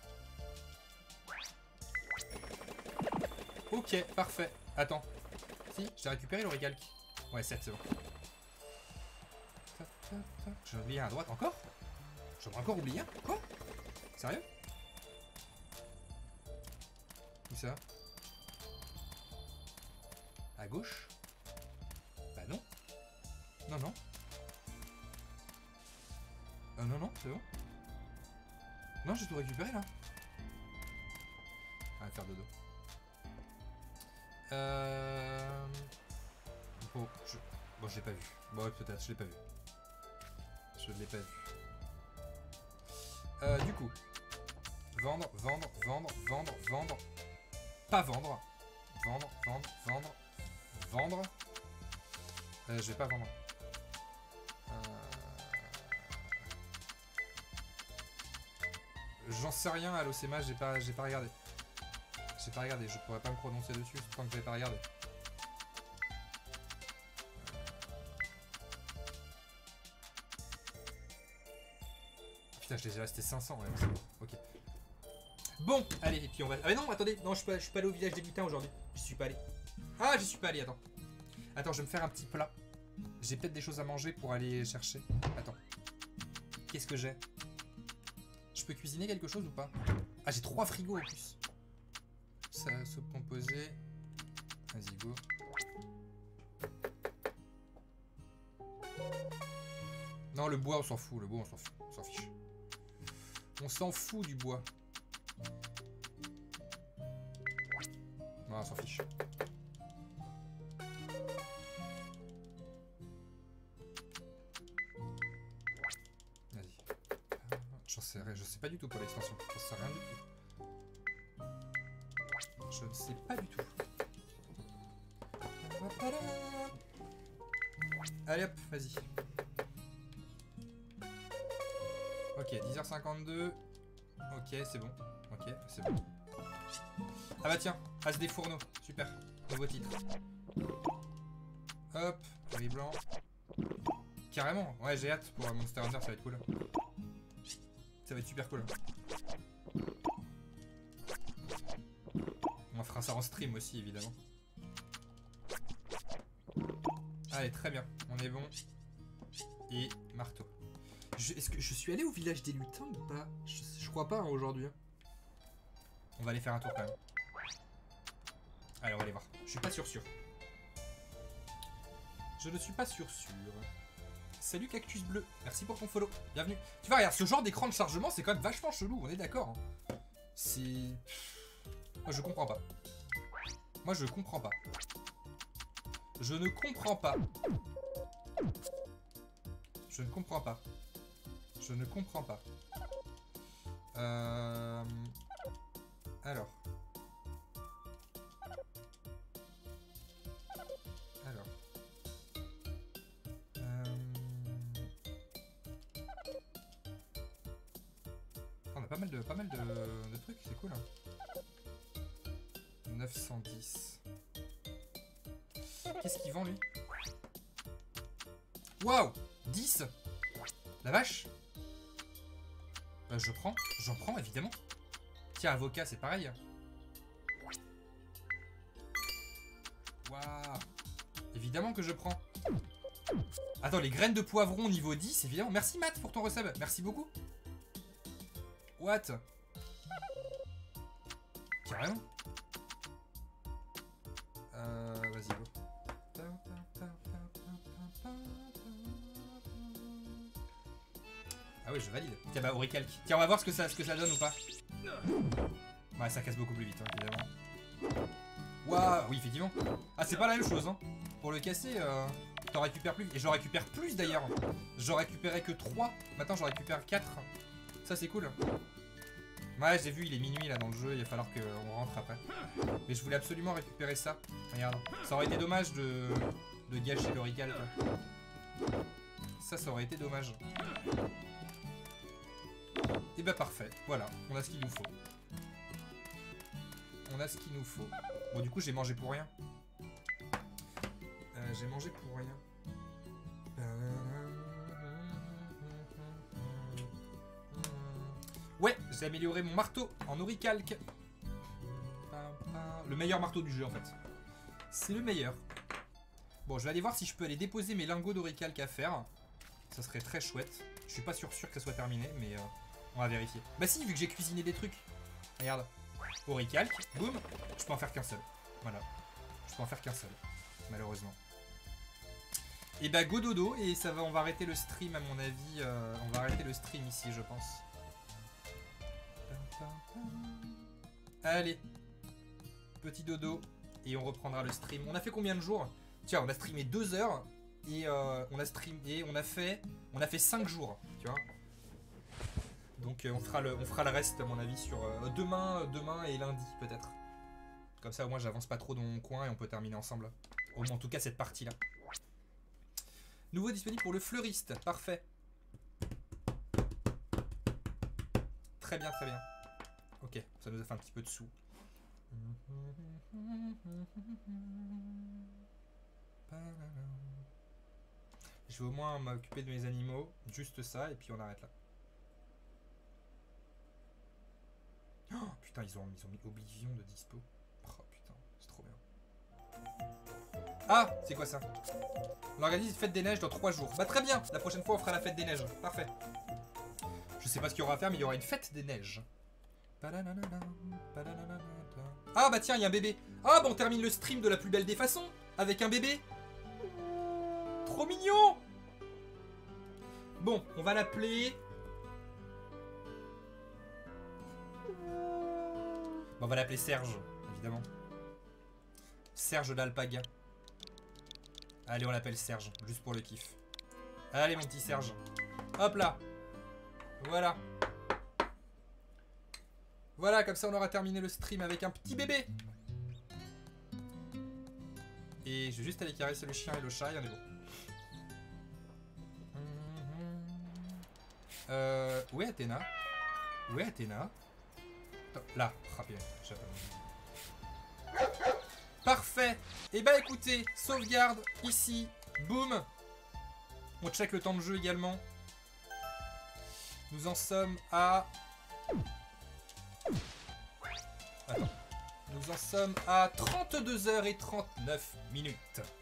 Ok, parfait. Attends. Si, j'ai récupéré le récalque. Ouais, sept, c'est bon. J'en ai oublié un à droite encore? J'en ai encore oublié un? Quoi? Sérieux? Où ça? À gauche? Bah non. Non, non. Euh, non, non, c'est bon. Non, j'ai tout récupéré là. On va faire dodo. Euh... Bon, je... Bon, je l'ai pas vu. Bon, peut-être, je l'ai pas vu. Je ne l'ai pas vu. Euh, du coup. Vendre, vendre, vendre, vendre, vendre. Pas vendre. Vendre, vendre, vendre. Vendre. Euh, je vais pas vendre. Euh... J'en sais rien à l'O C M A, j'ai pas, j'ai pas regardé. J'ai pas regardé, je pourrais pas me prononcer dessus tant que j'ai pas regardé. Putain, je les ai resté cinq cents, ouais, c'est bon. Ok. Bon, allez, et puis on va... Ah mais non, attendez, non, je suis pas, je suis pas allé au village des lutins aujourd'hui. Je suis pas allé. Ah, j'y suis pas allé, attends. Attends, je vais me faire un petit plat. J'ai peut-être des choses à manger pour aller chercher. Attends. Qu'est-ce que j'ai? Je peux cuisiner quelque chose ou pas? Ah, j'ai trois frigos en plus. Ça, soupe composée. Vas-y, go. Non, le bois, on s'en fout. Le bois, on s'en fout. On s'en fiche. On s'en fout du bois. Non, on s'en fiche. Vas-y. J'en sais rien. Je sais pas du tout pour l'extension. J'en sais rien du tout. Je ne sais pas du tout. Allez hop, vas-y. Ok, dix heures cinquante-deux. Ok, c'est bon. Ok, c'est bon. Ah bah tiens, As des fourneaux. Super. Nouveau titre. Hop, riz blanc. Carrément. Ouais, j'ai hâte pour Monster Hunter, ça va être cool. Ça va être super cool. On fera ça en stream aussi, évidemment. Allez, très bien. On est bon. Et marteau. Est-ce que je suis allé au village des lutins ou pas? je, je crois pas hein, aujourd'hui. On va aller faire un tour quand même. Allez, on va aller voir. Je suis pas sûr sûr. Je ne suis pas sûr sûr. Salut Cactus Bleu. Merci pour ton follow. Bienvenue. Tu vois, regarde, ce genre d'écran de chargement, c'est quand même vachement chelou. On est d'accord. Hein. C'est... Moi, je comprends pas. Moi, je comprends pas. Je ne comprends pas. Je ne comprends pas. Je ne comprends pas. Euh... Alors. Alors. Euh... On a pas mal de, pas mal de, de trucs, c'est cool. Hein. neuf cent dix. Qu'est-ce qu'il vend lui? Waouh, dix. La vache. Bah, je prends, j'en prends évidemment. Tiens, avocat, c'est pareil. Waouh. Évidemment que je prends. Attends, les graines de poivron niveau dix, évidemment. Merci Matt pour ton resub. Merci beaucoup. What? Carrément. Euh, vas-y, go. Ah oui, je valide. Tiens, bah, au recalque. Tiens, on va voir ce que ça, ce que ça donne ou pas. Ouais, ça casse beaucoup plus vite, hein, évidemment. Waouh, oui, effectivement. Ah, c'est pas la même chose, hein. Pour le casser, euh, t'en récupères plus. Et j'en récupère plus d'ailleurs. J'en récupérais que trois. Maintenant, j'en récupère quatre. Ça, c'est cool. Ouais, j'ai vu, il est minuit là dans le jeu, il va falloir qu'on rentre après. Mais je voulais absolument récupérer ça. Regarde, ça aurait été dommage de, de gâcher le Rical, quoi. Ça, ça aurait été dommage. Et bah parfait, voilà, on a ce qu'il nous faut. On a ce qu'il nous faut. Bon, du coup, j'ai mangé pour rien. Euh, j'ai mangé pour rien. Ouais, j'ai amélioré mon marteau en oricalque. Le meilleur marteau du jeu, en fait. C'est le meilleur. Bon, je vais aller voir si je peux aller déposer mes lingots d'oricalque à faire. Ça serait très chouette. Je suis pas sûr sûr que ça soit terminé, mais euh, on va vérifier. Bah si, vu que j'ai cuisiné des trucs. Regarde. Oricalque, boum. Je peux en faire qu'un seul. Voilà. Je peux en faire qu'un seul. Malheureusement. Et bah go dodo, et ça va, on va arrêter le stream à mon avis. Euh, on va arrêter le stream ici, je pense. Allez. Petit dodo. Et on reprendra le stream. On a fait combien de jours? Tiens, on a streamé deux heures. Et euh, on a streamé, on a fait, on a fait cinq jours, tu vois. Donc euh, on fera le, on fera le reste à mon avis sur euh, demain, demain et lundi peut-être. Comme ça au moins j'avance pas trop dans mon coin et on peut terminer ensemble. Au moins en tout cas cette partie là. Nouveau disponible pour le fleuriste, parfait. Très bien, très bien. Ok, ça nous a fait un petit peu de sous. Je vais au moins m'occuper de mes animaux, juste ça, et puis on arrête là. Oh putain, ils ont, ils ont mis Oblivion de dispo. Oh putain, c'est trop bien. Ah, c'est quoi ça? On organise une fête des neiges dans trois jours. Bah très bien, la prochaine fois on fera la fête des neiges. Parfait. Je sais pas ce qu'il y aura à faire, mais il y aura une fête des neiges. Ah bah tiens, il y a un bébé. Ah bah on termine le stream de la plus belle des façons, avec un bébé. Trop mignon. Bon, on va l'appeler... Bon, on va l'appeler Serge, évidemment. Serge d'Alpaga. Allez, on l'appelle Serge, juste pour le kiff. Allez, mon petit Serge. Hop là. Voilà. Voilà, comme ça on aura terminé le stream avec un petit bébé. Et je vais juste aller caresser le chien et le chat et on est bon. Euh... Où est Athéna? Où est Athéna? Là, rapide. Parfait. Et bah écoutez, sauvegarde ici. Boum. On check le temps de jeu également. Nous en sommes à... Attends. Nous en sommes à trente-deux heures trente-neuf minutes.